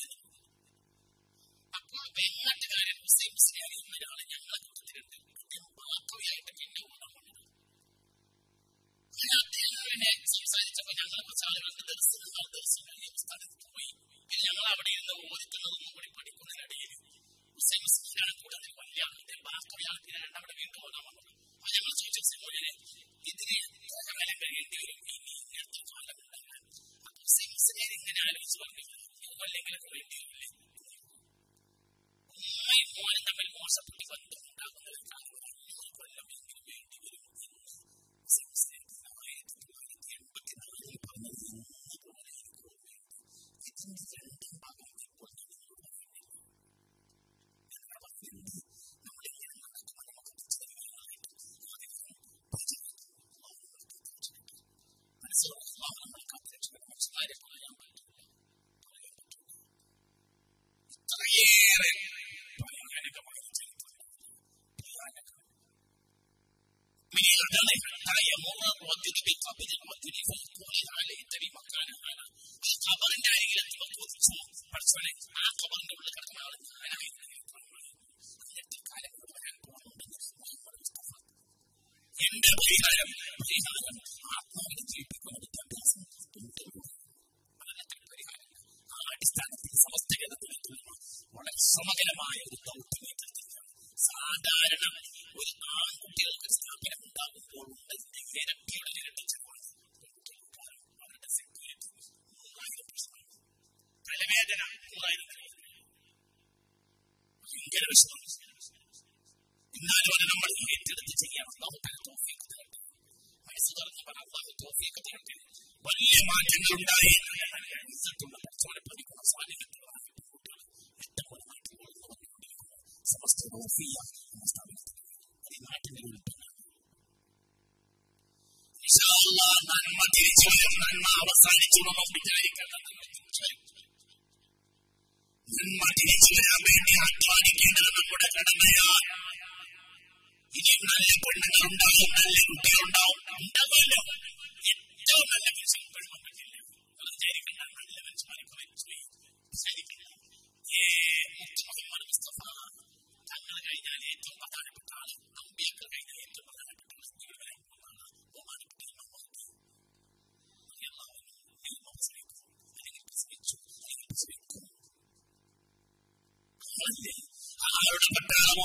അപ്പോൾ വെങ്ങാട്ടുകാരൻ ഹുസൈൻ മുസ്ലിയാർ എന്നൊരാള് ഞങ്ങളെ കൂട്ടത്തിലുണ്ട്. ബാക്കവിയായിട്ട് പിന്നെ ഓർമ്മ സംസാരിച്ചപ്പോ ഞങ്ങളെ കുറച്ച് ആളുകളുണ്ട് സ്ഥലത്ത് പോയി. പിന്നെ ഞങ്ങൾ അവിടെ ഇരുന്ന് ഓദിക്കുന്നതൊന്നും കൂടി പഠിക്കുന്നതിനിടയിൽ ഹുസൈൻ മുസ്ലിം കൂടെ അതിൽ വലിയ ആളുടെ ബാക്കി അവിടെ വീണ്ടും ഓടാൻ വന്നത്. അപ്പൊ ഞങ്ങൾ ചോദിച്ച സിമോനെ ഇതിന് കാലം കഴിയേണ്ടി വരും, ഇനി ഇങ്ങനത്തെ കാലം ഉണ്ടാകാൻ. അപ്പൊ ഹുസൈൻ മുസ്ലിം ഇങ്ങനെ ആലോചിച്ച് പറഞ്ഞില്ല, അല്ലെങ്കിലൊക്കെ വേണ്ടി വരില്ലേ, ഉമ്മയും മോനും തമ്മിൽ മോശപ്പെട്ട് ബന്ധം ഉണ്ടാകുന്നത് അഞ്ഞൂറ് കൊല്ലം എങ്കിലും വേണ്ടി വരും എന്ന് ഹുസൈൻ മുസ്ലിം ആയിരത്തി തൊള്ളായിരത്തി എൺപത്തിനാലിൽ പറഞ്ഞത് ഇന്നപോലെ എനിക്ക് ഓർമ്മയുണ്ട്. ഇതിന്റെ രണ്ടാം ഭാഗം ഇപ്പോൾ നമ്മളിങ്ങനെ നടക്കുമ്പോൾ നമുക്ക് മനസ്സിലാക്കാം. നമ്മൾ കാത്തിരക്ഷിക്കണം, മനുഷ്യന്മാരെ പറയാൻ പറ്റില്ല, പറയാൻ പറ്റില്ല. ഇത്രയേറെ ഭയാനകമായ ചരിത്രം, ഭയാനകം. ഖബറിന്റെ അരികിലെത്തുമ്പോൾ ചോദിച്ചു, പഠിച്ചോനെ ആ ഖബറിന്റെ ഉള്ളിൽ കിടക്കുന്ന ആള് ഞാനായിരുന്നു. എന്നിട്ട് കാലം വരാൻ പോകുന്നുണ്ടെന്ന് എന്റെ പരിഹാരം പരിഹാരം ആത്മാവിനെ ജീവിപ്പിക്കുന്ന വിദ്യാഭ്യാസം അതല്ലത്തെ പരിഹാരം. ആ അടിസ്ഥാനത്തിൽ സമസ്ത കേരളത്തിലെത്തുന്ന വളരെ സമകരമായ ഒരു ദൗത്യം ഏറ്റെടുത്തിരിക്കുകയാണ്. സാധാരണ ഒരു ആൺകുട്ടികൾക്ക് സ്ഥാപനം ഉണ്ടാകുമ്പോൾ ഉണ്ടതിന്റെ ഇരട്ടിയുടെ ഇരട്ടിച്ചപ്പോൾ അവരുടെ സെക്യൂരിറ്റി മൂവായിരം പ്രശ്നം, തലവേദന മൂവായിരം, ഭയങ്കര വിഷമം. എന്നാലും അത് നമ്മൾ ഏറ്റെടുത്ത് ചെയ്യണം. നമുക്ക് തോഫീക്ക് തരട്ടെ, മനസ്സ് തുറന്ന് പറഞ്ഞ അള്ളാഹു തോഫീക്ക് തരട്ടെ. വലിയ മാറ്റങ്ങൾ ഉണ്ടായി. ഇന്നത്തുള്ള കച്ചവടം പഠിക്കുന്ന സ്വാധീനത്തിലുള്ള കുട്ടികൾ ഇഷ്ടംപോലെ മാറ്റങ്ങൾ വന്നുകൊണ്ടിരിക്കുന്നു. സമസ്ത തോഫിയ എന്ന സ്ഥാപനത്തിൽ ഈ നാട്ടിന്റെ ഉൽപ്പന്നം നന്മ തിരിച്ചു വരും, നന്മ അവസാനിച്ചു നമ്മൾ വിചാരിക്കണം. നന്മ തിരിച്ചു വരാൻ വേണ്ടി അധ്വാനിക്കേണ്ടത് നമ്മുടെ കടമയാണ്. ഇനിയും നല്ല പെണ്ണുങ്ങൾ ഉണ്ടാവും, നല്ല കുട്ടികളുണ്ടാവും, ഉണ്ടാവുമല്ലോ. ഏറ്റവും നല്ല മനുഷ്യൻ പെണ്ണും പറ്റില്ല, അത് വിചാരിക്കണ്ട. നല്ല മനുഷ്യന്മാരെ വിചാരിക്കില്ല. ഏ മുത്ത് മുഹമ്മദ് മുസ്തഫ തങ്ങൾ കഴിഞ്ഞാൽ ഏറ്റവും പ്രധാനപ്പെട്ട ആള്, അമ്പിയാക്കൾ കഴിഞ്ഞാൽ ഏറ്റവും പ്രധാനപ്പെട്ട ആള് ഇവിടെ വരാൻ പോകുന്നതാണ് ബഹുമാനപ്പെട്ട അല്ലെങ്കിൽ പ്രസവിച്ചു അല്ലെങ്കിൽ പ്രസവിക്കും. ആരുടെ പട്ടാളമോ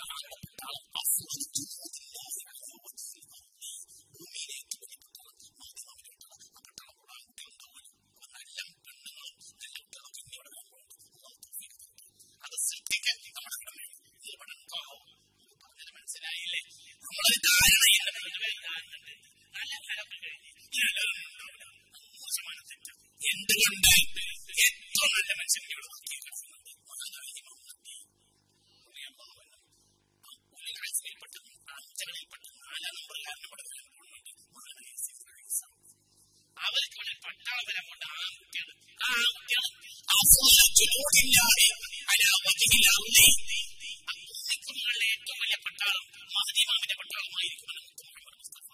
മനസ്സിലായില്ലേ? നമ്മളൊരു മോശമാണ് തെറ്റ്. എന്തുകൊണ്ട് ഏറ്റവും നല്ല മനുഷ്യൻ ഇവിടെ നോക്കി കിടക്കുന്നുണ്ട്. ിൽപ്പെട്ട അഞ്ചകളിൽപ്പെട്ട നാലാം നമ്പറിലാണ് ഇവിടെ വരാൻ പോകുന്നുണ്ട്. അവർക്ക് ഇവിടെ പട്ടാളബലം കൊണ്ട് ആ കുട്ടികൾ ആ കുട്ടികൾ ഏറ്റവും വലിയ പട്ടാളം മഹദിമാമിന്റെ പട്ടാളമായിരിക്കുമെന്ന് മുഹമ്മദ് മുസ്തഫ.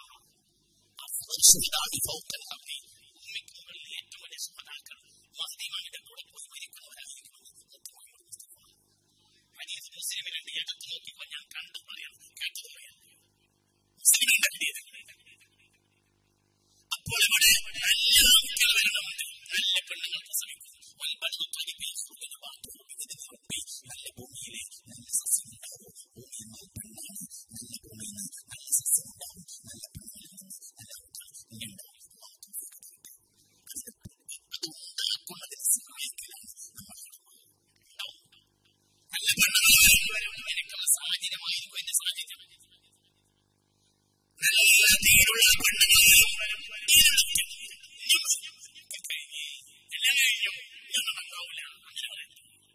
ഏറ്റവും വലിയ സുഹൃത്താക്കൾ മഹദിമാമിന്റെ കൂടെ പോയി മരിക്കുന്നവരായിരിക്കുമെന്ന് മുഹമ്മദ് മുസ്തഫ. ഹദീസ് മുസ്ലിമിലുണ്ട്. എടുത്തു നോക്കിക്കോ, ഞാൻ കണ്ടു പറയാം, കേട്ടത് പറയാം. മുസ്ലിമിന്റെ ഹദീസ്. അപ്പോൾ ഇവിടെ നല്ല കുട്ടികൾ വരുന്നുണ്ട്, നല്ല പെണ്ണുങ്ങൾ പ്രസവിക്കും. നല്ല ഭൂമിയിലെ നല്ല സസ്യം ഉണ്ടാവും. ഭൂമിയിൽ നല്ല പെണ്ണാണ്, നല്ല ഭൂമിയിൽ നിന്ന് നല്ല സസ്യം ഉണ്ടാവും. നല്ല പെണ്ണുകളിൽ നിന്ന് നല്ല കുട്ടികൾ ഉണ്ടാവും. അതുണ്ടാക്കുന്നതിന് സഹായിക്കലാണ് നമ്മൾ ഉണ്ടാവും. നല്ല പെണ്ണുങ്ങൾ എനിക്കുള്ള സാഹചര്യമായിരിക്കും എന്റെ സാഹചര്യം. നല്ല തീരുള്ള പെണ്ണുങ്ങൾ എല്ലാം കഴിഞ്ഞു, ഞങ്ങൾ ഉണ്ടാവില്ല. അങ്ങനെ പറയുന്നത്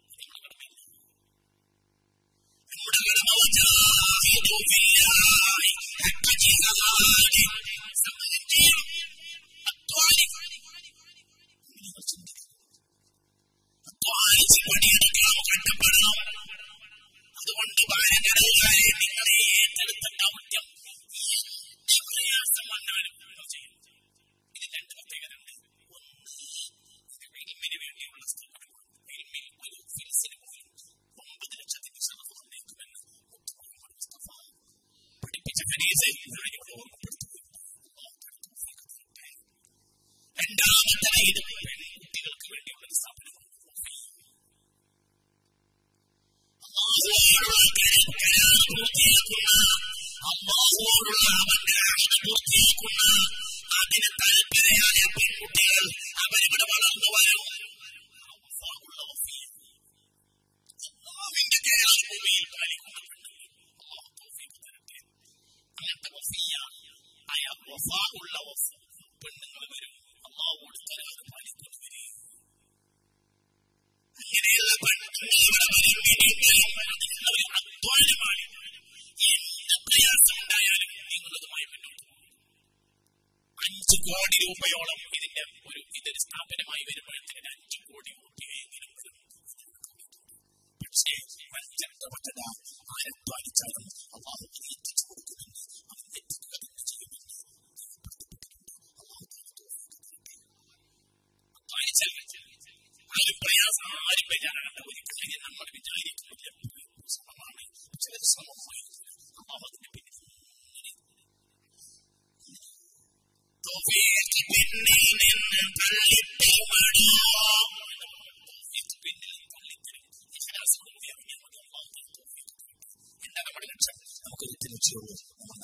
നമ്മുടെ കടമ അധ്വാനിച്ച് പണിയെടുക്കണം, കഷ്ടപ്പെടണം. അതുകൊണ്ട് ഭാര്യകളെ നിങ്ങളെ ഏറ്റെടുത്ത ദൗത്യം എന്ത് പ്രയാസം വന്നാലും നിങ്ങൾ ചെയ്യും. ഇതിന് രണ്ട് പ്രത്യേകത ഉണ്ട്. ഒന്ന്, ഇൽമിന് വേണ്ടിയുള്ള സ്ഥാപനം. ഇൽമിൽ ഒരു ഫിൽസിന് പോലും ഒമ്പത് ലക്ഷത്തിന് ശതമാനം വന്നേക്കുമെന്ന് മുഹമ്മദ് മുസ്തഫ പഠിപ്പിച്ച ഹദീസ് ഞാനിവിടെ ഓർമ്മപ്പെടുത്തുകയുണ്ട്. രണ്ടാമത്തെ ഇത് രൂപയോളം ഇതിന്റെ ഒരു ഇതൊരു സ്ഥാപനമായി വരുമ്പോഴത്തേക്ക് അഞ്ചു കോടി രൂപയെങ്കിലും വരും. പക്ഷേ പഞ്ചപറ്റ ആരത്വാനിച്ചാലും അള്ളാഹു എത്തിച്ചു കൊടുക്കുന്നുണ്ട്. അവൻ എത്തിക്കുക തന്നെ ചെയ്യുന്നുണ്ട്. ആരും പ്രയാസം ആരും ബേജാറാകേണ്ട ഒരു കാര്യം നമ്മൾ വിചാരിക്കുന്നില്ല. ശ്രമമാണ്, ചിലത് ശ്രമമായിരിക്കും. അള്ളാഹു അതിന്റെ പിന്നിൽ എന്താ നമ്മുടെ ലക്ഷ്യം? നമുക്കൊരു തിരിച്ചുള്ളൂ.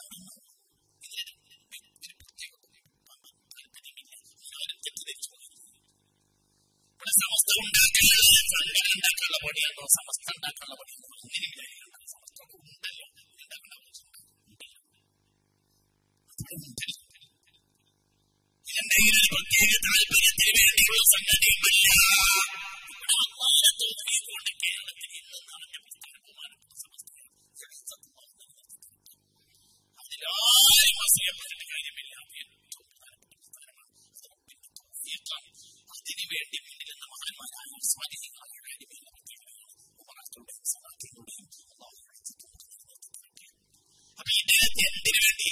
ഇവിടെ സമസ്ത ഉണ്ടാക്കാനുള്ള ഫണ്ടുകൾ ഉണ്ടാക്കാനുള്ള പണിയാണോ? സമസ്ത ഉണ്ടാക്കാനുള്ള പണിയാണോ? അങ്ങനെയില്ല. സമസ്ത ഉണ്ടല്ലോ, ഉണ്ടാക്കേണ്ട എന്തെങ്കിലും പ്രത്യേക താല്പര്യത്തിന് വേണ്ടിയുള്ള സംഗതിയുമല്ല. ഇവിടെ അള്ളാഹുവിന്റെ തൗഫീഖ് കൊണ്ട് കേരളത്തിൽ ഇന്ന് നിറഞ്ഞ പുസ്തകമാനപ്പെട്ട സമസ്തയാണ്. അതിലാരും അസൂയപ്പെടേണ്ട കാര്യമില്ല. ഏറ്റവും പ്രധാനപ്പെട്ട പുസ്തകമാണ്. അതിനു വേണ്ടി മുന്നിലെന്ന മഹാന്മാരായ സ്വാധീനങ്ങളായ കാര്യമില്ല. ഉപരാഷ്ട്രങ്ങളുടെയും സമാധികളുടെയും അപ്പൊ ഇദ്ദേഹത്തെ എന്തിനു വേണ്ടി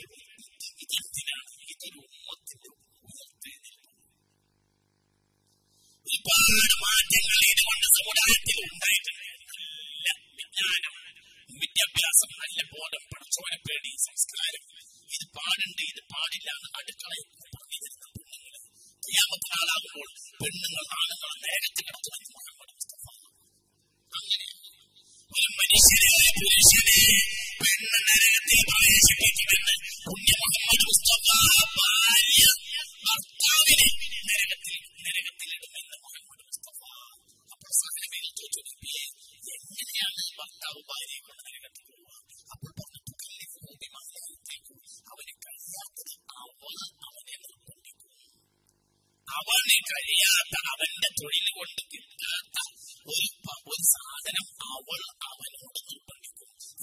ഒരുപാട് മാറ്റങ്ങൾ ഇതുകൊണ്ട് സമുദായത്തിൽ ഉണ്ടായിട്ടുണ്ട്. നല്ല വിജ്ഞാനം, വിദ്യാഭ്യാസം, നല്ല ബോധം, പഠിച്ചവനെ പേടി, സംസ്കാരം, ഇത് പാടുണ്ട്, ഇത് പാടില്ല എന്ന് അടുക്കളയിൽ പറഞ്ഞിരുന്ന പെണ്ണുങ്ങള് ഖിയാമത്ത് നാളാകുമ്പോൾ പെണ്ണുങ്ങൾ ആണുങ്ങൾ നേരത്തെ കിടത്തുമെന്ന് മുഹമ്മദ് മുസ്തഫ. അങ്ങനെ ഒരു മനുഷ്യനായ പുരുഷനെ പെണ്ണ് നരകത്തിൽ പ്രവേശിപ്പിക്കുമെന്ന് പുണ്യ മുഹമ്മദ് മുസ്തഫ ഭാര്യ ഭർത്താവിനെ നരകത്തിൽ നരകത്തിലിടുമെന്ന് മുഹമ്മദ് മുസ്തഫ. അപ്പോൾ സഹനബികൾ ചോദിച്ചു, നബിയെ എങ്ങനെയാണ് ഭർത്താവ് ഭാര്യയെ കൊണ്ട് നരകത്തിൽ പോവുക? അപ്പോൾ പറഞ്ഞിട്ട് കല്ലിഫൂമിമാരത്തേക്കും അവന് കഴിയാത്തത് അവൾ അവനെ നിർബന്ധിക്കും. അവന് കഴിയാത്ത അവന്റെ തൊഴിൽ കൊണ്ട് കിട്ടാത്ത ഒരു ഒരു സാധനം അവൾ അവനോട് നിർബന്ധിക്കും.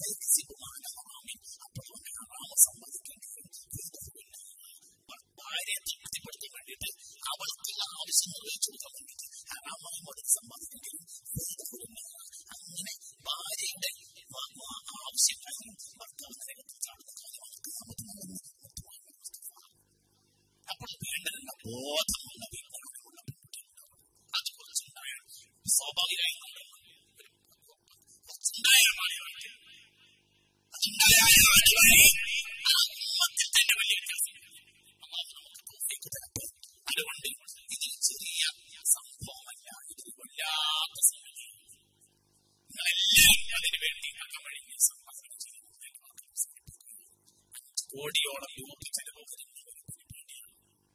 അപ്പോൾ അവന് ഹറാമ സമ്മതിക്കേണ്ടി വരും. ഭാര്യയെ തൃപ്തിപ്പെടുത്താൻ വേണ്ടിയിട്ട് അവൾക്കുള്ള ആവശ്യം നിർവഹിച്ചു കൊടുക്കാൻ വേണ്ടിയിട്ട് ഹറാമായി മതം സമ്മതിക്കേണ്ടി വരും. അങ്ങനെ ഭാര്യയുടെ ആവശ്യക്കാരും ഭർത്താവ് നരകത്തിൽ ചാടുന്ന കാര്യമാണ്. അപ്പോൾ വേണ്ടതല്ല ബോധമുള്ള വിജ്ഞാനമുള്ള അത് കുറച്ചുണ്ടായാൽ സ്വാഭാവികമായി കുറച്ചുണ്ടായാൽ മതി. അതുണ്ടായാൽ ഉമ്മത്തിൽ തന്നെ വലിയ വ്യത്യാസം. അതുകൊണ്ട് ഇതിൽ ചെറിയ സംഭവമല്ല, ഇതിൽ വല്ലാത്ത സംഗതി. നിങ്ങളെല്ലാവരും അതിനു വേണ്ടി അകമഴിഞ്ഞ് സമ്പാദനം ചെയ്യുന്നു. അഞ്ച് കോടിയോളം രൂപ ചെലവ് വരുന്ന ഒരു പരിപാടിയാണ്.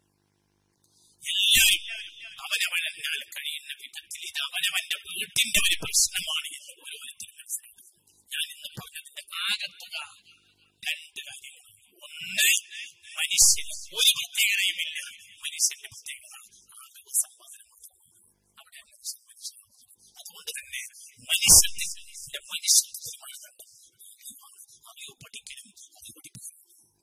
എല്ലാവരും അവനവനാൽ കഴിയുന്ന വിധത്തിൽ ഇത് അവനവന്റെ വീട്ടിന്റെ ഒരു പ്രശ്നമാണ് എന്ന് ഓരോരുത്തരും മനസ്സിലാക്കും. ഞാൻ ഇന്ന് പറഞ്ഞതിന്റെ ആകത്തുക രണ്ട് കാര്യങ്ങൾ. ഒന്ന്, മനുഷ്യന് ഒരു പ്രത്യേകതയുമില്ല. മനുഷ്യന്റെ പ്രത്യേകത ആകെ സമ്പാദനം മാത്രമാണ്. അവിടെ മനുഷ്യൻ മനുഷ്യനാണ്. അതുകൊണ്ട് തന്നെ മനുഷ്യന്റെ മനുഷ്യത്വമാണ് കണ്ടത്. അറിയോ പഠിക്കലും അത് പഠിപ്പിക്കണം.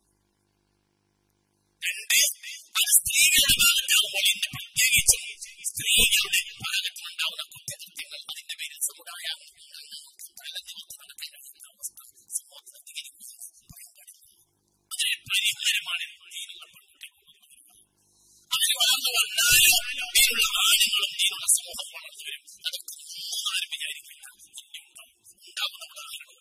രണ്ട്, അത് സ്ത്രീകളുടെ ഭാഗത്താകുമ്പോൾ ഇന്ന് പ്രത്യേകിച്ചും സ്ത്രീകളുടെ ഭാഗത്തുണ്ടാവുന്ന കുറ്റകൃത്യങ്ങൾ അതിന്റെ പേരിൽ സമുദായം തലനിവർത്തി നടക്കാൻ കഴിയുന്ന അവസ്ഥ സമൂഹത്തിൽ അധികരിക്കുന്നത് പറയാൻ പാടില്ല. അതിന് പരിഹാരമാണ് ഇതിനുള്ള പെൺകുട്ടികൾ. അതിന് വളർന്നു വന്നാലും ഇതിനുള്ള ആണുങ്ങളും ഇതിനുള്ള സമൂഹം വളർന്നു വരും. അതൊക്കെ ആരും വിചാരിക്കില്ല. ഉണ്ടാകുന്ന ഉദാഹരണവും.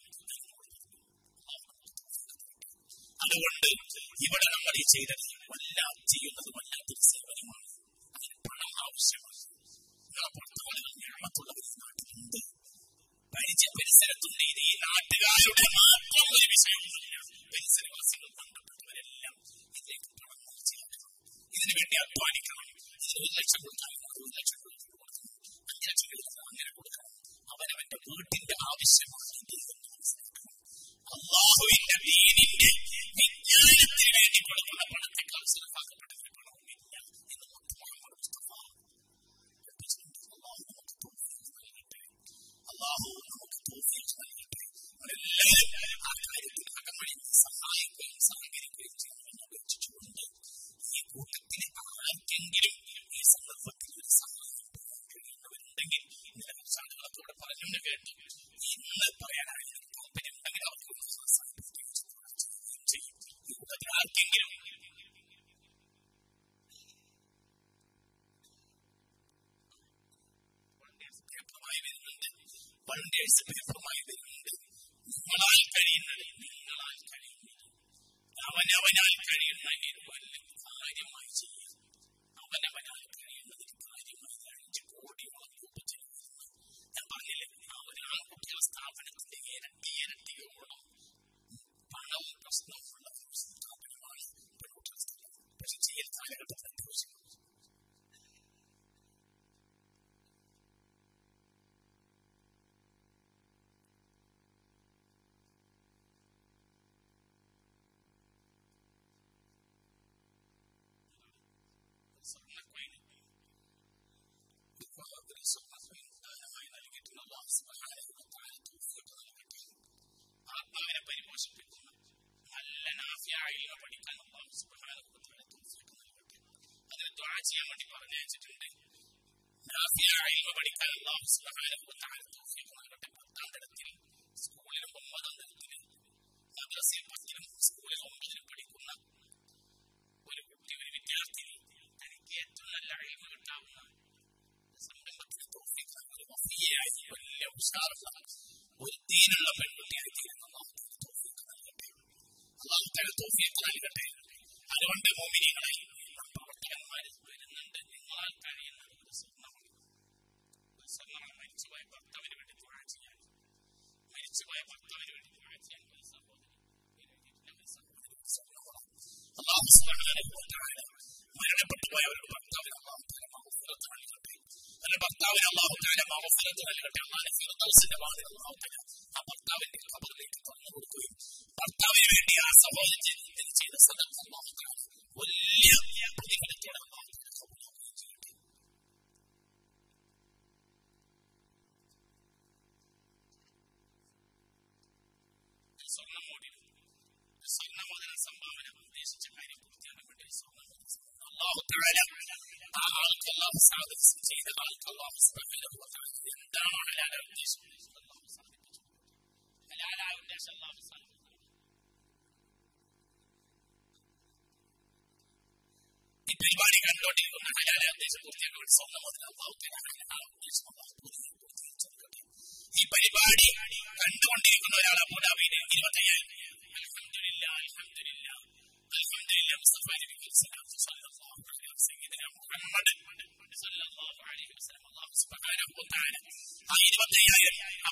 അതുകൊണ്ട് ഇവിടെ നമ്മൾ ഈ ചെയ്തത് വല്ലാത്ത ചെയ്യുന്നത് വല്ലാത്തൊരു സേവനമാണ്. അതിന് പണം ആവശ്യമാണ്. നിങ്ങളെ പുറത്തുകളിൽ ഞാമത്തുള്ളവർ ഈ നാട്ടിലുണ്ട്, പരിചയ പരിസരത്തുണ്ട്. ഇത് ഈ നാട്ടുകാരുടെ മാത്രം ഒരു വിഷയമൊന്നുമില്ല. പരിസരവാസികൾ ബന്ധപ്പെട്ടവരെല്ലാം ഇതിലേക്ക് പണം തീർച്ചയാക്കണം. ഇതിനു വേണ്ടി അധ്വാനിക്കണം. ഇതിന് ഒരു ലക്ഷം കൊടുക്കാൻ ഒരു ലക്ഷം കൊടുക്കണം, അഞ്ച് ലക്ഷം കൊടുക്കണം, അങ്ങനെ കൊടുക്കണം. അവനവന്റെ വീട്ടിന്റെ ആവശ്യമാണ് ഇത് എന്ന് മനസ്സിലാക്കണം. അല്ലാഹുവിന്റെ ദീനിന്റെ വിജ്ഞാനത്തിന് വേണ്ടി കൊടുക്കുന്ന പണത്തെക്കാൾ സുലഭാക്കപ്പെട്ട ഒരു പണവുമില്ല എന്ന് മുഹമ്മദ് മുസ്തഫ. അല്ലാഹു നമുക്ക് തൗഫീഖ് നൽകട്ടെ. അല്ലാഹു നമുക്ക് തൗഫീഖ് നൽകട്ടെ. നമ്മളെല്ലാവരും ആ കാര്യത്തിൽ അകമഴിഞ്ഞ് സഹായിക്കുകയും സഹകരിക്കുകയും ചെയ്യുമെന്ന് അപേക്ഷിച്ചുകൊണ്ട് ഈ കൂട്ടത്തിൽ പറഞ്ഞു കേട്ടു. ഇന്ന് പറയാനായി താല്പര്യം ഉണ്ടെങ്കിൽ അവർക്ക് ചെയ്യും. യൂട്ടത്തിൽ ആർക്കെങ്കിലും പേപ്പറുമായി വരുന്നുണ്ട്, വളണ്ടിയേഴ്സ് പേപ്പറുമായി വരുന്നുണ്ട്. നിങ്ങളാൽ കഴിയുന്നത് നിങ്ങളാൽ കഴിയുന്നത് അവനവനാൽ കഴിയുന്ന വലിയ കാര്യമായി ചെയ്യുക. അവനവനാൽ കഴിയുന്നതിന് കാര്യമായി അഞ്ച് കോടിയോളം രൂപ ചെലവഴിക്കുന്നു. ഞാൻ പറഞ്ഞില്ലേ, ആ ഒരു ആൺകുട്ടികളുടെ സ്ഥാപനത്തിന്റെ ഇരട്ടി ഇരട്ടിയോളം പണവും പ്രശ്നവുമുള്ള സ്ഥാപനമാണ് പെൺകുട്ടികളുടെ സ്ഥാപനം. പക്ഷെ ചെയ്യൽ കാലഘട്ടത്തിൽ അത്യാവശ്യം ആത്മാവിനെ പരിപോഷിപ്പിക്കുന്ന നല്ല നാഫിയായ പഠിക്കാൻ അല്ലാഹു സുബ്ഹാനഹു വ തആല തൗഫീഖ് നൽകട്ടെ. അതിന് ദുആ ചെയ്യാൻ വേണ്ടി പറഞ്ഞയച്ചിട്ടുണ്ട്. നാഫിയായ പഠിക്കാൻ അല്ലാഹു സുബ്ഹാനഹു വ തആല തൗഫീഖ് നൽകട്ടെ. പത്താം തരത്തിൽ സ്കൂളിലും ഒമ്പതാം തരത്തിൽ മദ്രസയിൽ പത്തിലും സ്കൂളിൽ ഒമ്പതിലും പഠിക്കുന്ന ഒരു കുട്ടി, ഒരു വിദ്യാർത്ഥി തനിക്ക് ഏറ്റവും നല്ല ഇൽമ് കിട്ടാവുന്ന സംരംഭത്തിന് തൗഫീഖ് നൽകി വഫിയായി വലിയ ഉഷാറുള്ള ഒരു ദീനുള്ള പെൺകുട്ടിയായി തീരുന്ന അല്ലാഹു തൗഫീഖ് നൽകട്ടെ. അല്ലാഹു തആല തൗഫീഖ് നൽകട്ടെ. അതുകൊണ്ട് മുഅ്മിനീങ്ങളെ, പ്രവർത്തകന്മാർ വരുന്നുണ്ട്. നിങ്ങളാൽ കഴിയുന്നത് ഒരു സ്വർണ്ണമാണ്. ഒരു സ്വർണ്ണമാണ്. മരിച്ചുപോയ ഭർത്താവിന് വേണ്ടി ദുആ ചെയ്യാൻ, മരിച്ചുപോയ ഭർത്താവിന് വേണ്ടി ദുആ ചെയ്യാൻ ഒരു സഹോദരി അല്ലാഹു സുബ്ഹാനഹു വ തആല മരണപ്പെട്ടു പോയ ഒരു ഭർത്താവിന് അല്ലാഹു തആല മഗ്ഫിറത്ത് നൽകട്ടെ. അവരുടെ ഭർത്താവിന് അല്ലാഹു തആല മഗ്ഫിറത്ത് നൽകട്ടെ. അല്ലാഹുവിന്റെ ഫിർദൗസിന്റെ വാതിൽ അല്ലാഹു തആല ആ ഭർത്താവിന്റെ ഖബറിലേക്ക് തുറന്നു കൊടുക്കുകയും ഭർത്താവിന് വേണ്ടി ആ സഹോദരി ചെയ്ത സദഖ അല്ലാഹു തആല വലിയ പ്രതിഫലത്തോടെ അല്ലാഹു തആല കബൂലാക്കുകയും ചെയ്യട്ടെ. സ്വർണ്ണമോടി സ്വർണ്ണമോദന സംഭാവന ഉദ്ദേശിച്ച കാര്യം പൂർത്തിയാക്കാൻ വേണ്ടി അല്ലാഹു തആല ആ ആൾക്ക് അല്ലാഹു സാധിച്ചു ചെയ്ത ആൾക്ക് അല്ലാഹു സുബ്ഹാനഹു വ തആല എന്താണ് ഹലാലായ ഉദ്ദേശം അല്ലാഹു സാധിപ്പിച്ചു. ഹലാലായ ഉദ്ദേശം അല്ലാഹു സാധിപ്പിച്ചു. ഈ പരിപാടി കണ്ടുകൊണ്ടിരിക്കുന്ന ഹലാലായ ഉദ്ദേശം പൂർത്തിയാക്കാൻ വേണ്ടി സ്വർണ്ണമോദന അല്ലാഹു തആല ഹലാലായ ഉദ്ദേശം അല്ലാഹു പൂർത്തിയാക്കി. ഈ പരിപാടി കണ്ടുകൊണ്ടിരിക്കുന്ന ഒരാൾ അബൂദാബിയിൽ ഇരുപത്തയ്യായിരം അൽഹംദുലില്ലാഹ് അൽഹംദുലില്ലാഹ് അൽഹംദുലില്ലാഹ് മുസ്തഫ നബി സല്ലല്ലാഹു അലൈഹി വസല്ലം മുഹമ്മദ് സല്ലല്ലാഹു അലൈഹി വസല്ലം അല്ലാഹു സുബ്ഹാനഹു വ തആല ആ ഇരുപത്തയ്യായിരം